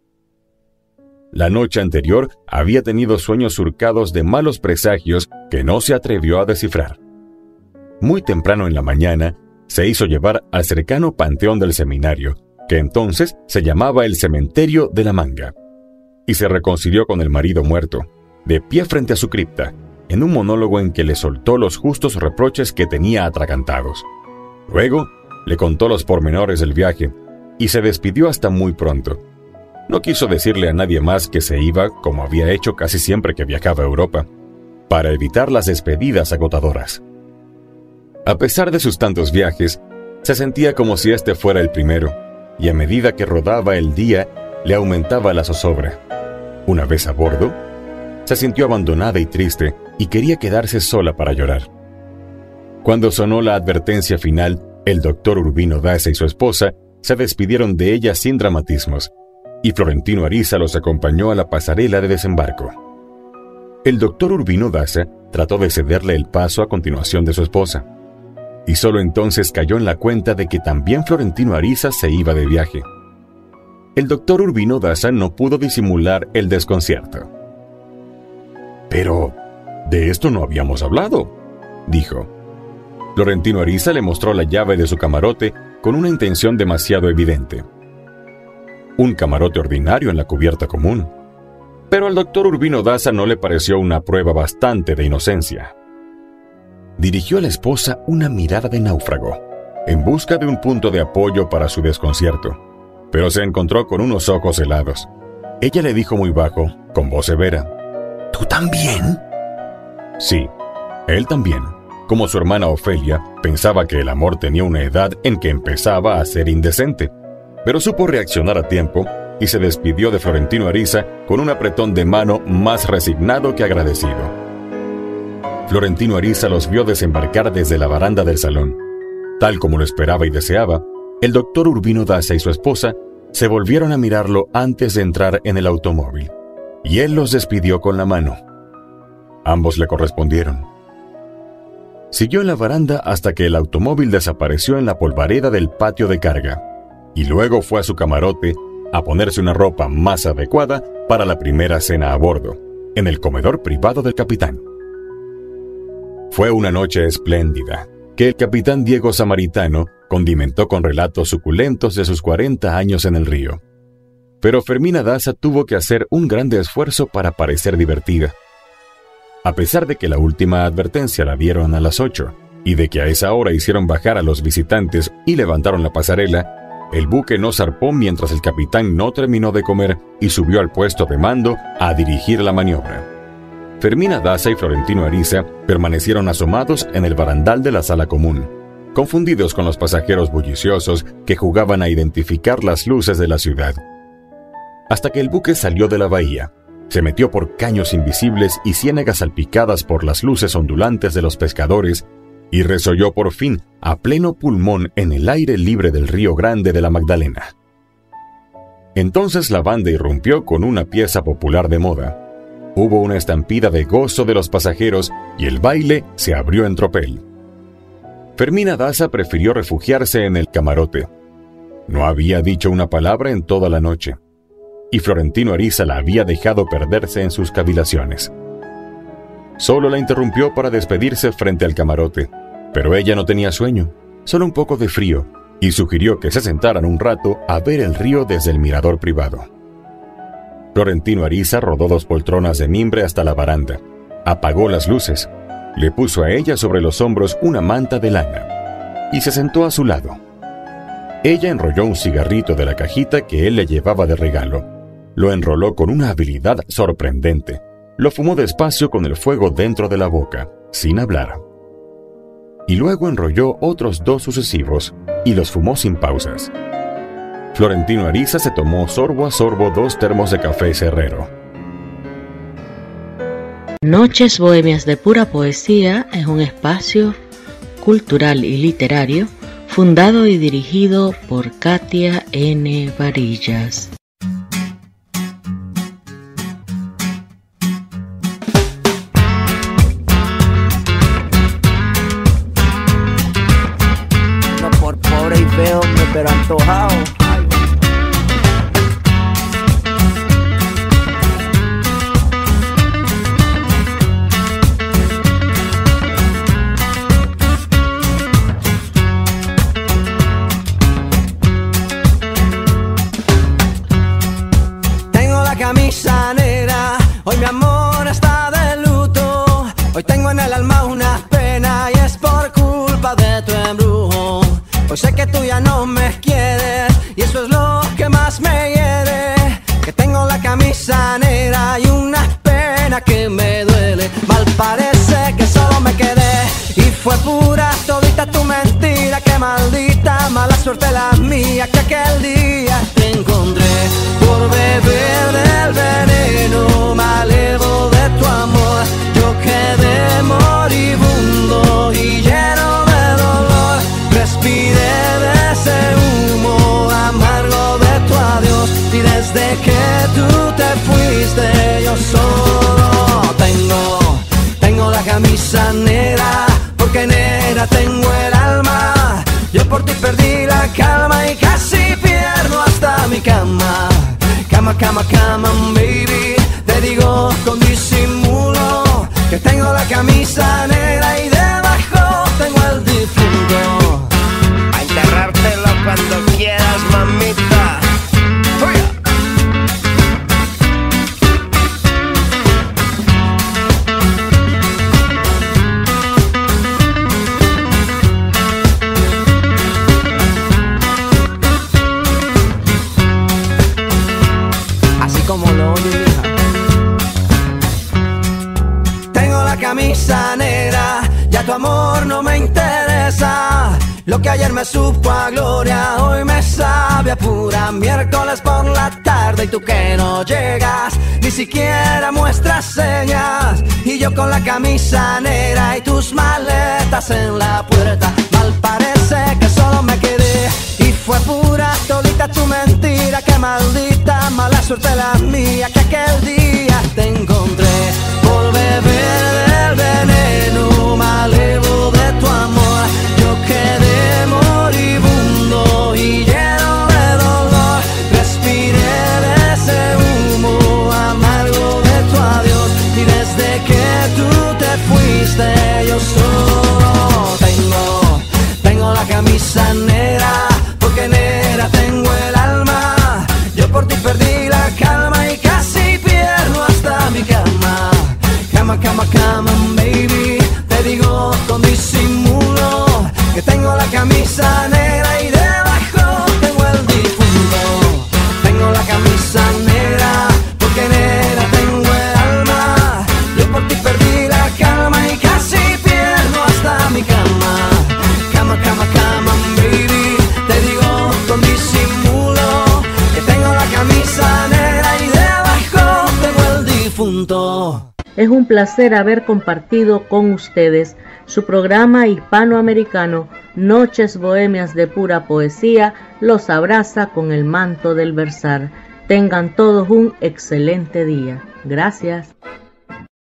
La noche anterior había tenido sueños surcados de malos presagios que no se atrevió a descifrar. Muy temprano en la mañana, se hizo llevar al cercano Panteón del Seminario, que entonces se llamaba el Cementerio de la Manga, y se reconcilió con el marido muerto, de pie frente a su cripta, en un monólogo en que le soltó los justos reproches que tenía atragantados. Luego, le contó los pormenores del viaje, y se despidió hasta muy pronto. No quiso decirle a nadie más que se iba, como había hecho casi siempre que viajaba a Europa, para evitar las despedidas agotadoras. A pesar de sus tantos viajes, se sentía como si este fuera el primero, y a medida que rodaba el día, le aumentaba la zozobra. Una vez a bordo, se sintió abandonada y triste, y quería quedarse sola para llorar. Cuando sonó la advertencia final, el doctor Urbino Daza y su esposa se despidieron de ella sin dramatismos, y Florentino Ariza los acompañó a la pasarela de desembarco. El doctor Urbino Daza trató de cederle el paso a continuación de su esposa, y solo entonces cayó en la cuenta de que también Florentino Ariza se iba de viaje. El doctor Urbino Daza no pudo disimular el desconcierto. «Pero, de esto no habíamos hablado», dijo. Florentino Ariza le mostró la llave de su camarote con una intención demasiado evidente. Un camarote ordinario en la cubierta común. Pero al doctor Urbino Daza no le pareció una prueba bastante de inocencia. Dirigió a la esposa una mirada de náufrago, en busca de un punto de apoyo para su desconcierto, pero se encontró con unos ojos helados. Ella le dijo muy bajo, con voz severa: «¿Tú también?» Sí, él también. Como su hermana Ofelia, pensaba que el amor tenía una edad en que empezaba a ser indecente, pero supo reaccionar a tiempo y se despidió de Florentino Ariza con un apretón de mano más resignado que agradecido. Florentino Ariza los vio desembarcar desde la baranda del salón. Tal como lo esperaba y deseaba, el doctor Urbino Daza y su esposa se volvieron a mirarlo antes de entrar en el automóvil, y él los despidió con la mano. Ambos le correspondieron. Siguió en la baranda hasta que el automóvil desapareció en la polvareda del patio de carga, y luego fue a su camarote, a ponerse una ropa más adecuada para la primera cena a bordo, en el comedor privado del capitán. Fue una noche espléndida, que el capitán Diego Samaritano condimentó con relatos suculentos de sus 40 años en el río. Pero Fermina Daza tuvo que hacer un grande esfuerzo para parecer divertida. A pesar de que la última advertencia la dieron a las 8, y de que a esa hora hicieron bajar a los visitantes y levantaron la pasarela, el buque no zarpó mientras el capitán no terminó de comer y subió al puesto de mando a dirigir la maniobra. Fermina Daza y Florentino Ariza permanecieron asomados en el barandal de la sala común, confundidos con los pasajeros bulliciosos que jugaban a identificar las luces de la ciudad. Hasta que el buque salió de la bahía, se metió por caños invisibles y ciénagas salpicadas por las luces ondulantes de los pescadores y resolló por fin a pleno pulmón en el aire libre del Río Grande de la Magdalena. Entonces la banda irrumpió con una pieza popular de moda. Hubo una estampida de gozo de los pasajeros y el baile se abrió en tropel. Fermina Daza prefirió refugiarse en el camarote. No había dicho una palabra en toda la noche, y Florentino Ariza la había dejado perderse en sus cavilaciones. Solo la interrumpió para despedirse frente al camarote, pero ella no tenía sueño, solo un poco de frío, y sugirió que se sentaran un rato a ver el río desde el mirador privado. Florentino Ariza rodó 2 poltronas de mimbre hasta la baranda, apagó las luces, le puso a ella sobre los hombros una manta de lana, y se sentó a su lado. Ella enrolló un cigarrito de la cajita que él le llevaba de regalo, lo enroló con una habilidad sorprendente, lo fumó despacio con el fuego dentro de la boca, sin hablar. Y luego enrolló otros 2 sucesivos y los fumó sin pausas. Florentino Ariza se tomó sorbo a sorbo 2 termos de café Cerrero. Noches Bohemias de Pura Poesía es un espacio cultural y literario fundado y dirigido por Katia N. Varillas. No por pobre y feo, pero antojado. Camisa negra, hoy mi amor está de luto. Hoy tengo en el alma una pena y es por culpa de tu embrujo. Hoy sé que tú ya no me quieres y eso es lo que más me hiere. Que tengo la camisa negra y una pena que me duele. Mal parece que solo me quedé y fue pura todita tu mentira. Que maldita mala suerte la mía que aquel día te encontré por beber del veneno malevo de tu amor. Yo quedé moribundo y lleno de dolor. Respiré de ese humo amargo de tu adiós y desde que tú te fuiste yo solo tengo la camisa negra, porque negra tengo el alma. Yo por ti perdí la calma y casi pierdo hasta mi cama. Cama, cama, cama, baby. Te digo con disimulo que tengo la camisa negra y debajo tengo el difunto. A enterrártelo cuando quieras, mamita. Como lo oye, hija. Tengo la camisa negra, ya tu amor no me interesa. Lo que ayer me supo a gloria, hoy me sabe a pura. Miércoles por la tarde y tú que no llegas, ni siquiera muestras señas. Y yo con la camisa negra y tus maletas en la puerta. Mal parece que solo me quedé y fue pura todita tu mentira. Que maldita mala suerte la mía que aquel día te encontré por beber del veneno malevo de tu amor. Yo quedé moribundo y lleno de dolor. Respiré difunto. Es un placer haber compartido con ustedes su programa hispanoamericano Noches Bohemias de Pura Poesía. Los abraza con el manto del versar. Tengan todos un excelente día. Gracias.